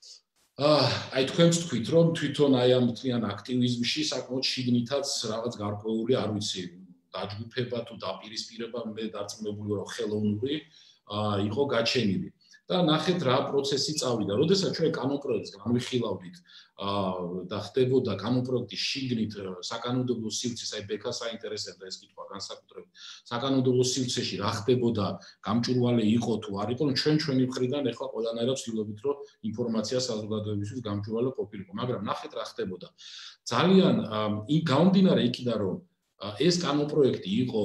აი თქვენც თქვით, რომ თვითონ აი ამ მთლიან აქტივიზმში საკმაოდ შიგნითაც რაღაც გარკვეული, არ ვიცი, დაჯგუფება თუ დაპირისპირება, მე დარწმუნებული ვარ, ხელოვნური იყო გაჩენილი. და ნახეთ რა პროცესი წავიდა. როდესაც ჩვენ კანონპროექტს განვიხილავდით და ხდებოდა კანონპროექტის შიგნით საკანონმდებლო სივრცეს, აი ბექას აინტერესებდა ეს კითხვა განსაკუთრებით. საკანონმდებლო სივრცეში რა ხდებოდა, გამჭვირვალე იყო თუ არ იყო, ჩვენი მხრიდან ეხლა ყველანაირად ვცდილობთ, რომ ინფორმაცია საზოგადოებისთვის გამჭვირვალე ყოფილიყო, მაგრამ ნახეთ რა ხდებოდა. ძალიან გამომდინარე იქიდან, რომ ეს კანონპროექტი იყო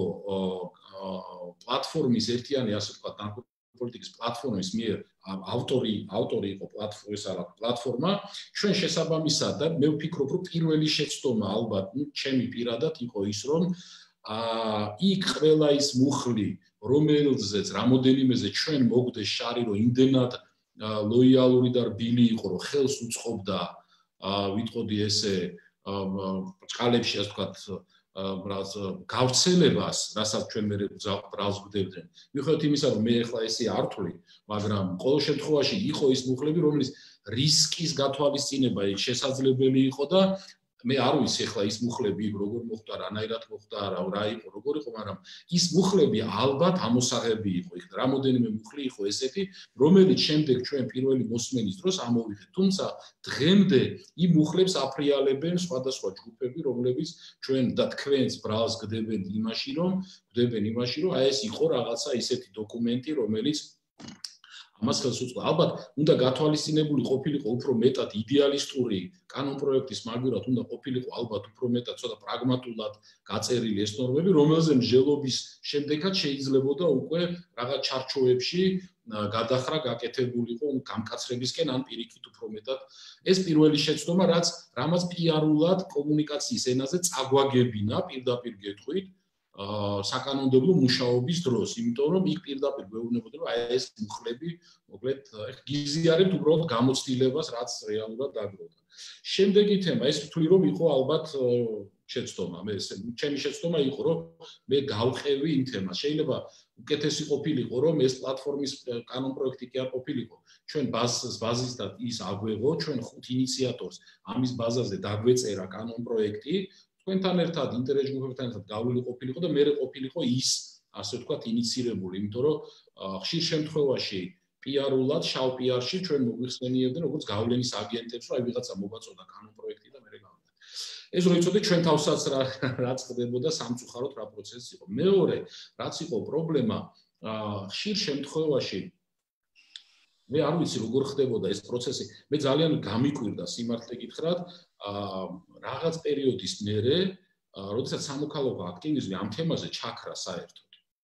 პლატფორმის ერთიანი, ასე ვთქვათ, პოლიტიკის პლატფორმის მიერ ავტორი იყო პლატფორმა, ჩვენ შესაბამისად და მე ვფიქრობ, რომ პირველი შეცდომა ალბათ, ჩემი პირადად იყო ის, რომ იქ ყველა ის მუხლი, რომელზეც რამოდენიმეზე ჩვენ მოგდეს შარი, რომ იმდენად ლოიალური და რბილი იყო, რომ ხელს უწყობდა, ვიტყოდი ესე, ბჭყალებში, ასე ვთქვათ, გავრცელებას, რასაც ჩვენ მე ბრალს გვდებდნენ. მიუხედავად იმისა, რომ მე ახლა ესე არ თვლი, მაგრამ ყოველ შემთხვევაში იყო ის მუხლები, რომლის რისკის გათვალისწინება შესაძლებელი იყო და მე არ ვიცი ახლა ის მუხლები როგორ მოხდა, რანაირად მოხდა, რა იყო, როგორ იყო, მაგრამ ის მუხლები ალბათ ამოსაღები იყო. იქ რამოდენიმე მუხლი იყო ესეთი, რომელიც შემდეგ ჩვენ პირველი მოსმენის დროს ამოვიღეთ. თუმცა დღემდე იმ მუხლებს აფრიალებენ სხვადასხვა ჯგუფები, რომლებიც ჩვენ და თქვენს ბრალს გდებენ იმაში, რომ აი ეს იყო რაღაცა ისეთი დოკუმენტი, რომელიც ამას ხელს უწყობდა. ალბათ, უნდა გათვალისწინებული ყოფილიყო უფრო მეტად იდეალისტური კანონპროექტის მაგივრად უნდა ყოფილიყო ალბათ უფრო მეტად ცოტა პრაგმატულად გაწერილი ეს ნორმები, რომელზე მსჯელობის შემდეგაც შეიძლებოდა უკვე რაღაც ჩარჩოებში გადახრა გაკეთებულიყო გამკაცრებისკენ ან პირიქით უფრო მეტად. ეს პირველი შეცდომა, რამაც პიარულად კომუნიკაციის ენაზე წაგვაგებინა პირდაპირ გეტყვით საკანონმდებლო მუშაობის დროს, იმიტომ რომ იქ პირდაპირ გვეუბნებოდა რომ აი ეს მუხლები, მოკლედ, გიზიარებთ უბრალოდ გამოცდილებას, რაც რეალურად დაგროვდა. შემდეგი თემა, ეს ვთვლი რომ იყო ალბათ შეცდომა, ჩემი შეცდომა იყო რომ მე გავყევი იმ თემას. შეიძლება უკეთესი ყოფილიყო რომ ეს პლატფორმის კანონპროექტი კი არ ყოფილიყო. ჩვენ ბაზისად ის აგვეღო, ჩვენ 5 ინიციატორს ამის ბაზაზე დაგვეწერა კანონპროექტი. თქვენთან ერთად ინტერეს ჯგუფებთან ერთად გავლილი ყოფილიყო და მე ყოფილიყო ის, ასე ვთქვათ, ინიცირებული, იმიტომ რომ ხშირ შემთხვევაში პიარულად, შავ პიარში ჩვენ მოგვიხსენიებდნენ როგორც გავლენის აგენტებს, რომ აი ვიღაცა მოგაწოდა კანონპროექტი და მე გავხდა. ეს რო იცოდე ჩვენ თავსაც რაც ხდებოდა სამწუხაროდ რა პროცესი იყო. მეორე, რაც იყო პრობლემა, ხშირ შემთხვევაში მე არ ვიცი როგორ ხდებოდა ეს პროცესი. მე ძალიან გამიკვირდა სიმართლე გითხრათ, რაღაც პერიოდის მერე, როდესაც სამოქალაქო აქტივიზმი ამ თემაზე ჩაქრა საერთოდ.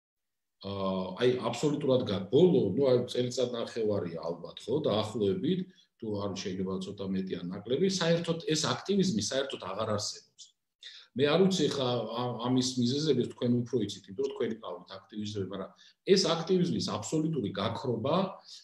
აი აბსოლუტურად ბოლო, აი წელიწად ნახევარია ალბათ, ხო, დაახლოებით, თუ არ შეიძლება ცოტა მეტი ან ნაკლები, საერთოდ ეს აქტივიზმი საერთოდ აღარ არსებობს. მე არ ვიცი ხა ამის მიზეზები თქვენ უფრო იცით, იმიტომ რომ თქვენი ყავით აქტივისტები, მაგრამ ეს აქტივიზმის აბსოლუტური გაქრობა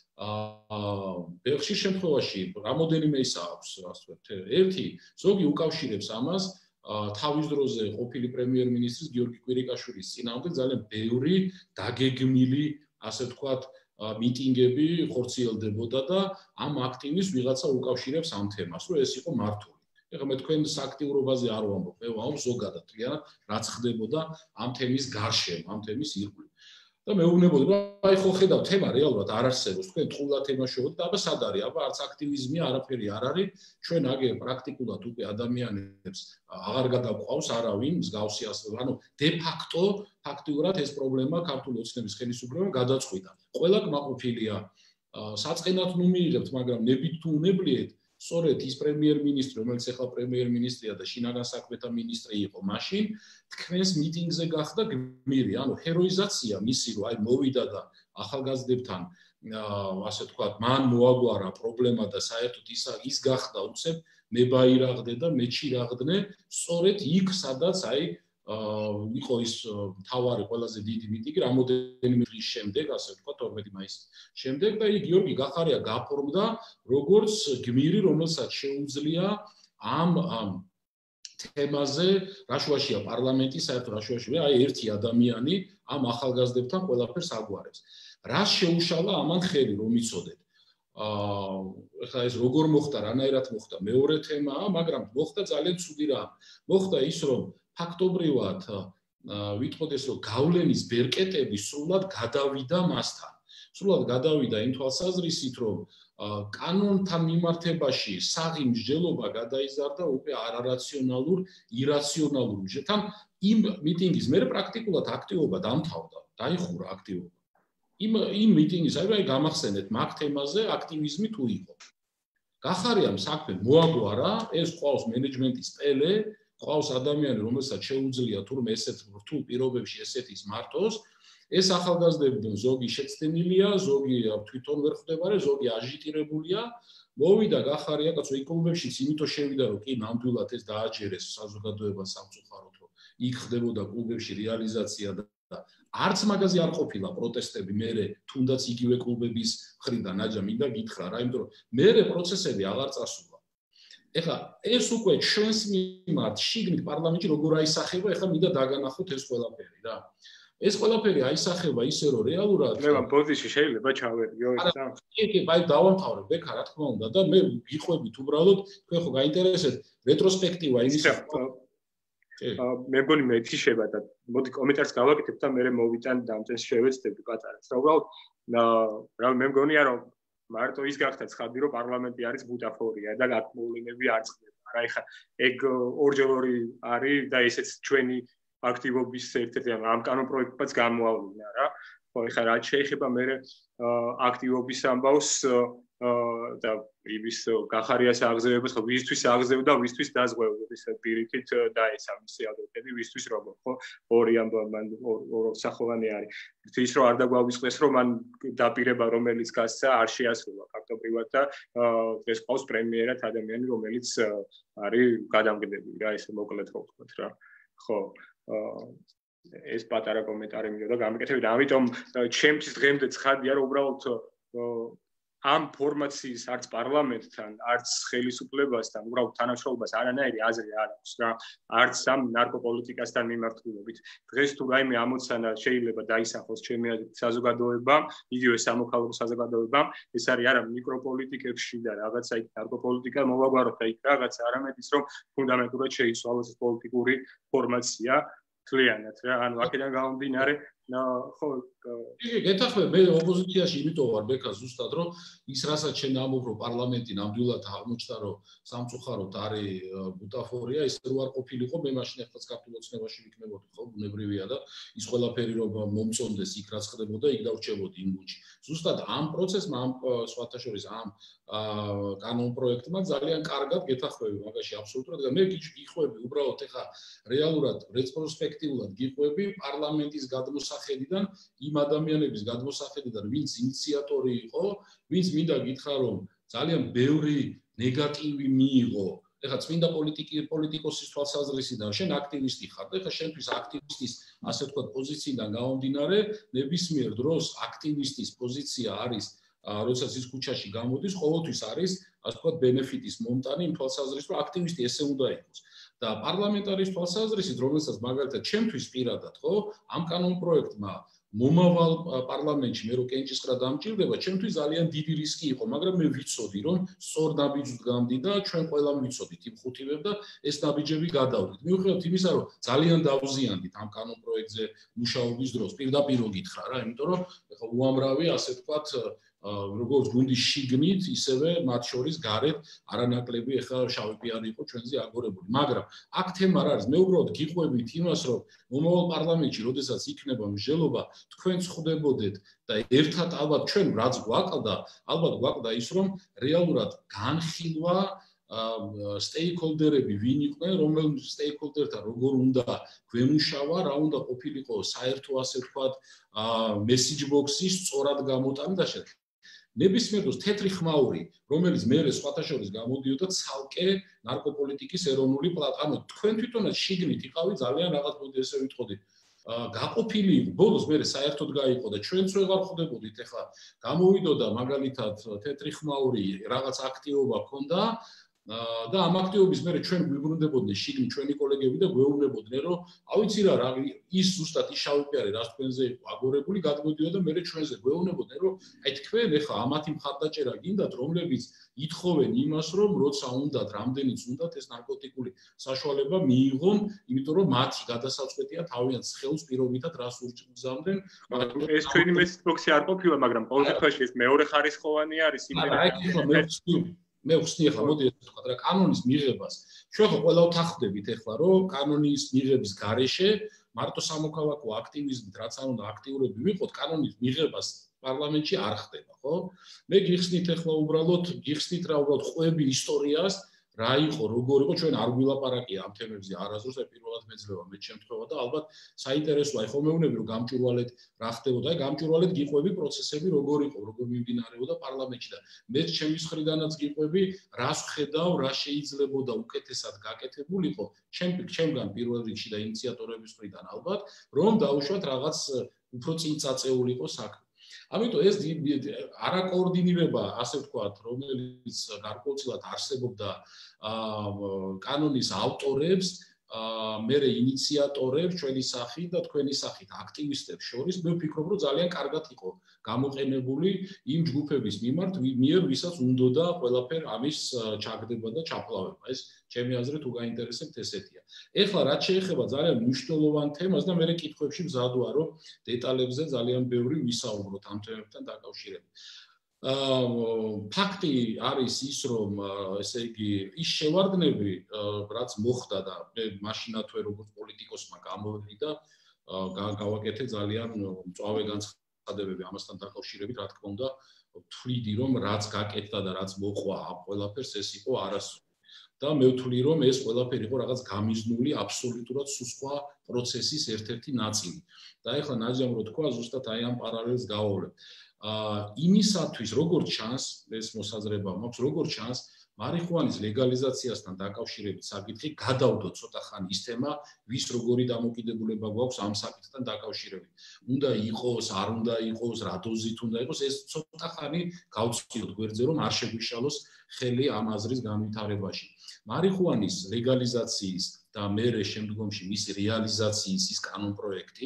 ბელგიის შემთხვევაში რამოდენიმე ის აქვს, ასე ვთქვათ, ერთი ზოგი უკავშირებს ამას თავის დროზე ყოფილი პრემიერ-მინისტრის გიორგი კვირიკაშვილის წინააღმდეგ ძალიან ბევრი დაგეგმილი, ასე ვთქვათ, მიტინგები ხორციელდებოდა და ამ აქტივისტს ვიღაცა უკავშირებს ამ თემას, რომ ეს იყო მართული. ეხლა მე თქვენს აქტიურობაზე არ ვამბობ, მე ვამბობ ზოგადად, თლიანად რაც ხდებოდა ამ თემის გარშემო, ამ თემის ირგვლივ. და მეუბნებოდი, რომ აი ხო ხედავ, თემა რეალურად არ არსებობს, თქვენ თხულა თემა შევდით და აბა სად არის? აბა არც აქტივიზმია, არაფერი არ არის. ჩვენ აგერ პრაქტიკულად უკვე ადამიანებს აღარ გადაგვყავს არავინ მსგავსი ასე, ანუ დე ფაქტო ფაქტიურად ეს პრობლემა ქართული ოცნების ხელისუფლებამ გადაწყვიტა. ყველა კმაყოფილია, საწყენად ნუ მიიღებთ, მაგრამ ნებით თუ უნებლიეთ, სწორედ ის პრემიერ-მინისტრი, რომელიც ახლა პრემიერ-მინისტრია და შინაგან საქმეთა მინისტრი იყო მაშინ, თქვენს მიტინგზე გახდა გმირი, ანუ ჰეროიზაცია მისი, რომ აი მოვიდა და ახალგაზრდებთან, ასე ვთქვათ, მან მოაგვარა პრობლემა და საერთოდ ის გახდა უცებ მებაირაღდე და მეჩირაღდნენ, სწორედ იქ, სადაც აი იყო ის თავარი ყველაზე დიდი მიტინგი რამოდენიმე დღის შემდეგ, ასე ვთქვათ, 12 მაისის შემდეგ და იგი გიორგი გახარია გაფორმდა როგორც გმირი, რომელსაც შეუძლია ამ თემაზე, რაშუაშია პარლამენტი, საერთოდ რაშუაშია აი ერთი ადამიანი ამ ახალგაზრდებთან ყველაფერს აგვარებს. რა შეუშალა ამან ხელი, რომ იცოდეთ? ეხლა ეს როგორ მოხდა, რანაირად მოხდა, მეორე თემაა, მაგრამ მოხდა ძალიან ცუდი რამ. მოხდა ის, რომ ფაქტობრივად ვიტყოდეს, რომ გავლენის ბერკეტები სრულად გადავიდა მასთან. სრულად გადავიდა იმ თვალსაზრისით, რომ კანონთან მიმართებაში საღი მსჯელობა გადაიზარდა უკვე არარაციონალურ, ირაციონალურ მსჯელთან. იმ მიტინგის მერე პრაქტიკულად აქტივობა დამთავრდა, დაიხურა აქტივობა. იმ მიტინგის, აი გამახსენეთ, მაგ თემაზე აქტივიზმი თუ იყო. გახარიამ საქმე მოაგვარა, ეს ყავს მენეჯმენტის პელე, ყავს ადამიანი, რომელსაც შეუძლია თურმე ესეთ რთულ პირობებში ესეთის მართოს. ეს ახალგაზრდები ზოგი შეცდენილია, ზოგი თვითონ ვერ ხვდებარე, ზოგი აჟიტირებულია. მოვიდა გახარია, კაცო, იქ კლუბებშიც იმიტომ შევიდა, რომ კი ნამდვილად ეს დააჯერეს საზოგადოებას სამწუხაროდ, რომ იქ ხდებოდა კლუბებში რეალიზაცია და არც მაგაზე არ ყოფილა პროტესტები, მერე თუნდაც იგივე კლუბების მხრიდან აჯა მინდა გითხრა რა, იმიტომ რომ მერე პროცესები აღარ წასულა. ეხლა ეს უკვე ჩვენს მიმართ შიგნით პარლამენტში როგორ აისახება, ეხლა მინდა დაგანახოთ ეს ყველაფერი რა. ეს ყველაფერი აისახება ისე რომ რეალურად
მე ამ პოზიციაში შეიძლება ჩავერგიო ეს და
კი, აი დავამთავრებ ბექა რა თქმა უნდა და მე გიყვებით უბრალოდ თქვენ ხო გაინტერესეთ რეტროსპექტივა იმის
მე მგონი მეთიშება და მოდი კომენტარს გავაკეთებ და მე მოვიტან დამწეს შევეცდები პატარას. რა უბრალოდ რა მე მგონია რომ მარტო ის გახდა ცხადი რომ პარლამენტი არის ბუტაფორია და აკმულინები არ ხდება. რა ეხა ეგ ორჯერ არის და ესეც ჩვენი აქტივობის ერთ-ერთი ამ კანონპროექტებიც გამოავლინა რა. ხო, ეხლა რაც შეეხება მე აქტივობის ამბავს და იმის გახარიას აღზევებას, ხო, ვისთვის აღზევდა, ვისთვის დაზღვევდა, ეს პირიქით დაეცა მისი ადვოკატები, ვისთვის როგორ, ხო? ორი ამბავი, ორსახოვანი არის. ის რომ არ დაგვავიწყდეს, რომ მან დაპირება რომელიც გასცა არ შეასრულა ფაქტობრივად და დღეს ყავს პრემიერად ადამიანი, რომელიც არის გადამგდები რა, ესე მოკლედ რო ვთქვათ რა. ხო. ეს პატარა კომენტარი მინდოდა გამიკეთებინა. ამიტომ ჩემთვის დღემდე ცხადია, რომ უბრალოდ ამ ფორმაციის არც პარლამენტთან, არც ხელისუფლებასთან, უბრალოდ თანამშრომლობას არანაირი აზრი არ აქვს რა, არც ამ ნარკოპოლიტიკასთან მიმართულებით. დღეს თუ რაიმე ამოცანა შეიძლება დაისახოს ჩემი აზრით საზოგადოებამ, იგივე სამოქალაქო საზოგადოებამ, ეს არის არა მიკროპოლიტიკებში და რაღაცა იქ ნარკოპოლიტიკა მოვაგვაროთ და იქ რაღაცა, არამედ ის რომ ფუნდამენტურად შეიცვალოს პოლიტიკური ფორმაცია კლიანად რა, ანუ აქედან გამომდინარე ხო
გეთახმე მე ოპოზიციაში იმიტომ ვარ ბექა ზუსტად რომ ის რასაც შენ ამბობ რომ პარლამენტი ნამდვილად აღმოჩნდა რომ სამწუხაროდ არის ბუტაფორია ის რო არ ყოფილიყო მე მაშინ ეხლაც ქართულ ოცნებაში ვიქნებოდი ხო ბუნებრივია და ის ყველაფერი რომ მომწონდეს იქ რაც ხდებოდა იქ დავრჩებოდი იმ გუნდში ზუსტად ამ პროცესმა ამ სხვათა შორის ამ კანონ პროექტმა ძალიან კარგად გეთახმები მაგაში აბსოლუტურად და მე გიხვები უბრალოდ ეხა რეალურად რეტროსპექტიულად გიხვები პარლამენტის გადმოსახედიდან იმ ადამიანების გადმოსახედიდან ვინც ინიციატორი იყო ვინც მინდა გითხრა რომ ძალიან ბევრი ნეგატივი მიიღო ეხლა წმინდა პოლიტიკოსის თვალსაზრისიდან შენ აქტივისტი ხარ და ეხლა შენთვის აქტივისტის ასე ვთქვათ პოზიციიდან გამომდინარე ნებისმიერ დროს აქტივისტის პოზიცია არის როდესაც ის ქუჩაში გამოდის ყოველთვის არის ასე ვთქვათ ბენეფიტის მომტანი იმ თვალსაზრისით რომ აქტივისტი ესე უნდა იყოს და პარლამენტარის თვალსაზრისით რომელსაც მაგალითად ჩემთვის პირადად ხო ამ კანონ პროექტმა მომავალ პარლამენტში მე რო კენჭისყრა დამჭირდება ჩემთვის ძალიან დიდი რისკი იყო მაგრამ მე ვიცოდი რომ სწორ ნაბიჯით გამდი და ჩვენ ყველამ ვიცოდით იმ ხუთივებ და ეს ნაბიჯები გადავდით მიუხედავად იმისა რომ ძალიან დავზიანდით ამ კანონ პროექტზე მუშაობის დროს პირდაპირ გითხრა რა იმიტომ რომ ეხლა უამრავი ასე ვთქვათ როგორც გუნდის შიგნით ისევე მათ შორის გარეთ არანაკლები ეხლა შავი პიარი იყო ჩვენზე აგორებული მაგრამ აქ თემა რა არის მე უბრალოდ გიყვებით იმას რომ მომავალ პარლამენტში როდესაც იქნება მსჯელობა თქვენ ხვდებოდეთ და ერთად ალბათ ჩვენ რაც გვაკლდა ალბათ გვაკლდა ის რომ რეალურად განხილვა სტეიკჰოლდერები ვინ იყვნენ რომელ სტეიკჰოლდერთან როგორ უნდა გვემუშავა რა უნდა ყოფილიყო საერთო ასე ვთქვათ მესიჯ ბოქსის სწორად გამოტანი და შე ნებისმიერ დროს თეთრი ხმაური რომელიც მერე სხვათა შორის გამოდიოდა ცალკე ნარკოპოლიტიკის ეროვნული პლატფორმა თქვენ თვითონაც შიგნით იყავით ძალიან რაღაც მოდი ესე ვიტყოდი გაყოფილი ბოლოს მერე საერთოდ გაიყო და ჩვენც ვეღარ ხვდებოდით ეხლა გამოვიდოდა მაგალითად თეთრი ხმაური რაღაც აქტივობა ჰქონდა და ამ აქტივობის მერე ჩვენ გვიბრუნდებოდნენ შიგნით ჩვენი კოლეგები და გვეუბნებოდნენ რომ ავიცი რა ის ზუსტად ის შავი პიარი რაც თქვენზე იყო აგორებული გადმოდიოდა მერე ჩვენზე გვეუბნებოდნენ რომ აი თქვენ ეხლა ამათი მხარდაჭერა გინდათ რომლებიც ითხოვენ იმას რომ როცა უნდათ რამდენიც უნდათ ეს ნარკოტიკული საშუალება მიიღონ იმიტომ რომ მათი გადასაწყვეტია თავიანთ ხელს პირობითად რას ურგზავდნენ
მაგრამ ეს ჩვენი მესიჯბოქსი არ ყოფილა მაგრამ ყოველ შემთხვევაში ეს მეორე ხარისხოვანი არის იმედი
მე ვხსნი ახლა მოდი ეს ვთქვა რა კანონის მიღებას ჩვენ ხო ყველა ვთანხმდებით ახლა რომ კანონის მიღების გარეშე მარტო სამოქალაქო აქტივიზმით რაც არ უნდა აქტიურები ვიყოთ კანონის მიღებას პარლამენტში არ ხდება ხო მე გიხსნით ახლა უბრალოდ გიხსნით რა უბრალოდ ყვები ისტორიას რა იყო როგორ იყო ჩვენ არ გვილაპარაკია ამ თემებზე არასდროს აი პირველად მეძლევა მე შემთხვევა და ალბათ საინტერესოა ხო მეუბნები რომ გამჭვირვალედ რა ხდებოდა აი გამჭვირვალედ გიყვები პროცესები როგორ იყო როგორ მიმდინარეობდა პარლამენტში და მე ჩემის მხრიდანაც გიყვები რას ხედავ რა შეიძლებოდა უკეთესად გაკეთებულიყო ჩემგან პირველ რიგში და ინიციატორების მხრიდან ალბათ რომ დაუშვათ რაღაც უფრო წინ წაწეულიყო საქმე ამიტომ ეს არაკოორდინირება ასე ვთქვათ რომელიც გარკვეულწილად არსებობდა კანონის ავტორებს მერე ინიციატორებს ჩვენი სახით და თქვენი სახით აქტივისტებს შორის მე ვფიქრობ რომ ძალიან კარგად იყო გამოყენებული იმ ჯგუფების მიმართ მიერ ვისაც უნდოდა ყველაფერ ამის ჩაგდება და ჩაფლავება ეს ჩემი აზრით თუ გაინტერესებთ ესეთია ეხლა რაც შეეხება ძალიან მნიშვნელოვან თემას და მე კითხვებში მზად ვარ რომ დეტალებზე ძალიან ბევრი ვისაუბროთ ამ თემებთან დაკავშირებით ფაქტი არის ის რომ ესე იგი ის შევარდნები რაც მოხდა და მე მაშინათვე როგორც პოლიტიკოსმა გამოვიდი და გავაკეთე ძალიან მწვავე განცხადება განცხადებები ამასთან დაკავშირებით, რა თქმა უნდა, ვთვლიდი, რომ რაც გაკეთდა და რაც მოყვა ამ ყველაფერს, ეს იყო არასრული. და მე ვთვლი, რომ ეს ყველაფერი იყო რაღაც გამიზნული, აბსოლუტურად სხვა პროცესის ერთ-ერთი ნაწილი. და ეხლა ნაჯამ რო თქვა, ზუსტად აი ამ პარალელს გავავლებ. იმისათვის, როგორც ჩანს, ეს მოსაზრება მაქვს, როგორც ჩანს, მარიხუანის ლეგალიზაციასთან დაკავშირებით საკითხი გადავდო ცოტა ხანი ის თემა, ვის როგორი დამოკიდებულება გვაქვს ამ საკითხთან დაკავშირებით. უნდა იყოს, არ უნდა იყოს, რა დოზით უნდა იყოს, ეს ცოტა ხანი გავწიოთ გვერდზე, რომ არ შეგვიშალოს ხელი ამ აზრის განვითარებაში. მარიხუანის ლეგალიზაციის და მერე შემდგომში მისი რეალიზაციის ის კანონპროექტი,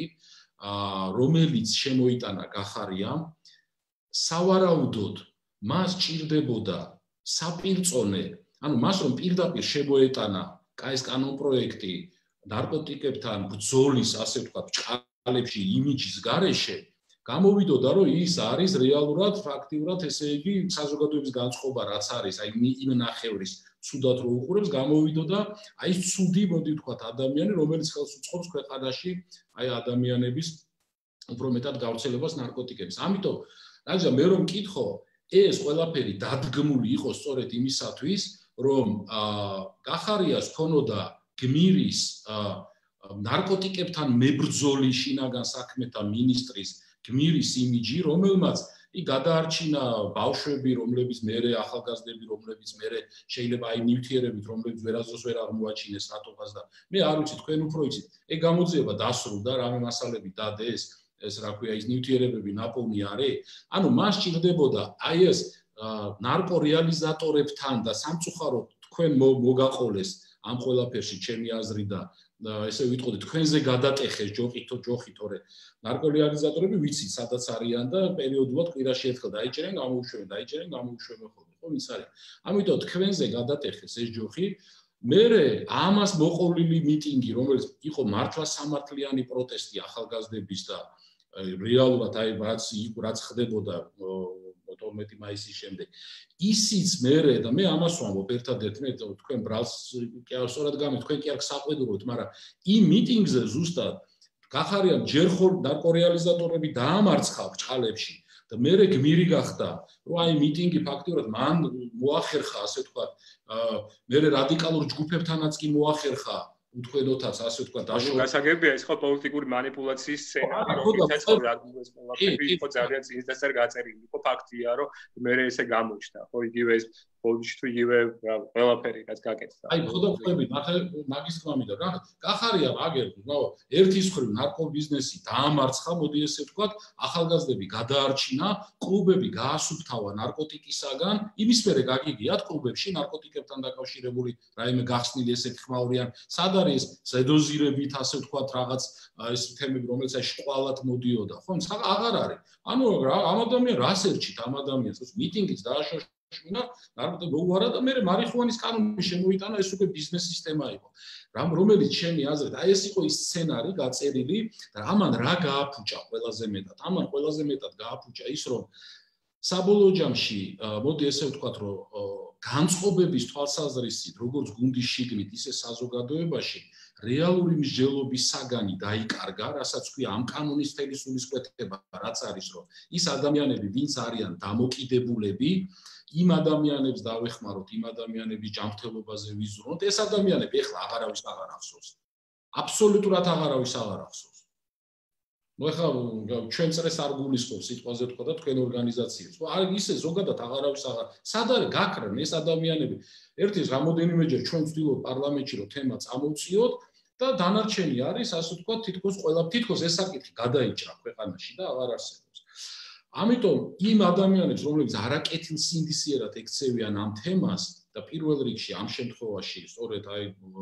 რომელიც შემოიტანა გახარიამ, სავარაუდოდ მას ჭირდებოდა საპირწონე, ანუ მას რომ პირდაპირ შემოეტანა ეს კანონპროექტი ნარკოტიკებთან ბრძოლის, ასე ვთქვათ, ბრჭყალებში იმიჯის გარეშე, გამოვიდოდა, რომ ის არის რეალურად, ფაქტიურად, ესე იგი, საზოგადოების განწყობა რაც არის, აი იმ ნახევრის ცუდად რო უყურებს, გამოვიდოდა აი ეს ცუდი, მოდი ვთქვათ, ადამიანი, რომელიც ხელს უწყობს ქვეყანაში აი ადამიანების უფრო მეტად გავრცელებას ნარკოტიკების. ამიტომ, რაჯა მე რომ მკითხო, ეს ყველაფერი დადგმული იყო სწორედ იმისათვის, რომ გახარიას ქონოდა გმირის ნარკოტიკებთან მებრძოლი შინაგან საქმეთა მინისტრის გმირის იმიჯი, რომელმაც გადაარჩინა ბავშვები, რომლებიც მერე ახალგაზრდები, რომლებიც მერე შეიძლება აი ნივთიერებით, რომლებიც ვერასდროს ვერ აღმოაჩინეს რატომაც და მე არ ვიცი, თქვენ უფრო იცით, გამოძიება დასრულდა, რამე მასალები დადეს, ეს რა ქვია, ის ნივთიერებები ნაპოვნი არის? ანუ მას ჭირდებოდა აი ეს ნარკორეალიზატორებთან და სამწუხაროდ თქვენ მოგაყოლეს ამ ყველაფერში ჩემი აზრი და ესე ვიტყოდი თქვენზე გადატეხეს ჯოხითო, თორე ნარკორეალიზატორები ვიცით სადაც არიან და პერიოდულად კვირაში ერთხელ დაიჭერენ, გამოვუშვებენ ხოლმე, ხო ვის არის? ამიტომ თქვენზე გადატეხეს ეს ჯოხი. მერე ამას მოყოლილი მიტინგი, რომელიც იყო მართლა სამართლიანი პროტესტი ახალგაზრდების და რეალურად აი რაც ხდებოდა 12 მაისის შემდეგ. ისიც მერე და მე ამას ვამბობ ერთადერთ მე თქვენ ბრალს კი არ სწორად გამი თქვენ კი არ საყვედუროთ, მაგრამ იმ მიტინგზე ზუსტად გახარიამ ჯერ ხორ ნარკორეალიზატორები დაამარცხა ბრჭყალებში და მერე გმირი გახდა, რომ აი მიტინგი ფაქტიურად მან მოახერხა, ასე ვთქვათ, მერე რადიკალურ ჯგუფებთანაც კი მოახერხა უთქვენოთაც, ასე ვთქვათ,
დაშორება. გასაგებია, ეს ხო პოლიტიკური манипуляციის სცენარი, რომელსაც ეს ყველაფერი იყო ძალიან წინასწარ გაწერილი. იყო ფაქტია, რომ მერე ესე გამოჩნდა, ხო, იგივე ეს პოლიტში თუ იგივე ყველაფერი რაც გაკეთდა.
აი, ხო და ხვდები, ნახე, მაგის თქმა მინდა, რა, გახარიამ აგერ, ერთის მხრივ ნარკობიზნესი დაამარცხა, მოდი ესე ვთქვათ, ახალგაზრდები გადაარჩინა, კლუბები გაასუფთავა ნარკოტიკისაგან, იმის მერე გაგიგიათ კლუბებში ნარკოტიკებთან დაკავშირებული რაიმე გახსნილი ესეთი ხმაურიან, სად არის ზედოზირებით, ასე ვთქვათ, რაღაც ეს თემები, რომელიც აი შყვალად მოდიოდა, ხო? აღარ არის. ანუ ამ ადამიანს რას ერჩით ამ ადამიანს? მიტინგიც დააშოშმინა, ნარკოტიკები მოუარა და მე მარიხუანის კანონი შემოიტანა, ეს უკვე ბიზნეს სისტემა იყო. რომელიც ჩემი აზრით, აი ეს იყო ის სცენარი გაწერილი და ამან რა გააფუჭა ყველაზე მეტად? ამან ყველაზე მეტად გააფუჭა ის, რომ საბოლოო ჯამში, მოდი ესე ვთქვათ, რომ განწყობების თვალსაზრისით, როგორც გუნდის შიგნით, ისე საზოგადოებაში, რეალური მსჯელობის საგანი დაიკარგა, რასაც ქვია ამ კანონის თელი სულისკვეთება, რაც არის, რომ ის ადამიანები, ვინც არიან დამოკიდებულები, იმ ადამიანებს დავეხმაროთ, იმ ადამიანების ჯანმრთელობაზე ვიზრუნოთ, ეს ადამიანები ეხლა აღარავის აღარ ახსოვს. აბსოლუტურად აღარავის აღარ ახსოვს. ნუ ეხლა ჩვენ წრეს არ გულისხმობს სიტყვაზე თქვა და თქვენ ორგანიზაციებს. ხო, არ ისე ზოგადად აღარავის აღარ. სად არის გაქრნენ ეს ადამიანები? ერთის რამოდენიმეჯერ ჩვენ ვცდილობთ პარლამენტში რომ თემა წამოვწიოთ და დანარჩენი არის, ასე ვთქვათ, თითქოს ეს საკითხი გადაიჭრა ქვეყანაში და აღარ არსებობს. ამიტომ იმ ადამიანებს, რომლებიც არაკეთილსინდისიერად ექცევიან ამ თემას და პირველ რიგში ამ შემთხვევაში სწორედ აი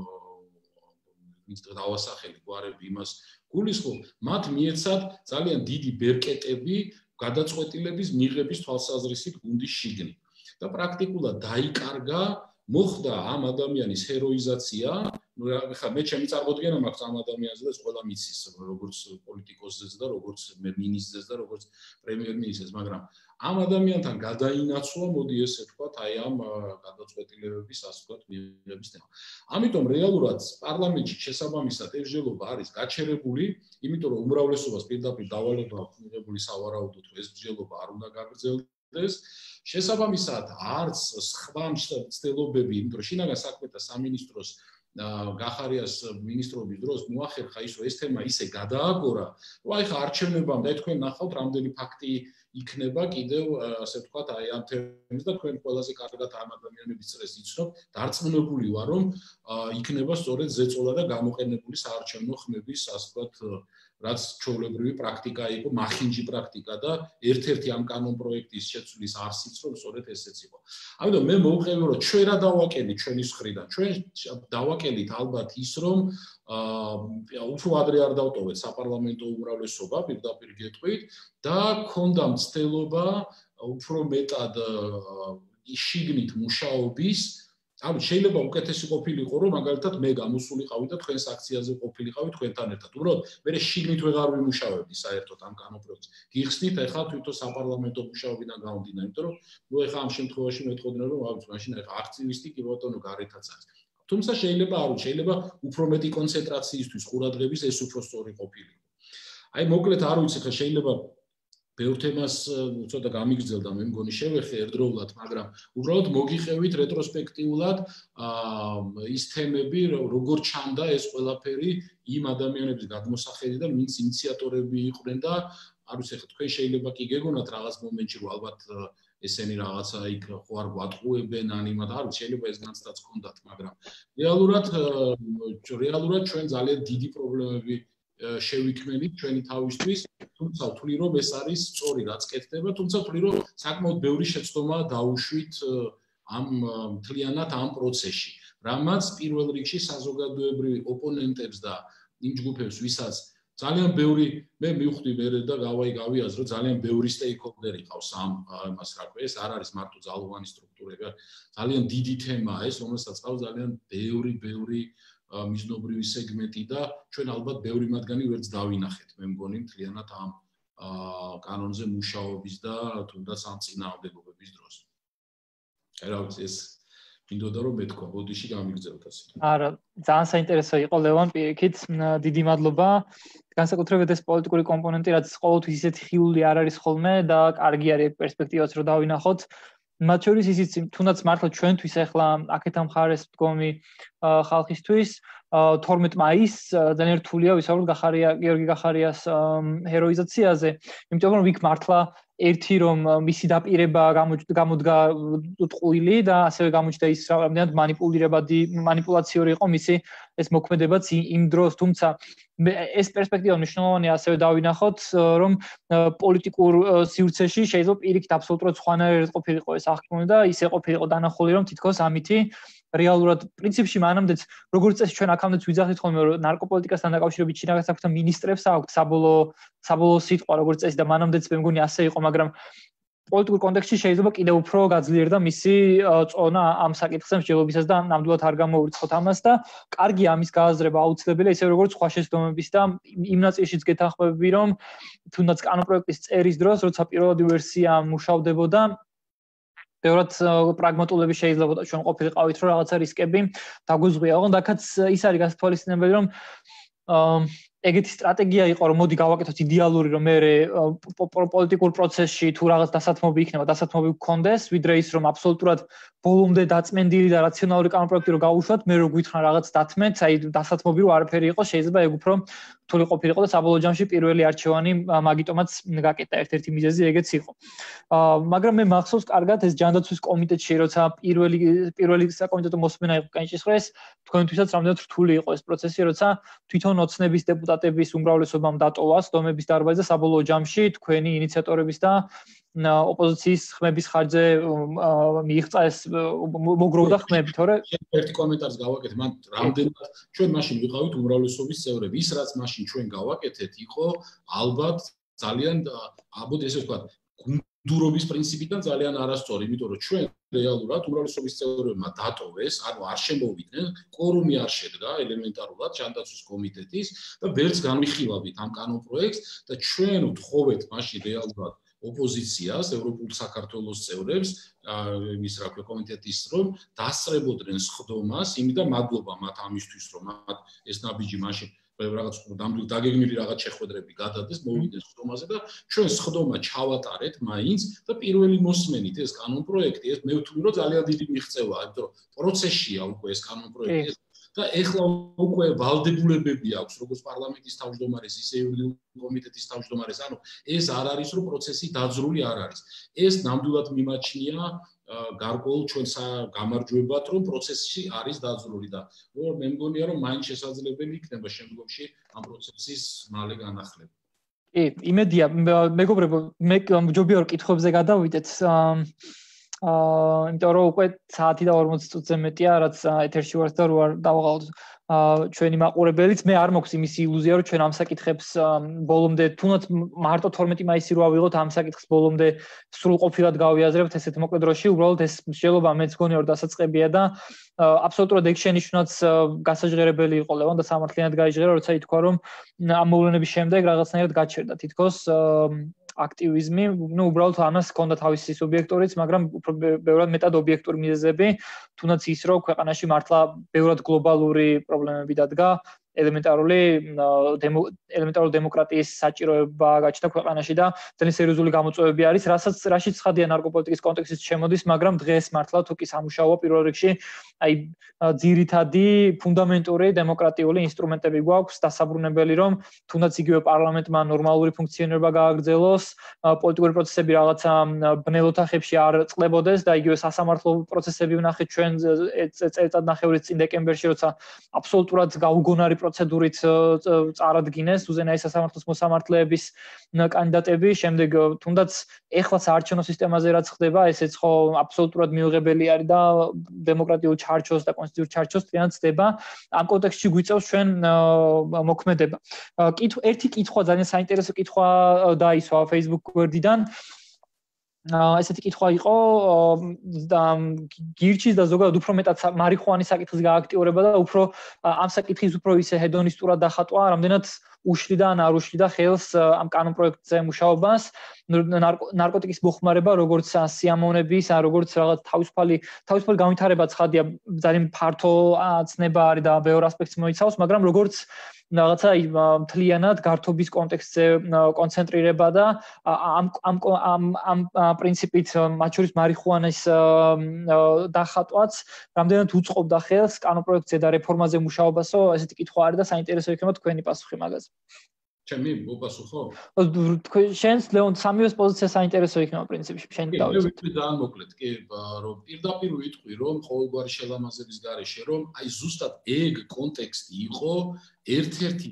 ვინც დავასახელი გვარები იმას გულისხმობ, მათ მიეცათ ძალიან დიდი ბერკეტები გადაწყვეტილების მიღების თვალსაზრისით გუნდის შიგნით. და პრაქტიკულად დაიკარგა, მოხდა ამ ადამიანის ჰეროიზაცია, ნუ ხა მე ჩემი წარმოდგენა მაქვს ამ ადამიანზე და ყველა მიცის როგორც პოლიტიკოსზეც და როგორც მინისტრზეც და როგორც პრემიერ-მინისტრზეც, მაგრამ ამ ადამიანთან გადაინაცვლა, მოდი ესე ვთქვათ, აი ამ გადაწყვეტილებების, ასე ვთქვათ, მიღების თემა. ამიტომ რეალურად პარლამენტში შესაბამისად ებრძოლება არის გაჩერებული, იმიტომ რომ უმრავლესობას პირდაპირ დავალება აქვს მიღებული სავარაუდოდ, რომ ეს ბრძოლება არ უნდა გაგრძელდეს. შესაბამისად, არც სხვა მცდელობები, იმიტომ რომ შინაგან საქმეთა სამინისტროს გახარიას მინისტრობის დროს მოახერხა ის, რომ ეს თემა ისე გადააგორა, რომ აი ხა არჩევნებამდე თქვენ ნახავთ, რამდენი ფაქტი იქნება კიდევ, ასე ვთქვათ, აი ამ თემის და თქვენ ყველაზე კარგად ამ ადამიანების წრეს იცნობ, დარწმუნებული ვარ, რომ იქნება სწორედ ზეწოლა და გამოყენებული საარჩევნო ხმების, ასე ვთქვათ, რაც ჩვეულებრივი პრაქტიკა იყო, მახინჯი პრაქტიკა და ერთ-ერთი ამ კანონ პროექტის შეცვლის არსიც, რომ სწორედ ესეც იყო. ამიტომ მე მოვყევი, რომ ჩვენ რა დავაკელით ჩვენი მხრიდან. ჩვენ დავაკელით ალბათ ის, რომ უფრო ადრე არ დავტოვეთ საპარლამენტო უმრავლესობა, პირდაპირ გეტყვით და ქონდა მცდელობა უფრო მეტად შიგნით მუშაობის. ანუ შეიძლება უკეთესი ყოფილიყო, რომ მაგალითად მე გამოსულიყავი და თქვენს აქციაზე ყოფილიყავი თქვენთან ერთად. უბრალოდ მე შიგნით ვეღარ ვიმუშავებდი საერთოდ ამ კანონპროექტს. გიხსნით ახლა თვითონ საპარლამენტო მუშაობიდან გამომდინარე, იმიტომ რომ ნუ ახლა ამ შემთხვევაში მეტყოდნენ, რომ აუც მაშინ ახლა აქტივისტი კი ბატონო გარეთაც არის. თუმცა შეიძლება არ ვიცი, შეიძლება უფრო მეტი კონცენტრაციისთვის ყურადღების ეს უფრო სწორი ყოფილიყო. აი მოკლედ არ ვიცი, ხა შეიძლება ბევრ თემას ცოტა გამიგრძელდა, მე მგონი შევეხე ერთდროულად, მაგრამ უბრალოდ მოგიხევით რეტროსპექტიულად ის თემები, როგორ ჩანდა ეს ყველაფერი იმ ადამიანების გადმოსახედიდან, ვინც ინიციატორები იყვნენ და არ ვიცი, ხა თქვენ შეიძლება კი გეგონათ რაღაც მომენტში, რომ ალბათ ესენი რაღაცა იქ ხო არ გვატყუებენ ან იმათ, არ ვიცი, შეიძლება ეს განცდაც ჰქონდათ, მაგრამ რეალურად ჩვენ ძალიან დიდი პრობლემები შევიქმნით ჩვენი თავისთვის, თუმცა ვთვლი რომ ეს არის სწორი რაც კეთდება, თუმცა ვთვლი რომ საკმაოდ ბევრი შეცდომა დაუშვით ამ მთლიანად ამ პროცესში, რამაც პირველ რიგში საზოგადოებრივი ოპონენტებს და იმ ჯგუფებს, ვისაც ძალიან ბევრი მე მივხვდი მე და გავიაზრო, ძალიან ბევრი სტეიკჰოლდერი ყავს ამ იმას რა ქვია, ეს არ არის მარტო ძალოვანი სტრუქტურები, ძალიან დიდი თემაა ეს, რომელსაც ყავს ძალიან ბევრი მიზნობრივი სეგმენტი და ჩვენ ალბათ ბევრი მათგანი ვერც დავინახეთ, მე მგონი მთლიანად ამ კანონზე მუშაობის და თუნდაც ამ წინააღმდეგობების დროს. რა ვიცი, ეს მინდოდა რომ მეთქვა, ბოდიში გამიგრძელოთ ასე.
არა, ძალიან საინტერესო იყო ლევან, პირიქით, დიდი მადლობა. განსაკუთრებით ეს პოლიტიკური კომპონენტი, რაც ყოველთვის ისეთი ხილული არ არის ხოლმე და კარგი არის პერსპექტივაც რომ დავინახოთ. მათ შორის ისიც თუნდაც მართლა ჩვენთვის ახლა აქეთ ამ ხარეს მდგომი ხალხისთვის 12 მაისს ძალიან რთულია ვისაუბროთ გიორგი გახარიას ჰეროიზაციაზე, იმიტომ რომ იქ მართლა ერთი რომ მისი დაპირება გამოდგა ტყუილი და ასევე გამოჩნდა ის რამდენად მანიპულაციური იყო მისი ეს მოქმედებაც იმ დროს, თუმცა ეს პერსპექტივა მნიშვნელოვანია ასევე დავინახოთ, რომ პოლიტიკურ სივრცეში შეიძლება პირიქით აბსოლუტურად სხვანაირად ყოფილიყო ეს აღქმული და ისე ყოფილიყო დანახული, რომ თითქოს ამითი რეალურად პრინციპში მანამდეც როგორც წესი ჩვენ აქამდეც ვიძახით ხოლმე რომ ნარკოპოლიტიკასთან დაკავშირებით შინაგან საქმეთა მინისტრებს აქვთ საბოლოო სიტყვა როგორც წესი და მანამდეც მე მგონი ასე იყო, მაგრამ პოლიტიკურ კონტექსტში შეიძლება კიდევ უფრო გაძლიერდა მისი წონა ამ საკითხზე მსჯელობისას და ნამდვილად არ გამოვრიცხოთ ამას და კარგია ამის გააზრება აუცილებელია, ისე როგორც სხვა შეცდომების და იმ ნაწილშიც გეთანხმები, რომ თუნდაც კანონპროექტის წერის დროს, როცა პირველადი ვერსია მუშავდებოდა, ბევრად პრაგმატულები შეიძლება ჩვენ ყოფილიყავით, რომ რაღაცა რისკები დაგვიზღვია. ოღონდ აქაც ის არის გასათვალისწინებელი, რომ ეგეთი სტრატეგია იყო, რომ მოდი გავაკეთოთ იდეალური, რომ მე პოლიტიკურ პროცესში თუ რაღაც დასათმობი იქნება, დასათმობი გქონდეს, ვიდრე ის, რომ აბსოლუტურად ბოლომდე დაწმენდილი და რაციონალური კანონპროექტი რო გავუშვათ, მე რო გვითხრა რაღაც დათმეთ, აი დასათმობი რო არაფერი იყო, შეიძლება ეგ უფრო რთული ყოფილიყო და საბოლოო ჯამში პირველი არჩევანი მაგიტომაც გაკეტა, ერთ-ერთი მიზეზი ეგეც იყო. მაგრამ მე მახსოვს კარგად ეს ჯანდაცვის კომიტეტში, როცა პირველი საკომიტეტო მოსმენა იყო კენჭისყრეს, თქვენთვისაც რამდენად რთული იყო ეს პროცესი, როცა თვითონ ოცნების დეპუტატების უმრავლესობამ დატოვა სდომების დარბაზი და საბოლოო ჯამში თქვენი ინიციატორების და ოპოზიციის ხმების ხარჯზე მიიღწა ეს მოგროვდა ხმები, თორე
ერთი კომენტარს გავაკეთე, მან რამდენად ჩვენ მაშინ ვიყავით უმრავლესობის წევრები, ის რაც მაშინ ჩვენ გავაკეთეთ იყო ალბათ ძალიან, აბოდ ესე ვთქვათ, დურობის პრინციპიდან ძალიან არასწორი, იმიტომ რომ ჩვენ რეალურად უმრავლესობის წევრებმა დატოვეს, ანუ არ შემოვიდნენ, კვორუმი არ შედგა ელემენტარულად ჯანდაცვის კომიტეტის და ვერც განვიხილავით ამ კანონპროექტს და ჩვენ ვთხოვეთ მაშინ რეალურად ოპოზიციას, ევროპულ საქართველოს წევრებს, იმის რა ქვია კომიტეტის რომ დასწრებოდნენ სხდომას, იმიდან მადლობა მათ ამისთვის, რომ მათ ეს ნაბიჯი მაშინ რაღაც ნამდვილ დაგეგმილი რაღაც შეხვედრები გადადეს, მოვიდეს სხდომაზე და ჩვენ სხდომა ჩავატარეთ მაინც და პირველი მოსმენით ეს კანონპროექტი, ეს მე ვთვლი რომ ძალიან დიდი მიღწევაა, იმიტომ რომ პროცესშია უკვე ეს კანონპროექტი და ეხლა უკვე ვალდებულებები აქვს როგორც პარლამენტის თავმჯდომარეს, ისე იურიდიული კომიტეტის თავმჯდომარეს, ანუ ეს არ არის რომ პროცესი დაძრული არ არის. ეს ნამდვილად მიმაჩნია გარკვეულ ჩვენს გამარჯვებად რომ პროცესი არის დაძრული და მე მგონია რომ მაინც შესაძლებელი იქნება შემდგომში ამ პროცესის მალე განახლება.
კი, იმედია, მეგობრებო, მე მჯობია რომ კითხვებზე გადავიდეთ. იმიტომ რომ უკვე საათი და 40 წუთზე მეტია, რაც ეთერში ვართ და რო არ დავაღალოთ ჩვენი მაყურებელიც, მე არ მაქვს იმის ილუზია, რომ ჩვენ ამ საკითხებს ბოლომდე თუნდაც მარტო 12 მაისი რო ავიღოთ ამ საკითხს ბოლომდე სრულყოფილად გავიაზრებთ ესეთ მოკლე დროში, უბრალოდ ეს მსჯელობა მეც გონია რომ დასაწყებია და აბსოლუტურად ეგ შენიშვნაც გასაჟღერებელი იყო ლევან და სამართლიანად გაიჟღერა, როცა ითქვა რომ ამ მოვლენების შემდეგ რაღაცნაირად გაჩერდა თითქოს აქტივიზმი, ну უბრალოდ ამას ჰქონდა თავისი სუბიექტურიც, მაგრამ უფრო ბევრად მეტად ობიექტური მიზეზები, თუნდაც ის რომ ქვეყანაში მართლა ბევრად გლობალური პრობლემები დადგა, ელემენტარული დემოკრატიის საჭიროება გაჩნდა ქვეყანაში და ძალიან სერიოზული გამოწვევები არის, რაშიც ცხადია ნარკოპოლიტიკის კონტექსტში შემოდის, მაგრამ დღეს მართლა თუ კი სამუშაოა პირველ რიგში, აი ძირითადი ფუნდამენტური დემოკრატიული ინსტრუმენტები გვაქვს დასაბრუნებელი, რომ თუნდაც იგივე პარლამენტმა ნორმალური ფუნქციონირება გააგრძელოს, პოლიტიკური პროცესები რაღაცა ბნელ ოთახებში არ წყლებოდეს და იგივე სასამართლო პროცესები ვნახეთ ჩვენ წელიწადნახევრის წინ დეკემბერში, როცა აბსოლუტურად გაუგონარი პროცედურით წარადგინეს უზენაეს სასამართლოს მოსამართლეების კანდიდატები, შემდეგ თუნდაც ეხლა საარჩევნო სისტემაზე რაც ხდება, ესეც ხო აბსოლუტურად მიუღებელი არის და დემოკრატიულ ჩარჩოს და კონსტიტუციურ ჩარჩოს თლიანად ხდება. ამ კონტექსტში გვიწევს ჩვენ მოქმედება. ერთი კითხვა, ძალიან საინტერესო კითხვა დაისვა Facebook გვერდიდან. ესეთი კითხვა იყო გირჩის და ზოგადად უფრო მეტად მარიხუანის საკითხის გააქტიურება და უფრო ამ საკითხის უფრო ისე ჰედონისტურად დახატვა, რამდენად უშლიდა ან არ უშლიდა ხელს ამ კანონპროექტზე მუშაობას, ნარკოტიკის მოხმარება, როგორც სიამოვნების, ან როგორც რაღაც თავისუფალი განვითარება ცხადია, ძალიან ფართო ცნება არის და ბევრ ასპექტს მოიცავს, მაგრამ როგორც რაღაცა მთლიანად გართობის კონტექსტზე კონცენტრირება და ამ პრინციპით მათ შორის მარიხუანის დახატვაც რამდენად უწყობდა ხელს კანონპროექტზე და რეფორმაზე მუშაობასო, ესეთი კითხვა არის და საინტერესო იქნება თქვენი პასუხი მაგაზე.
ჩემი მოპასუხო?
შენს ლეონ სამივეს პოზიცია საინტერესო იქნება პრინციპში, შენ დავიწყოთ.
მე ძალიან მოკლედ, კი, რომ პირდაპირ ვიტყვი, რომ ყოველგვარი შელამაზების გარეშე, რომ აი ზუსტად ეგ კონტექსტი იყო ერთ-ერთი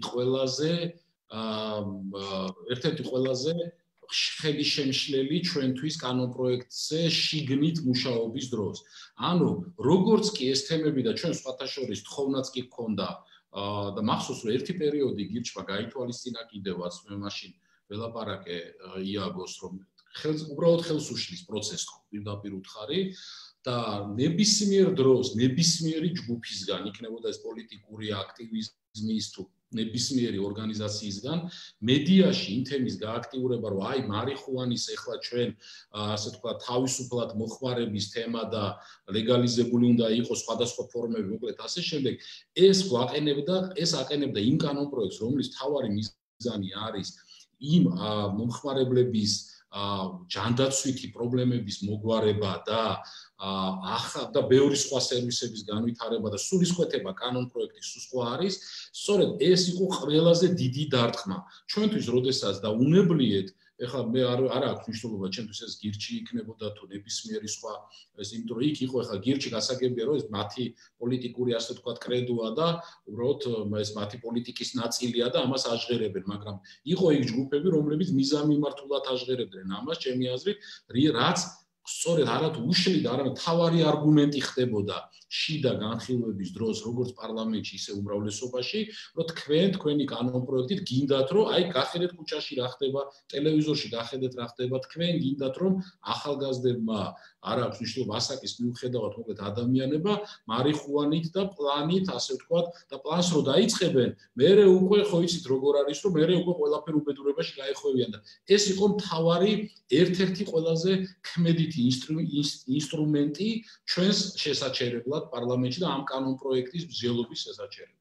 ყველაზე ხედიშემშლელი ჩვენთვის კანონპროექტზე შიგნით მუშაობის დროს. ანუ როგორც კი ეს თემები და ჩვენ სხვათა შორის თხოვნაც კი გქონდა და მახსოვს რომ ერთი პერიოდი გირჩმა გაითვალისწინა კიდევაც მე მაშინ ველაპარაკე იაგოს რომ უბრალოდ ხელს უშლის პროცესს პირდაპირ უთხარი და ნებისმიერ დროს ნებისმიერი ჯგუფისგან იქნებოდა ეს პოლიტიკური აქტივიზმის თუ ნებისმიერი ორგანიზაციისგან მედიაში იმ თემის გააქტიურება რომ აი მარიხუანის ახლა ჩვენ ასე თქვა თავისუფლად მოხმარების თემა და ლეგალიზებული უნდა იყოს სხვადასხვა ფორმები მოკლედ ასე შემდეგ ეს აყენებდა იმ კანონპროექტს რომლის მთავარი მიზანი არის იმ მომხმარებლების ჯანდაცვითი პრობლემების მოგვარება და და ბევრი სხვა სერვისების განვითარება და სულისკვეთება კანონპროექტის სხვა არის, სწორედ ეს იყო ყველაზე დიდი დარტყმა. ჩვენთვის როდესაც და უნებლიეთ, ეხლა მე არ აქვს მნიშვნელობა ჩვენთვის ეს გირჩი იქნებოდა თუ ნებისმიერი სხვა ეს იმიტომ რომ იქ იყო ეხლა გირჩი გასაგებია რომ ეს მათი პოლიტიკური ასე თქვა კრედოა და უბრალოდ ეს მათი პოლიტიკის ნაწილია და ამას აჟღერებენ, მაგრამ იყო იქ ჯგუფები რომლებიც მიზანმიმართულად აჟღერებდნენ ამას, ჩემი აზრით, რაც სწორედ არათუ უშლიდა, არამედ თავარი არგუმენტი ხდებოდა შიდა განხილვების დროს, როგორც პარლამენტში, ისე უმრავლესობაში, რომ თქვენი კანონპროექტით გინდათ, რომ აი გახედეთ ქუჩაში რა ხდება, ტელევიზორში გახედეთ რა ხდება, თქვენ გინდათ, რომ ახალგაზრდებმა არ აქვს მნიშვნელობა ასაკის მიუხედავად, მოკლედ ადამიანება მარიხუანით და პლანით, ასე ვთქვათ, და პლანს რო დაიწყებენ, მერე უკვე ხო იცით როგორ არის, რომ მერე უკვე ყველაფერი უბედურებაში გაეხვევიან და ეს იყო მთავარი ერთ-ერთი ყველაზე ქმედითი ინსტრუმენტი ჩვენს შესაჩერებლად პარლამენტში და ამ კანონპროექტის ბრძოლების შესაჩერებლად.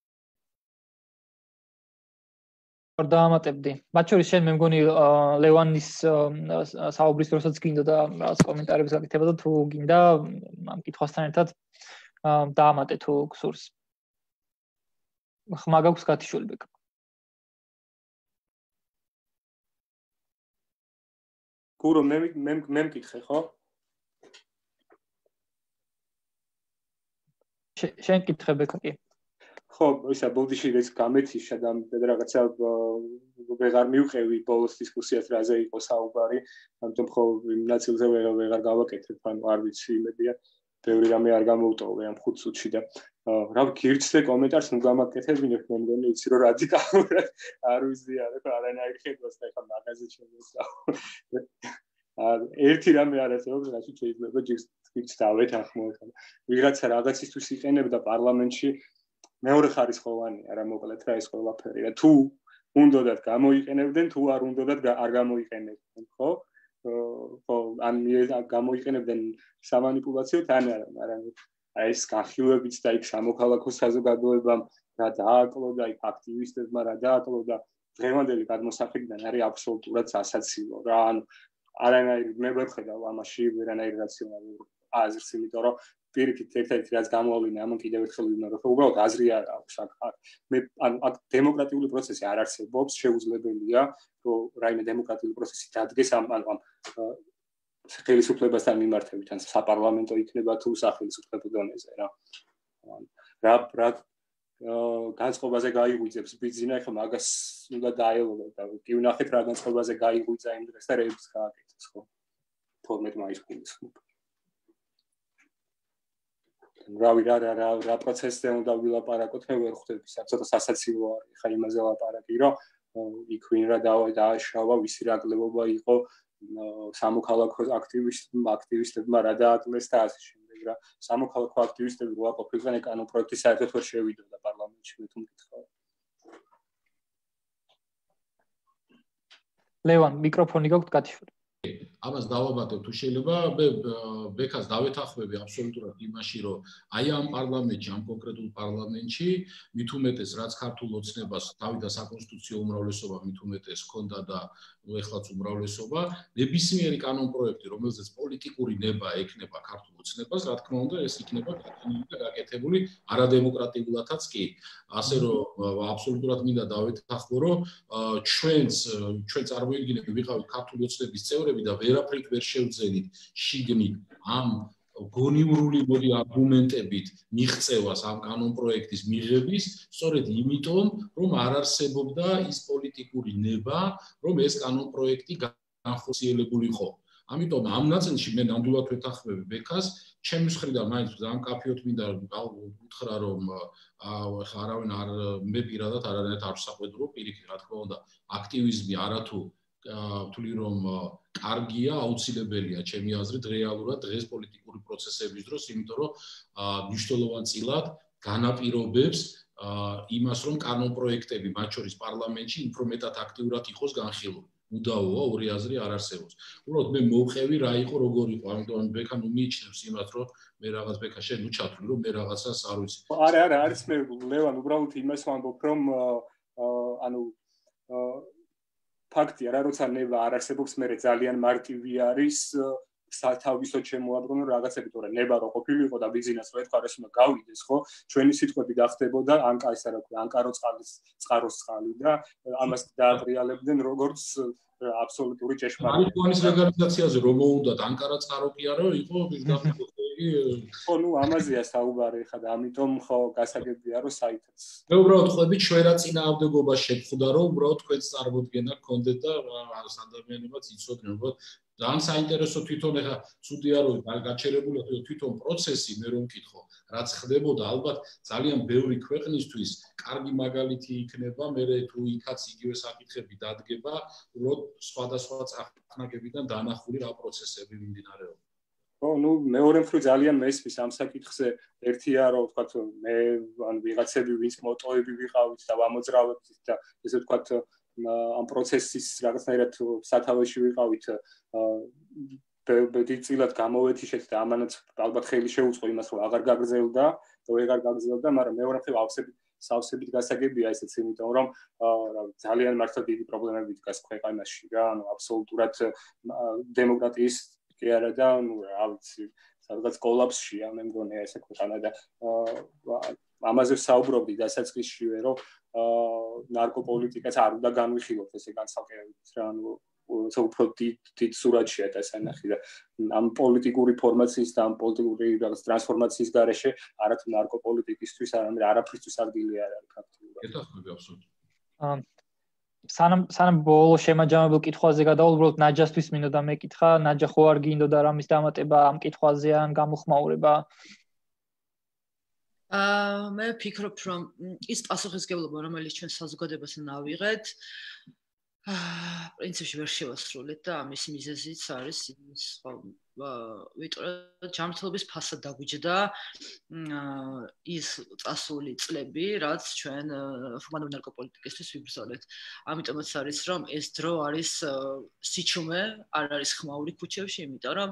დავამატებდი. მათ შორის შენ მე მგონი ლევანის საუბრის დროსაც გინდა და რაღაც კომენტარებს გაკეთება და თუ გინდა ამ კითხვასთან ერთად დაამატე თუ გსურს. ხმა გაქვს გათიშული ბეკა.
გურო მე მკითხე ხო?
შენ კითხე ბეკა კი.
ხო, ისა ბოდიში ეს გამეთიშა და რაღაცა ვეღარ მივყევი ბოლოს დისკუსიას რაზე იყო საუბარი, ამიტომ ხო იმ ნაწილზე ვეღარ გავაკეთებ, ანუ არ ვიცი იმედია, ბევრი რამე არ გამოვტოვე ამ 5 წუთში და რა გირჩნე კომენტარს ნუ გამაკეთებინებ, მე მგონი იცი რომ რადიკალურად არ ვიზიარებ არანაირ ხედვას და ხა მაღაზიაში შემოსავ. ერთი რამე არ არსებობს, რაც შეიძლება ჯერ დავეთანხმო ხა. ვიღაცა რაღაცისთვის იყენებდა პარლამენტში მეორე ხარისხოვანია რა მოკლედ რა ეს ყველაფერი და თუ უნდათ გამოიყენებდნენ თუ არ უნდათ არ გამოიყენებდნენ ხო ან გამოიყენებდნენ სამანიპულაციოდ ან არა მაგრამ აი ეს განხილვებიც და იქ სამოქალაქო საზოგადოებამ რა დააკლო და იქ აქტივისტებმა რა დააკლო და დღევანდელი გადმოსახედიდან არის აბსოლუტურად სასაცილო რა ანუ არანაირ მე ვერ ხედავ ამაში ვერანაირ რაციონალურ აზრს იმიტომ რომ პირიქით ერთ-ერთი რაც გამოვავლინა ამან კიდევ ერთხელ ვიმეორებ რომ უბრალოდ აზრი არ აქვს მე აქ დემოკრატიული პროცესი არ არსებობს შეუძლებელია რომ რაიმე დემოკრატიული პროცესი დადგეს ამ ხელისუფლებასთან მიმართებით ან საპარლამენტო იქნება თუ სახელმწიფო დონეზე რა განწყობაზე გაიღვიძებს ბიზნესი ხა მაგას უნდა დაელოდოთ და კი ვნახეთ რა განწყობაზე გაიღვიძა იმ დროს და რეებს გააკეთეს ხო 12 მაისს გულისხმობ რა პროცესზე უნდა ვილაპარაკოთ მე ვერ ხვდები ცოტა სასაცილო არის ხა იმაზე ლაპარაკი რომ იქ ვინ რა დააშავა ვისი რა გლებობა იყო სამოქალაქო აქტივისტებმა რა დააკლეს და ასე შემდეგ რა სამოქალაქო აქტივისტები რა ყოფილიყენ კანონპროექტი საერთოდ ვერ შევიდოდა პარლამენტში მე თუ მკითხავ
ლევან მიკროფონი გაქვთ გათიშული
ამას დავაბატებ თუ შეიძლება მე ბეკას დავეთანხმები აბსოლუტურად იმაში რომ აი ამ პარლამენტში ამ კონკრეტულ პარლამენტში მით უმეტეს რაც ქართულ ოცნებას თავი და საკონსტიტუციო უმრავლესობა მით უმეტეს ჰქონდა და ეხლაც უმრავლესობა ნებისმიერი კანონპროექტი რომელზეც პოლიტიკური ნება ექნება ქართულ ოცნებას რა თქმა უნდა ეს იქნება გაკეთებული არადემოკრატიულადაც კი ასე რომ აბსოლუტურად მინდა დავეთანხმო რომ ჩვენ წარმოიდგინეთ ვიყავით ქართული ოცნების წევრები და ვერაფრით ვერ შევძენით შიგნით ამ გონივრული მოდი არგუმენტებით მიღწევას ამ კანონპროექტის მიღების სწორედ იმიტომ რომ არ არსებობდა ის პოლიტიკური ნება რომ ეს კანონპროექტი განხორციელებულიყო ამიტომ ამ ნაწილში მე ნამდვილად ვეთანხმები ბეკას ჩემს მხრიდან მაინც ძალიან კაფეოთ მინდა უთხრა რომ ხა არავინ არ მე პირადად არანაირად არ საყვედურო პირიქით რა თქმა უნდა აქტივიზმი არათუ ვთვლი რომ კარგია აუცილებელია ჩემი აზრით რეალურად დღეს პოლიტიკური პროცესების დროს იმიტომ რომ მნიშვნელოვანწილად განაპირობებს იმას რომ კანონპროექტები მათ შორის პარლამენტში უფრო მეტად აქტიურად იყოს განხილული უდავოა ორი აზრი არ არსებობს უბრალოდ მე მოვყევი რა იყო როგორ იყო ამიტომ ბეკა ნუ მიიჩნევს იმას რომ მე რაღაც ბეკა შენ ნუ ჩათვლი რომ მე რაღაცას არ ვიცი
არა არის მე ლევან უბრალოდ იმას ვამბობ რომ ანუ ფაქტია რა როცა ნება არ არსებობს მე ძალიან მარტივი არის სათავისოდ შემოაბრუნო რაღაცები თორე ნება რო ყოფილიყო და ბიზნეს რო ეთქვა ეს უნდა გავიდეს ხო ჩვენი სიტყვები დახდებოდა ანკა ისა რა ქვია ანკარო წყაროს წყალი და ამას დაატრიალებდნენ როგორც აბსოლუტური ჭეშმარიტება
არის ლეგალიზაციაზე რომ მოუნდათ ანკარა წყარო კი არა იყო
ხო, ნუ ამაზეა საუბარი ხა და ამიტომ ხო გასაგებია რომ საითაც.
მე უბრალოდ ხვდები ჩვენ რა წინააღმდეგობა შეხვდა რომ უბრალოდ თქვენს წარმოდგენა გქონდეთ და ადამიანებიც იცოდნენ უბრალოდ ძალიან საინტერესო თვითონ ეხა ცუდია რომ გაჩერებული თვითონ პროცესი მე რომ მკითხო რაც ხდებოდა ალბათ ძალიან ბევრი ქვეყნისთვის კარგი მაგალითი იქნება მე თუ იქაც იგივე საკითხები დადგება უბრალოდ სხვადასხვა წახნაგებიდან დანახული რა პროცესები მიმდინარეობს
ხო, ნუ მეორე მხრივ ძალიან მესმის ამ საკითხზე ერთია რომ ვთქვათ მე ან ვიღაცები ვინც მოტოები ვიყავით და ვამოძრავებთ და ესე ვთქვათ ამ პროცესის რაღაცნაირად სათავეში ვიყავით დიდწილად გამოვეთიშეთ და ამანაც ალბათ ხელი შეუწყო იმას რომ აღარ გაგრძელდა და ვეღარ გაგრძელდა მაგრამ მეორე მხრივ სავსებით გასაგებია ესეც იმიტომ რომ ძალიან მართლა დიდი პრობლემები დგას ქვეყანაში რა ანუ აბსოლუტურად დემოკრატიის კი არა და ნუ რა ვიცი სადღაც კოლაფსშია მე მგონია ესე ქვეყანა და ამაზე საუბრობდი დასაწყისშივე რომ ნარკოპოლიტიკაც არ უნდა განვიხილოთ ესე განსაკუთრებით რა ანუ უფრო დიდ სურათშია დასანახი და ამ პოლიტიკური ფორმაციის და ამ პოლიტიკური რაღაც ტრანსფორმაციის გარეშე არათუ ნარკოპოლიტიკისთვის არამედ არაფრისთვის ადგილი არ არის ფაქტობრივად.
ეთახმები აბსოლუტურად.
სანამ ბოლო შემაჯამებულ კითხვაზე გადავალ უბრალოდ ნაჯასთვის მინდოდა მეკითხა ნაჯა ხო არ გინდოდა რამის დამატება ამ კითხვაზე ან გამოხმაურება
მე ვფიქრობ რომ ის პასუხისგებლობა რომელიც ჩვენ საზოგადოებასთან ავიღეთ პრინციპში ვერ შევასრულეთ და ამის მიზეზიც არის ის ვიტყვი ჯანმრთელობის ფასად დაგვიჯდა ის წასული წლები რაც ჩვენ ფორმალურ ნარკოპოლიტიკისთვის ვიბრძოლეთ ამიტომაც არის რომ ეს დრო არის სიჩუმე არ არის ხმაური ქუჩებში იმიტომ რომ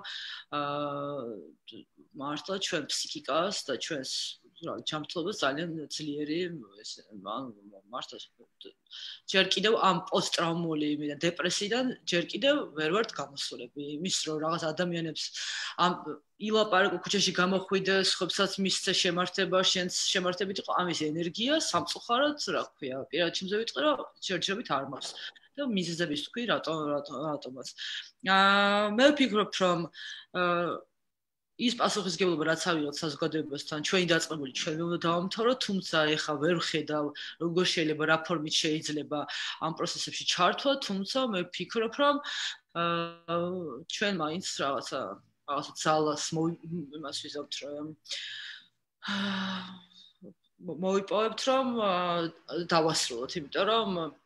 მართლა ჩვენ ფსიქიკას და ჩვენს ჯანმრთელობას ძალიან ძლიერი მართლა ჯერ კიდევ ამ პოსტტრაუმული დეპრესიიდან ჯერ კიდევ ვერ ვართ გამოსულები იმის რომ რაღაც ადამიანებს ამ ილაპარაკო ქუჩაში გამოხვიდეს ხებსაც მისცე შემართება შენს შემართებით იყო ამის ენერგია სამწუხაროდ რა ქვია პირადად ჩემზე ვიტყვი რომ ჯერჯერობით არ მაქვს და მიზეზების თქვი რატომაც მე ვფიქრობ რომ ის პასუხისგებლობა რაც ავიღოთ საზოგადოებასთან ჩვენი დაწყებული ჩვენ უნდა დავამთავროთ თუმცა ეხა ვერ ვხედავ როგორ შეიძლება რა ფორმით შეიძლება ამ პროცესებში ჩართვა თუმცა მე ვფიქრობ რომ ჩვენ მაინც რაღაცა ძალას იმას ვიზავთ რომ მოვიპოვებთ რომ დავასრულოთ იმიტომ რომ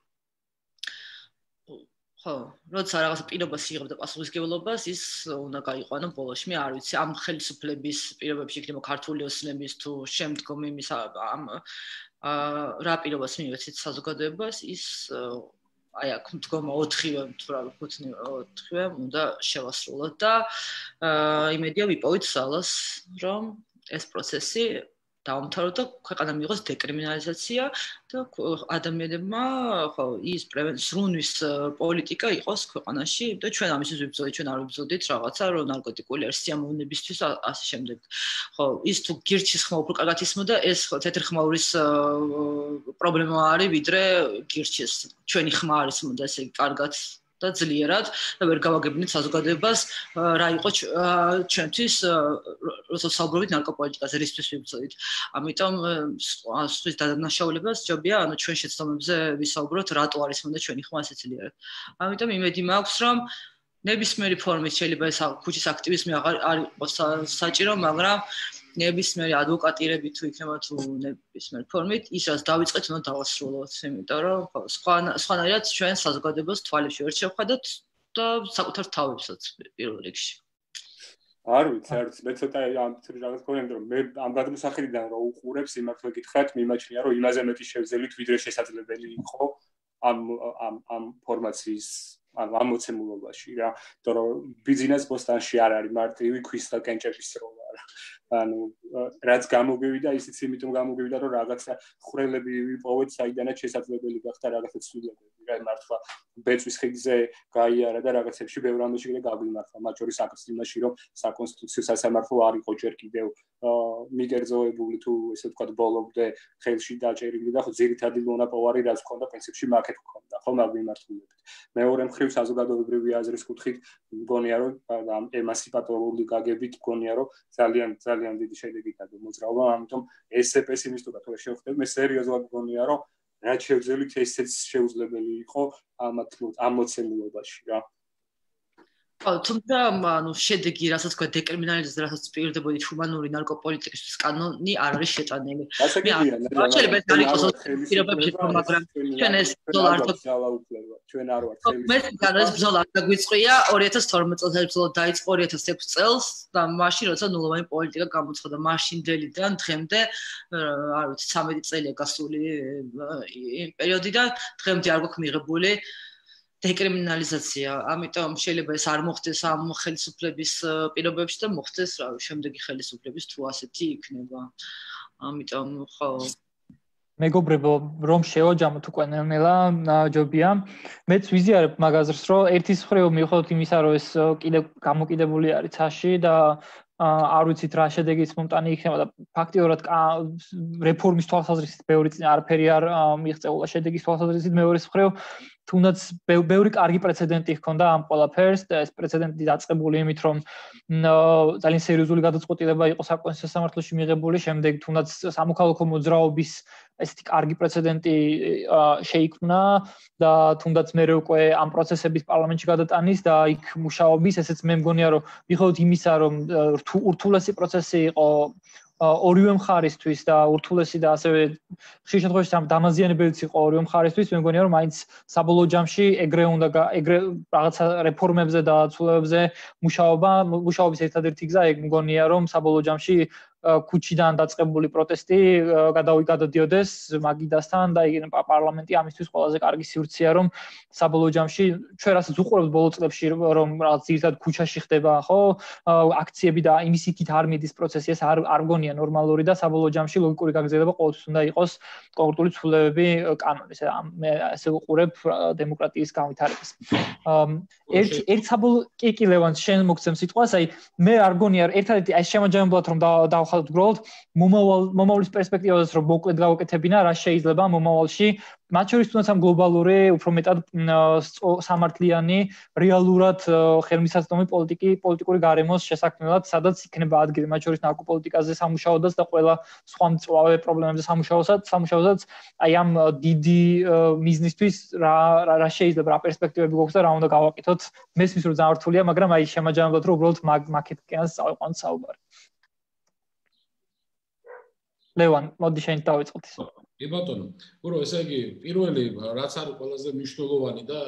ხო, როცა რაღაც პირობას იღებ და პასუხისგებლობას, ის უნდა გაიყვანო ბოლოში. მე არ ვიცი, ამ ხელისუფლების პირობებში იქნება ქართული ოცნების თუ შემდგომ იმის ამ რა პირობას მივეცით საზოგადოებას, ის აი აქ მდგომა 4-ვე თუ რა ვიქნი 4-ვე უნდა შევასრულოთ და იმედია ვიპოვით ძალას, რომ ეს პროცესი დაამთავროთ და ქვეყანა მიიღოს დეკრიმინალიზაცია და ადამიანებმა ხო ის ზრუნვის პოლიტიკა იყოს ქვეყანაში და ჩვენ ამისთვის ვიბრძოდით ჩვენ არ ვიბრძოდით რაღაცა რომ ნარკოტიკული სიამოვნებისთვის ასე შემდეგ ხო ის თუ გირჩის ხმა უფრო კარგად ისმოდა ეს ხო თეთრი ხმაურის პრობლემა არის ვიდრე გირჩის ჩვენი ხმა არის მოდა ესე კარგად და ძლიერად და ვერ გავაგებინეთ საზოგადოებას რა იყო ჩვენთვის როცა საუბრობთ ნარკოპოლიტიკაზე რისთვის ვიბრძოდით ამიტომ სხვის დანაშაულებას ჯობია ანუ ჩვენ შეცდომებზე ვისაუბროთ რატო არის მოდა ჩვენი ხმა ასე ძლიერად ამიტომ იმედი მაქვს რომ ნებისმიერი ფორმით შეიძლება ეს ქუჩის აქტივიზმი არ იყოს საჭირო მაგრამ ნებისმიერი ადვოკატირები თუ იქნება თუ ნებისმიერი ფორმით ის რაც დავიწყეთ უნდა დავასრულოთ იმიტომ რომ სხვანაირად ჩვენ საზოგადოებას თვალებში ვერ შევხვდეთ და საკუთარ თავებსაც პირველ რიგში
არ ვიცი მე ცოტა ამ რაღაც გქონდა რომ მე ამ გადმოსახედიდან რო უყურებს იმართლა გითხრათ მიმაჩნია რომ იმაზე მეტი შევძელით ვიდრე შესაძლებელი იყო ამ ფორმაციის ამ მოცემულობაში რა იმიტომ რომ ბიზნეს ბოსტანში არ არის მარტივი ქვის და კენჭების როლა რა ანუ რაც გამოგივიდა ისიც იმიტომ გამოგივიდა რომ რაღაცა ხრელები ვიპოვეთ საიდანაც შესაძლებელი გახდა რაღაცა ცვლილებები რა მართლა ბეწვის ხიდზე გაიარა და რაღაცებში ბევრ ამაში გაგვიმართლა მათ შორის აქ იმაში რომ საკონსტიტუციო სასამართლო არ იყო ჯერ კიდევ მიკერძოებული თუ ესე ვთქვათ ბოლომდე ხელში დაჭერილი და ხო ძირითადი მონაპოვარი რაც ქონდა პრინციპში მაკეთ ქონდა ხო მაგ მიმართულებით მეორე მხრივ საზოგადოებრივი აზრის კუთხით მგონია რომ ამ ემანსიპატორული გაგებით მგონია რომ ძალიან დიდი შედეგი გადმოძრაობა ამიტომ ესე პესიმისტურად თუ შევხვდები მე სერიოზულად მგონია რომ რაც შევძლებით ესეც შეუძლებელი იყო ამ მოცემულობაში რა
თუმცა ანუ შედეგი რასაც თქვა დეკრიმინალიზაცია რასაც პირდებოდით ჰუმანური ნარკოპოლიტიკის კანონი არ არის შეტანილი. მე შეიძლება ეს არ იყოს პირობებში მაგრამ ჩვენ ეს ბრძოლა ჩვენ არ ვართ ხელის. მე ეს ბრძოლა დაგვიწყვია 2012 წელს ეს ბრძოლა დაიწყო 2006 წელს და მაშინ როცა ნულოვანი პოლიტიკა გამოცხადდა მაშინდელიდან დღემდე არ ვიცი 13 წელია გასული იმ პერიოდიდან დღემდე არ გვაქვს მიღებული დეკრიმინალიზაცია, ამიტომ შეიძლება ეს არ მოხდეს ამ ხელისუფლების პირობებში და მოხდეს რა შემდეგი ხელისუფლების თუ ასეთი იქნება. ამიტომ ხო
მეგობრებო, რომ შევაჯამოთ უკვე ნელ-ნელა ჯობია. მეც ვიზიარებ მაგაზრს, რომ ერთის მხრივ მიუხედავად იმისა, რომ ეს კიდე გამოკიდებული არის ცაში და არ ვიცით რა შედეგიც მომტანი იქნება და ფაქტიურად რეფორმის თვალსაზრისით ბევრი წინ არაფერი არ მიღწეულა შედეგის თვალსაზრისით მეორეს მხრივ თუნდაც ბევრი კარგი პრეცედენტი ჰქონდა ამ ყველაფერს და ეს პრეცედენტი დაწყებული იმით რომ ძალიან სერიოზული გადაწყვეტილება იყო საკონსტიტუციო სასამართლოში მიღებული შემდეგ თუნდაც სამოქალაქო მოძრაობის ესეთი კარგი პრეცედენტი შეიქმნა და თუნდაც მე უკვე ამ პროცესების პარლამენტში გადატანის და იქ მუშაობის ესეც მე მგონია რომ მიუხედავად იმისა რომ ურთულესი პროცესი იყო ორივე მხარისთვის და ურთულესი და ასევე ხშირ შემთხვევაში დამაზიანებელიც იყო ორივე მხარისთვის მე მგონია რომ მაინც საბოლოო ჯამში ეგრე რაღაცა რეფორმებზე და ცვლილებებზე მუშაობის ერთადერთი გზა ეგ მგონია რომ საბოლოო ჯამში ქუჩიდან დაწყებული პროტესტი გადადიოდეს მაგიდასთან და პარლამენტი ამისთვის ყველაზე კარგი სივრცეა რომ საბოლოო ჯამში ჩვენ რასაც უყურებთ ბოლო წლებში რომ რაღაც ძირითადად ქუჩაში ხდება ხო აქციები და იმის იქით არ მიდის პროცესი ეს არ მგონია ნორმალური და საბოლოო ჯამში ლოგიკური გაგრძელება ყოველთვის უნდა იყოს კონკრეტული ცვლილებები კანონის მე ასე ვუყურებ დემოკრატიის განვითარებას ერთ საბოლოო კი ლევან შენ მოგცემ სიტყვას აი მე არ მგონია ერთადერთი აი შემაჯამებლად რომ დავხალოთ გროლდ მომავლის პერსპექტივაზეც რომ მოკლედ გავაკეთებინა რა შეიძლება მომავალში მათ შორის თუნდაც ამ გლობალური უფრო მეტად სამართლიანი რეალურად ხელმისაწვდომი პოლიტიკური გარემოს შესაქმნელად სადაც იქნება ადგილი მათ შორის ნარკოპოლიტიკაზე სამუშაოდაც და ყველა სხვა მწვავე პრობლემებზე სამუშაოდაც აი ამ დიდი მიზნისთვის რა შეიძლება რა პერსპექტივები გვაქვს და რა უნდა გავაკეთოთ მესმის რომ ძალიან რთულია მაგრამ აი შემაჯამებლად რომ უბრალოდ მაკეთკენს წავიყვანოთ საუბარი ლევან, მოდი შენ დავიწყოთ ის.
კი ბატონო. ურო, ესე იგი, პირველი რაც არის ყველაზე მნიშვნელოვანი და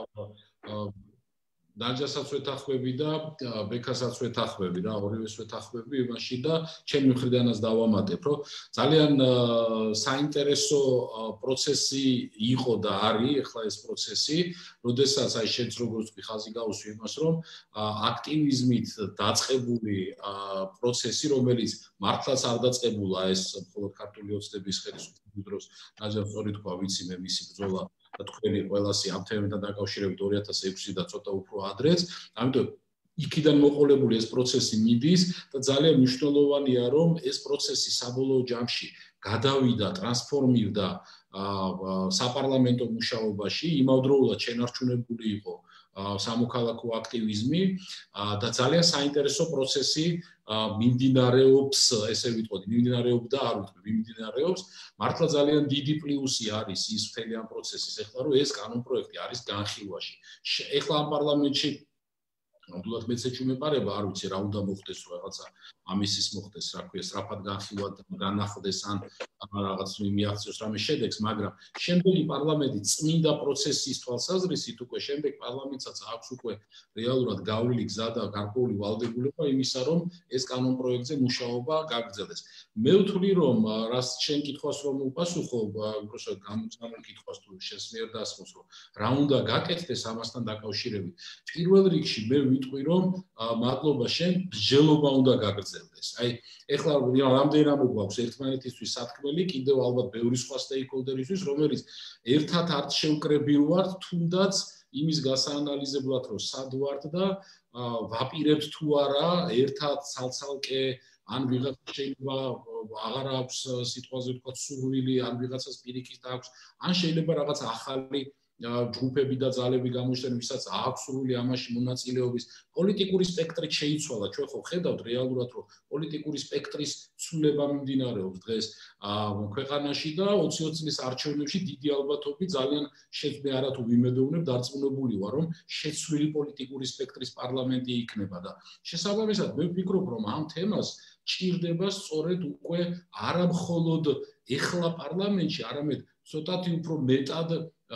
დაჯასაც ვეთანხმები და ბექასაც ვეთანხმები რა, ორივეს ვეთანხმები იმაში და ჩემი მხრიდანაც დავამატებ, რომ ძალიან საინტერესო პროცესი იყო და არის ახლა ეს პროცესი, როდესაც აი შენც როგორც ხაზი გაუსვი იმას, რომ აქტივიზმით დაწყებული პროცესი, რომელიც მართლაც არ დაწყებულა ეს მხოლოდ ქართული ოცნების ხელისუფლების დროს, ნაჟარ სწორი თქვა, ვიცი მე მისი ბრძოლა და თქვენი ყველასი ამ თემებთან დაკავშირებით 2006 და ცოტა უფრო ადრეც, ამიტომ იქიდან მოყოლებული ეს პროცესი მიდის და ძალიან მნიშვნელოვანია რომ ეს პროცესი საბოლოო ჯამში გადავიდა, ტრანსფორმირდა საპარლამენტო მუშაობაში, იმავდროულად შენარჩუნებული იყო სამოქალაქო აქტივიზმი და ძალიან საინტერესო პროცესი მიმდინარეობს, ესე ვიტყოდი, მიმდინარეობდა, არ ვიტყვი, მიმდინარეობს. მართლა ძალიან დიდი პლუსი არის ის მთელი ამ პროცესის, ეხლა რომ ეს კანონპროექტი არის განხილვაში. ეხლა ამ პარლამენტში ნამდვილად მეც ეჩვმეპარება, არ ვიცი რა უნდა მოხდეს, რაღაცა ამისის მოხდეს, რა ქვია, სწრაფად განხილვად განახლდეს ან რაღაც მიაღწიოს რამე შედეგს, მაგრამ შემდეგი პარლამენტი წმინდა პროცესის თვალსაზრისით უკვე შემდეგ პარლამენტსაც აქვს უკვე რეალურად გავლილი გზა და გარკვეული ვალდებულება იმისა, რომ ეს კანონპროექტზე მუშაობა გაგრძელდეს. მე ვთვლი, რომ რას შენ კითხვას რომ უპასუხო, უბრალოდ გამოცემულ კითხვას თუ შენს მიერ დასმოს, რომ რა უნდა გაკეთდეს ამასთან დაკავშირებით. პირველ რიგში მე ვიტყვი, რომ მადლობა შენ, ბრძოლობა უნდა გაგრძელდეს. აი, ეხლა რამდენიმე გვაქვს ერთმანეთისთვის სათქმელი, კიდევ ალბათ ბევრი სხვა სტეიკჰოლდერისთვის, რომელიც ერთად არ შევკრებილ ვართ, თუნდაც იმის გასაანალიზებლად, რომ სად ვართ და ვაპირებთ თუ არა ერთად ცალ-ცალკე ან ვიღაცა შეიძლება აღარ აქვს სიტყვაზე ვთქვათ სურვილი, ან ვიღაცას პირიქით აქვს, ან შეიძლება რაღაც ახალი ჯგუფები და ძალები გამოჩნდნენ, ვისაც აქვს სურვილი ამაში მონაწილეობის. პოლიტიკური სპექტრი შეიცვალა, ჩვენ ხო ხედავთ რეალურად, რომ პოლიტიკური სპექტრის ცვლილება მიმდინარეობს დღეს ქვეყანაში და 20 წლის არჩევნებში დიდი ალბათობით ძალიან მე არათუ ვიმედოვნებ, დარწმუნებული ვარ, რომ შეცვლილი პოლიტიკური სპექტრის პარლამენტი იქნება და შესაბამისად მე ვფიქრობ, რომ ამ თემას ჭირდება სწორედ უკვე არა მხოლოდ ეხლა პარლამენტში, არამედ ცოტათი უფრო მეტად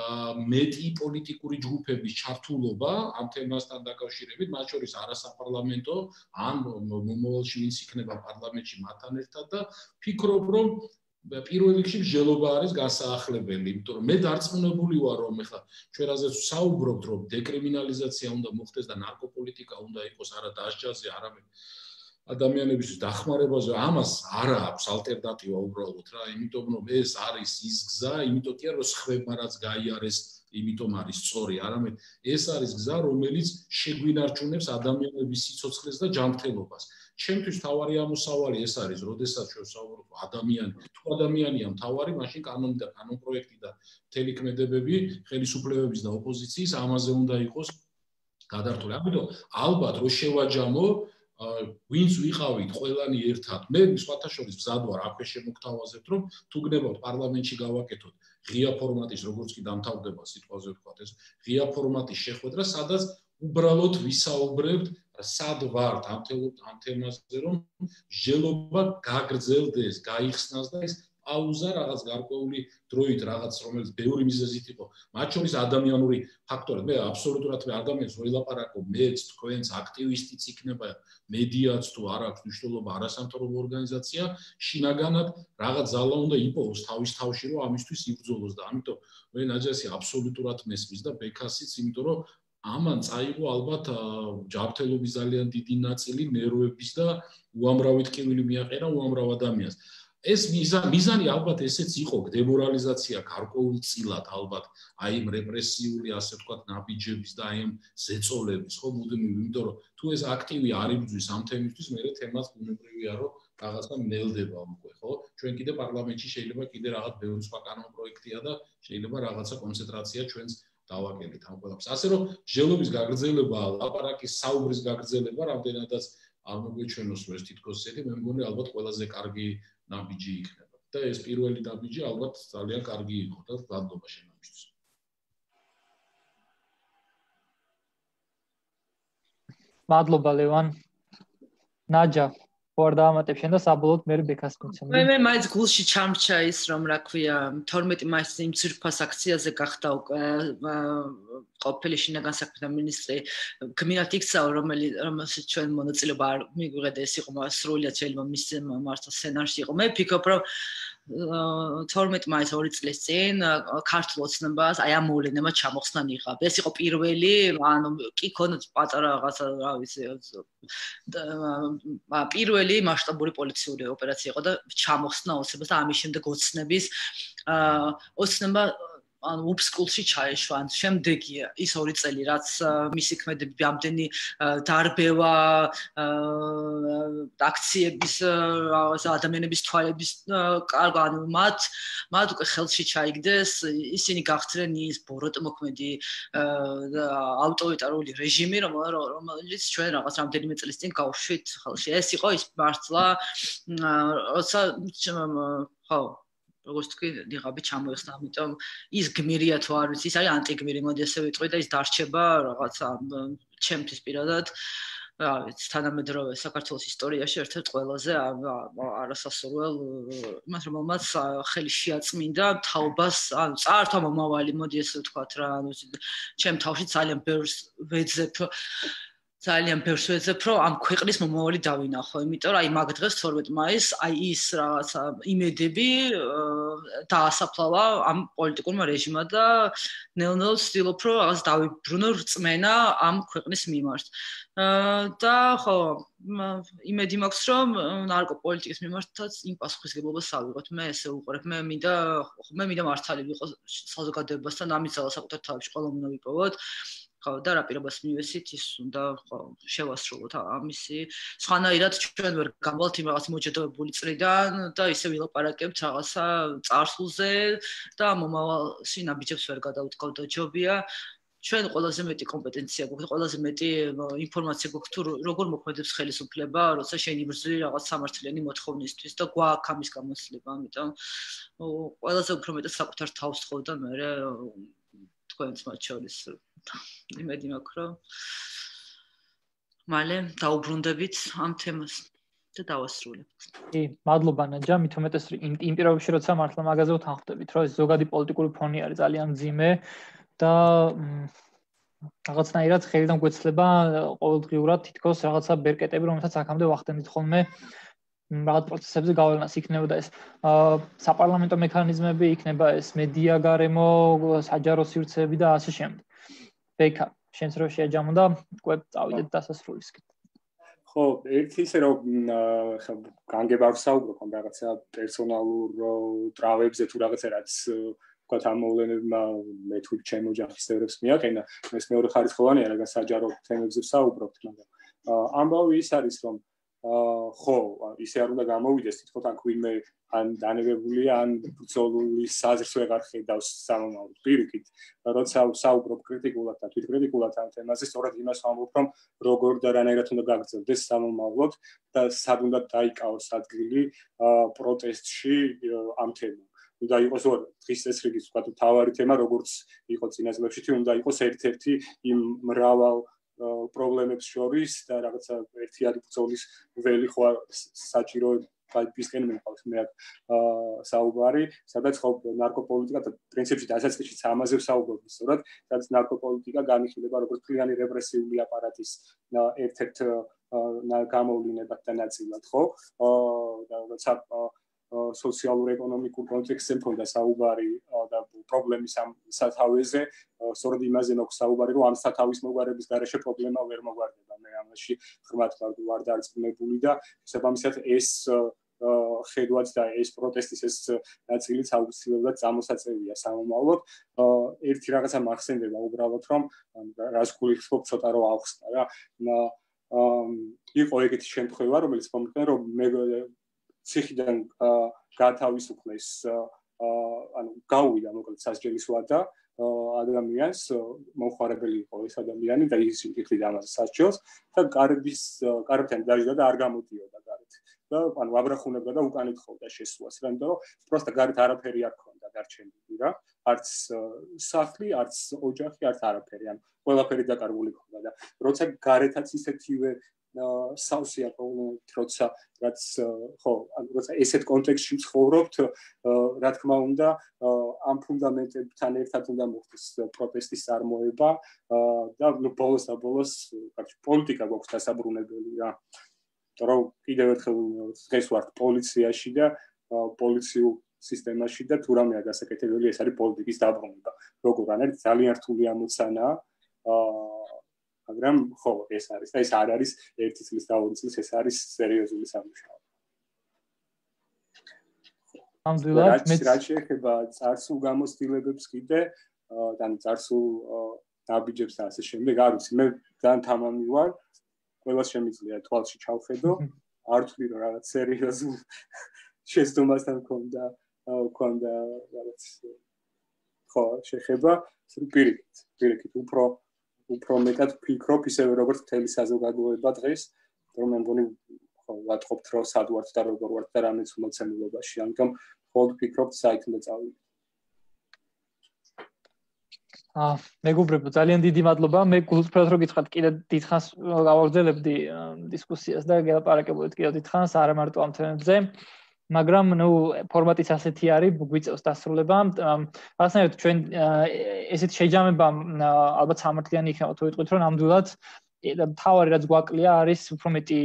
მეტი პოლიტიკური ჯგუფების ჩართულობა ამ თემასთან დაკავშირებით, მათ შორის არასაპარლამენტო ან მომავალში ვინც იქნება პარლამენტში მათთან ერთად და ფიქრობ, რომ პირველ რიგში მსჯელობა არის გასაახლებელი, იმიტომ რომ მე დარწმუნებული ვარ, რომ ეხლა ჩვენ რაზეც ვსაუბრობთ, რომ დეკრიმინალიზაცია უნდა მოხდეს და ნარკოპოლიტიკა უნდა იყოს არა დასჯაზე, არამედ ადამიანების დახმარებაზე, ამას არ აქვს ალტერნატივა უბრალოდ რა, იმიტომ რომ ეს არის ის გზა, იმიტომ კი არა რომ სხვებმა რაც გაიარეს, იმიტომ არის სწორი, არამედ ეს არის გზა, რომელიც შეგვინარჩუნებს ადამიანების სიცოცხლეს და ჯანმრთელობას. ჩემთვის თავარი ამოსავალი ეს არის, როდესაც ჩვენ ვსაუბრობთ ადამიანი, თუ ადამიანია მთავარი, მაშინ კანონი და კანონპროექტი და მთელი ქმედებები, ხელისუფლებების და ოპოზიციის ამაზე უნდა იყოს გადართული. ამიტომ ალბათ რო შევაჯამო ვინც ვიყავით ყველანი ერთად. მე სხვათა შორის მზად ვარ აქვე შემოგთავაზებთ, რომ თუ გნებავთ პარლამენტში გავაკეთოთ ღია ფორმატის, როგორც კი დამთავრდება სიტყვაზე ვთქვათ ეს, ღია ფორმატის შეხვედრა, სადაც უბრალოდ ვისაუბრებთ სად ვართ ამ თემაზე, რომ მსჯელობა გაგრძელდეს, გაიხსნას და ეს პაუზა რაღაც გარკვეული დროით რაღაც რომელიც ბევრი მიზეზით იყო, მათ შორის ადამიანური ფაქტორი. მე აბსოლუტურად ადამიანს ველაპარაკობ, მეც, თქვენც, აქტივისტიც იქნება, მედიაც თუ არ აქვს მნიშვნელობა, არასამთავრობო ორგანიზაცია, შინაგანად რაღაც ძალა უნდა იპოვოს თავის თავში, რომ ამისთვის იბრძოლოს და ამიტომ მე ნაჯასი აბსოლუტურად მესმის და ბექასიც, იმიტომ რომ ამან წაიღო ალბათ ჯანმრთელობის ძალიან დიდი ნაწილი, ნერვების და უამრავი ტკივილი მიაყენა უამრავ ადამიანს. ეს მიზანი ალბათ ესეც იყო, დემორალიზაცია გარკვეულწილად ალბათ აი იმ რეპრესიული, ასე ვთქვათ, ნაბიჯების და აი ამ ზეწოლების, ხო, მუდმივი, იმიტომ რომ თუ ეს აქტივი არ იბრძვის ამ თემისთვის, მე თემას ბუნებრივია, რომ რაღაცა მნელდება უკვე, ხო? ჩვენ კიდე პარლამენტში შეიძლება კიდე რაღაც ბევრი სხვა კანონპროექტია და შეიძლება რაღაცა კონცენტრაცია ჩვენს დავაკეთეთ ამ ყველაფერს. ასე რომ მსჯელობის გაგრძელება, ლაპარაკის საუბრის გაგრძელება, რამდენადაც არ მოგვეჩვენოს ეს თითქოს ესეთი, მე მგონი ალბათ ყველაზე კარგი ნაბიჯი იქნება. და ეს პირველი ნაბიჯი ალბათ ძალიან კარგი იყო და მადლობა შენამისთვის.
მადლობა ლევან. ნაჯა ვარ დაამატებ შენ და საბოლოოდ მე ბექას მიცემ.
მე მაინც გულში ჩამრჩა ის, რომ რა ქვია, 12 მაისის იმ ძირფას აქციაზე გახდა უკვე ყოფილი შინაგან საქმეთა მინისტრი გმინათ იქცაო, რომელსაც ჩვენ მონაწილეობა არ მიგვიღეთ, ეს იყო სრულიად შეიძლება მის მართლა სცენარში იყო. მე ვფიქრობ, რომ 12 მაისს 2 წლის წინ ქართულ ოცნებას აი ამ მოვლენებმა ჩამოხსნა ნიღაბი. ეს იყო პირველი, ანუ კი ქონდა პატარა რაღაცა, რა ვიცი, პირველი მასშტაბური პოლიციური ოპერაცია იყო და ჩამოხსნა ოცნებას და ამის შემდეგ ოცნების ოცნება ანუ უბსკულში ჩაეშვა. ან შემდეგია ის 2 წელი, რაც მისი ქმედები ამდენი დარბევა, აქციების, ადამიანების თვალების კარგვა, ანუ მათ უკვე ხელში ჩაიგდეს, ისინი გახდნენ ის ბოროტმოქმედი ავტორიტარული რეჟიმი, რომელიც ჩვენ რაღაც რამდენიმე წლის წინ გავშვით ხელში. ეს იყო ის მართლა, როცა ხო როგორც თქვი, ნიღაბი ჩამოეხსნა, ამიტომ ის გმირია თუ არ ვიცი, ის არის ანტიგმირი, მოდი ასე ვიტყვი და ის დარჩება რაღაცა ჩემთვის პირადად, რა ვიცი, თანამედროვე საქართველოს ისტორიაში ერთ-ერთ ყველაზე არასასურველ იმას, რომელმაც ხელი შეაწმინდა თაობას, ანუ წაართვა მომავალი, მოდი ასე ვთქვათ რა, ანუ ჩემ თავში ძალიან ბევრს ვეძებ, რომ ამ ქვეყნის მომავალი დავინახო, იმიტომ რომ აი მაგ დღეს 12 მაისს აი ის რაღაცა იმედები დაასაფლავა ამ პოლიტიკურმა რეჟიმმა და ნელ-ნელა ვცდილობ, რომ რაღაც დავიბრუნო რწმენა ამ ქვეყნის მიმართ. და ხო, იმედი მაქვს, რომ ნარკოპოლიტიკის მიმართაც იმ პასუხისგებლობას ავიღოთ. მე ესე უყურებ, მე მინდა მართალი ვიყო საზოგადოებასთან, ამის ძალა საკუთარ თავში ყველა უნდა ვიპოვოთ. ხო და რა პირობას მივესით ის უნდა შევასრულოთ ამისი სხვანაირად ჩვენ ვერ გამვალთ იმ რაღაც მოჭედებული წრიდან და ისე ვილაპარაკებთ რაღაცა წარსულზე და მომავალში ნაბიჯებს ვერ გადავტყავთ და ჯობია ჩვენ ყველაზე მეტი კომპეტენცია გვაქვს ყველაზე მეტი ინფორმაცია გვაქვს თუ როგორ მოქმედებს ხელისუფლება როცა შენ იბრძვი რაღაც სამართლიანი მოთხოვნისთვის და გვაქვს ამის გამოცდილება ამიტომ ყველაზე უფრო მეტად საკუთარ თავს თხოვ და მე თქვენს მათ შორის იმედი მაქვს რომ მალე დაუბრუნდებით ამ თემას და დავასრულებთ.
კი, მადლობა ნაჯა, მით უმეტეს იმ პირობებში როცა მართლა მაგაზე ვთანხმდებით, რომ ეს ზოგადი პოლიტიკური ფონი არის ძალიან მძიმე და რაღაცნაირად ხელიდან გვეცლება ყოველდღიურად თითქოს რაღაცა ბერკეტები, რომელთაც აქამდე ვახდენდით ხოლმე რაღაც პროცესებზე გავლენას იქნებოდა ეს საპარლამენტო მექანიზმები, იქნება ეს მედია გარემო, საჯარო სივრცეები და ასე შემდეგ. ბექა, შენც რო შეაჯამოდა, კვებ წავიდეთ დასასრულისკენ.
ხო, ერთი ისე რომ განგება აქვს საუბრობ ამ რაღაცა პერსონალურ ტრავებზე თუ რაღაცა რაც ვთქვათ ამ მოვლენებმა მე თუ ჩემ ოჯახის წევრებს მიაყენა, ეს მეორე ხარისხოვანია, რადგან საჯარო თემებზე ვსაუბრობთ, მაგრამ ამბავი ის არის რომ ხო, ისე არ უნდა გამოვიდეს თითქოს ან ვინმე ან დანებებულია ან ბრძოლული საზრს ვეღარ ხედავს სამომავლოდ. პირიქით, როცა ვსაუბრობ კრიტიკულად და თვითკრიტიკულად ამ თემაზე, სწორედ იმას ვამბობ, რომ როგორ და რანაირად უნდა გაგრძელდეს სამომავლოდ და სად უნდა დაიკავოს ადგილი პროტესტში ამ თემამ. უნდა იყოს დღის წესრიგის ვთქვათ მთავარი თემა, როგორც იყო წინა წლებში, უნდა იყოს ერთ-ერთი იმ მრავალ პრობლემებს შორის და რაღაცა ერთიანი ბრძოლის ველი ხო საჭირო ფაიფისკენ მიყავს მე საუბარი, სადაც ხო ნარკოპოლიტიკა და პრინციპში დასაწყისში ამაზე ვსაუბრობ, სწორად, სადაც ნარკოპოლიტიკა განიხილება როგორც მთლიანი რეპრესიული აპარატის ერთ-ერთ გამოვლინებად და ნაწილად, ხო? და როცა სოციალურ-ეკონომიკურ კონტექსტზე მქონდა საუბარი და პრობლემის ამ სათავეზე, სწორედ იმაზე მაქვს საუბარი, რომ ამ სათავის მოგვარების გარეშე პრობლემა ვერ მოგვარდება. მე ამაში ღრმად ვარ დარწმუნებული და შესაბამისად ეს ხედვაც და ეს პროტესტის ეს ნაწილიც აუცილებლად წარმოსაწევია სამომავლოდ. ერთი რაღაცა მახსენდება უბრალოდ რომ რას გულისხმობ ცოტა რომ ავხსნა რა. იყო ეგეთი შემთხვევა, რომელიც მომხდარა რომ მე ციხიდან გათავისუფლეს ანუ გავუვიდა მოკლედ სასჯელის ვადა ადამიანს მომხმარებელი იყო ეს ადამიანი და ის იხდიდა ამაზე სასჯელს და კარებთან დაიჯდა და არ გამოდიოდა გარეთ და ანუ აბრახუნებდა და უკან ეთხოვდა შესვლას რამე რომ პროსტა გარეთ არაფერი არ ქონდა დარჩენილი რა არც სახლი არც ოჯახი არც არაფერი ანუ ყველაფერი დაკარგული ქონდა და როცა გარეთაც ისეთივე სავსეა პრობლემით, როცა რაც ხო, როცა ესეთ კონტექსტში ცხოვრობთ, რა თქმა უნდა, ამ ფუნდამენტებთან ერთად უნდა მოხდეს პროტესტის წარმოება და ბოლოს და ბოლოს პოლიტიკა გვაქვს დასაბრუნებელი რა. რომ კიდევ ერთხელ დღეს ვართ პოლიციაში და პოლიციურ სისტემაში და თუ რამეა გასაკეთებელი, ეს არის პოლიტიკის დაბრუნება. როგორ არის ძალიან რთული ამოცანაა მაგრამ ხო ეს არის და ეს არ არის ერთი წლის და ორი წლის ეს არის სერიოზული სამუშაო.
ამდენად
რაც შეეხება წარსულ გამოცდილებებს კიდე და წარსულ ნაბიჯებს და ასე შემდეგ არ ვიცი მე ძალიან თამამი ვარ ყველას შემიძლია თვალში ჩავხედო არ ვთვლი რომ რაღაც სერიოზულ შეცდომასთან მქონდა რაღაც ხო შეხება პირიქით უფრო მეტად ვფიქრობ ისევე როგორც მთელი საზოგადოება დღეს რომ მე მგონი ხო ვატყობთ რომ სად ვართ და როგორ ვართ და რამეც მოცემულობაში ამიტომ ხოლმე ვფიქრობ საით უნდა წავიდე
მეგობრებო ძალიან დიდი მადლობა მე გულწრფელად რომ გითხრათ კიდე დიდხანს გავაგრძელებდი დისკუსიას და გელაპარაკებოდით კიდე დიდხანს არა მარტო ამ თემებზე მაგრამ ნუ ფორმატიც ასეთი არის გვიწევს დასრულება რაღაცნაირად ჩვენ ესეთ შეჯამება ალბათ სამართლიანი იქნება თუ ვიტყვით რომ ნამდვილად თავარი რაც გვაკლია არის უფრო მეტი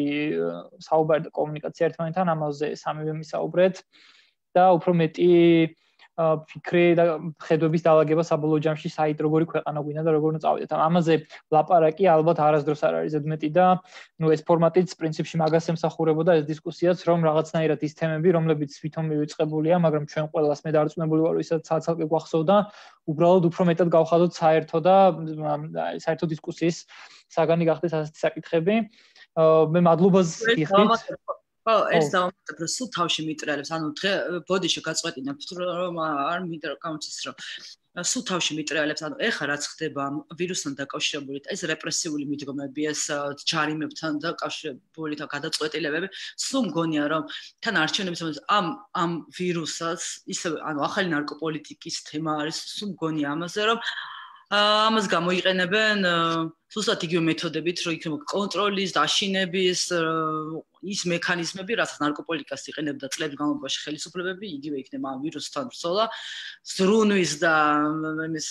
საუბარი და კომუნიკაცია ერთმანეთთან ამაზე სამივე მისაუბრეთ და უფრო მეტი ფიქრი და ხედვების დაალაგება საბოლოო ჯამში საით როგორი ქვეყანა გვინდა და როგორ უნდა წავიდეთ. ამაზე ლაპარაკი ალბათ არასდროს არ არის ზედმეტი და ეს ფორმატიც პრინციპში მაგას ემსახურებოდა ეს დისკუსიაც, რომ რაღაცნაირად ის თემები, რომლებიც თვითონ მივიწყებულია, მაგრამ ჩვენ ყველას მე დარწმუნებული ვარ, ვისაც ცალკე გვახსოვდა, უბრალოდ უფრო მეტად გავხადოთ საერთო და საერთო დისკუსიის საგანი გახდეს ასეთი საკითხები. მე მადლობას გიხდით.
ხო, ეს დავამატებ, რომ სულ თავში მიტრიალებს, ანუ დღე ბოდიში გაწყვეტინებთ, რომ არ მინდა გამოცეს, რომ სულ თავში მიტრიალებს, ანუ ეხლა რაც ხდება ვირუსთან დაკავშირებული, ეს რეპრესიული მიდგომები, ეს ჯარიმებთან დაკავშირებული და გადაწყვეტილებები, სულ მგონია, რომ თან არჩევნების ამ ვირუსას, ისე ანუ ახალი ნარკოპოლიტიკის თემა არის, სულ მგონია ამაზე, რომ ამას გამოიყენებენ ზუსტად იგივე მეთოდებით, რომ იქნება კონტროლის, დაშინების ის მექანიზმები, რასაც ნარკოპოლიტიკას იყენებდა წლების განმავლობაში ხელისუფლებები, იგივე იქნება ამ ვირუსთან ბრძოლა, ზრუნვის და იმის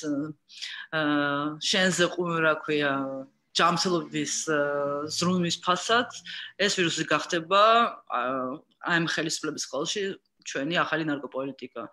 შენზე რა ქვია, ჯანმრთელობის ზრუნვის ფასად ეს ვირუსი გახდება ამ ხელისუფლების ხელში ჩვენი ახალი ნარკოპოლიტიკა.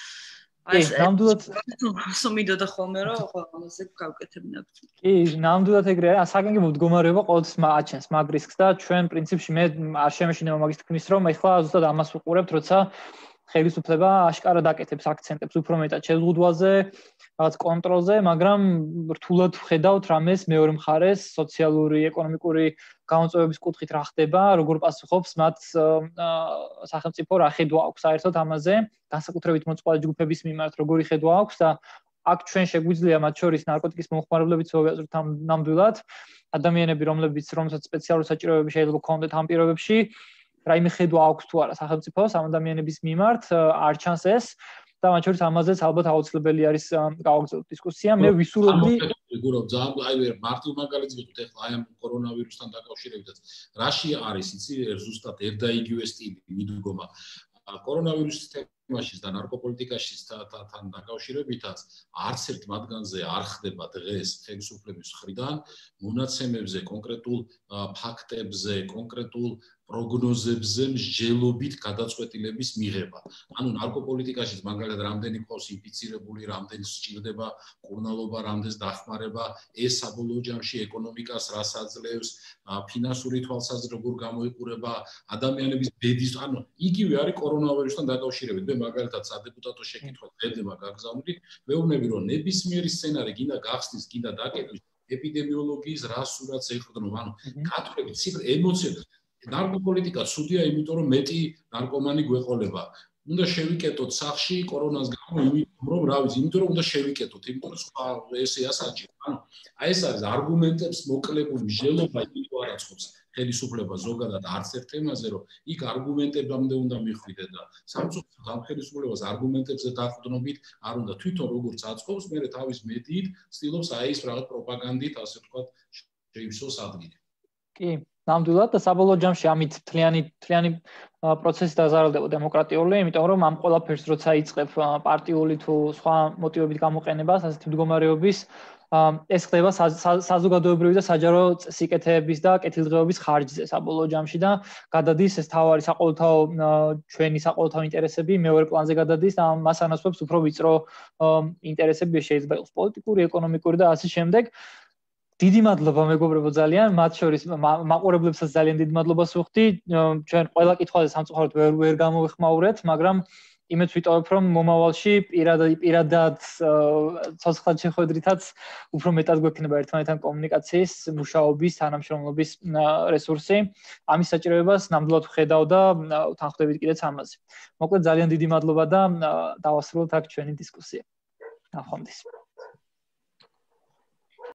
ნამდვილად
სომიდოდა ხოლმე რომ ამაზე გავკეთებინებთ.
კი, ნამდვილად ეგრეა. საგანგებო მდგომარეობა ყოველთვის აჩენს მაგ რისკს და ჩვენ პრინციპში მე არ შემეშინდება მაგის თქმის, რომ ეხლა ზუსტად ამას ვუყურებთ, როცა ხელისუფლება აშკარად აკეთებს აქცენტებს უფრო მეტად შეზღუდვაზე, რაღაც კონტროლზე, მაგრამ რთულად ვხედავთ რამეს მეორე მხარეს სოციალური, ეკონომიკური გამოწვევების კუთხით რა ხდება, როგორ პასუხობს მათ სახელმწიფო რა ხედვა აქვს საერთოდ ამაზე, განსაკუთრებით მოწყვლადი ჯგუფების მიმართ როგორი ხედვა აქვს და აქ ჩვენ შეგვიძლია მათ შორის ნარკოტიკის მომხმარებლებიც ვიაზროთ ნამდვილად, ადამიანები რომელსაც სპეციალური საჭიროებები შეიძლება ჰქონდეთ ამ პირობებში, რაიმე ხედვა აქვს თუ არა სახელმწიფოს ამ ადამიანების მიმართ, არ ჩანს ეს და მათ შორის ამაზეც ალბათ აუცილებელი არის გავაგრძელოთ დისკუსია. მე ვისურვებდი
გურო ძალიან აი მარტივ მაგალითს ვიღოთ ახლა აი ამ კორონავირუსთან დაკავშირებითაც რაში არის იცი ზუსტად ერთ და იგივე სტილი მიდგომა კორონავირუსის თემაშიც და ნარკოპოლიტიკაშიც თან დაკავშირებითაც არც ერთ მათგანზე არ ხდება დღეს ხელისუფლების მხრიდან მონაცემებზე კონკრეტულ ფაქტებზე კონკრეტულ პროგნოზებზე მსჯელობით გადაწყვეტილების მიღება. ანუ ნარკოპოლიტიკაშიც მაგალითად რამდენი ყავს ინფიცირებული, რამდენი სჭირდება კურნალობა, რამდენს დახმარება, ეს საბოლოო ჯამში ეკონომიკას რას აძლევს, ფინანსური თვალსაზრისით როგორ გამოიყურება, ადამიანების ბედის, ანუ იგივე არის კორონავირუსთან დაკავშირებით. მე მაგალითად სადეპუტატო შეკითხვა დებდება გაგზავნილი, მეუბნები რომ ნებისმიერი სცენარი გინდა გახსნის, გინდა დაკეტვის, ეპიდემიოლოგიის რა სურათს ეხდნობა, ანუ კათოლიკე ციფრ ემოციები ნარკოპოლიტიკა ცუდია, იმიტომ რომ მეტი ნარკომანი გვეყოლება. უნდა შევიკეტოთ სახში კორონას გამო, იმიტომ რომ რა ვიცი, იმიტომ რომ უნდა შევიკეტოთ, იმიტომ რომ სხვა ესე ასაჭირო. ანუ აი ეს არის არგუმენტებს მოკლებული მსჯელობა, იმიტომ არ აწყობს ხელისუფლება ზოგადად არც ერთ თემაზე, რომ იქ არგუმენტებამდე უნდა მიხვიდეთ და სამწუხაროდ ამ ხელისუფლებას არგუმენტებზე დაყრდნობით არ უნდა თვითონ როგორც აწყობს, მე თავის მედიით ცდილობს აი ეს რაღაც პროპაგანდით, ასე ვთქვათ, შეივსოს ადგილი.
კი ნამდვილად და საბოლოო ჯამში ამით თლიანი პროცესი დაზარალდება დემოკრატიული, იმიტომ რომ ამ ყველაფერს როცა იწყებ პარტიული თუ სხვა მოტივებით გამოყენებას, ასეთი მდგომარეობის ეს ხდება საზოგადოებრივი და საჯარო სიკეთეების და კეთილდღეობის ხარჯზე საბოლოო ჯამში და გადადის ეს თავარი საყოველთაო ჩვენი საყოველთაო ინტერესები მეორე პლანზე გადადის და მას ანაცვლებს უფრო ვიწრო ინტერესები შეიძლება იყოს პოლიტიკური, ეკონომიკური და ასე შემდეგ. დიდი მადლობა მეგობრებო ძალიან, მათ შორის მაყურებლებსაც ძალიან დიდი მადლობას ვუხდი. ჩვენ ყველა კითხვაზე სამწუხაროდ ვერ გამოვიხმაურეთ, მაგრამ იმეც ვიტოვებ, რომ მომავალში პირადად ცოცხლად შეხვედრითაც უფრო მეტად გვექნება ერთმანეთთან კომუნიკაციის, მუშაობის, თანამშრომლობის რესურსი. ამის საჭიროებას ნამდვილად ვხედავ და თანხმდებით კიდეც ამაზე. მოკლედ ძალიან დიდი მადლობა და დავასრულოთ აქ ჩვენი დისკუსია. ნახვამდის.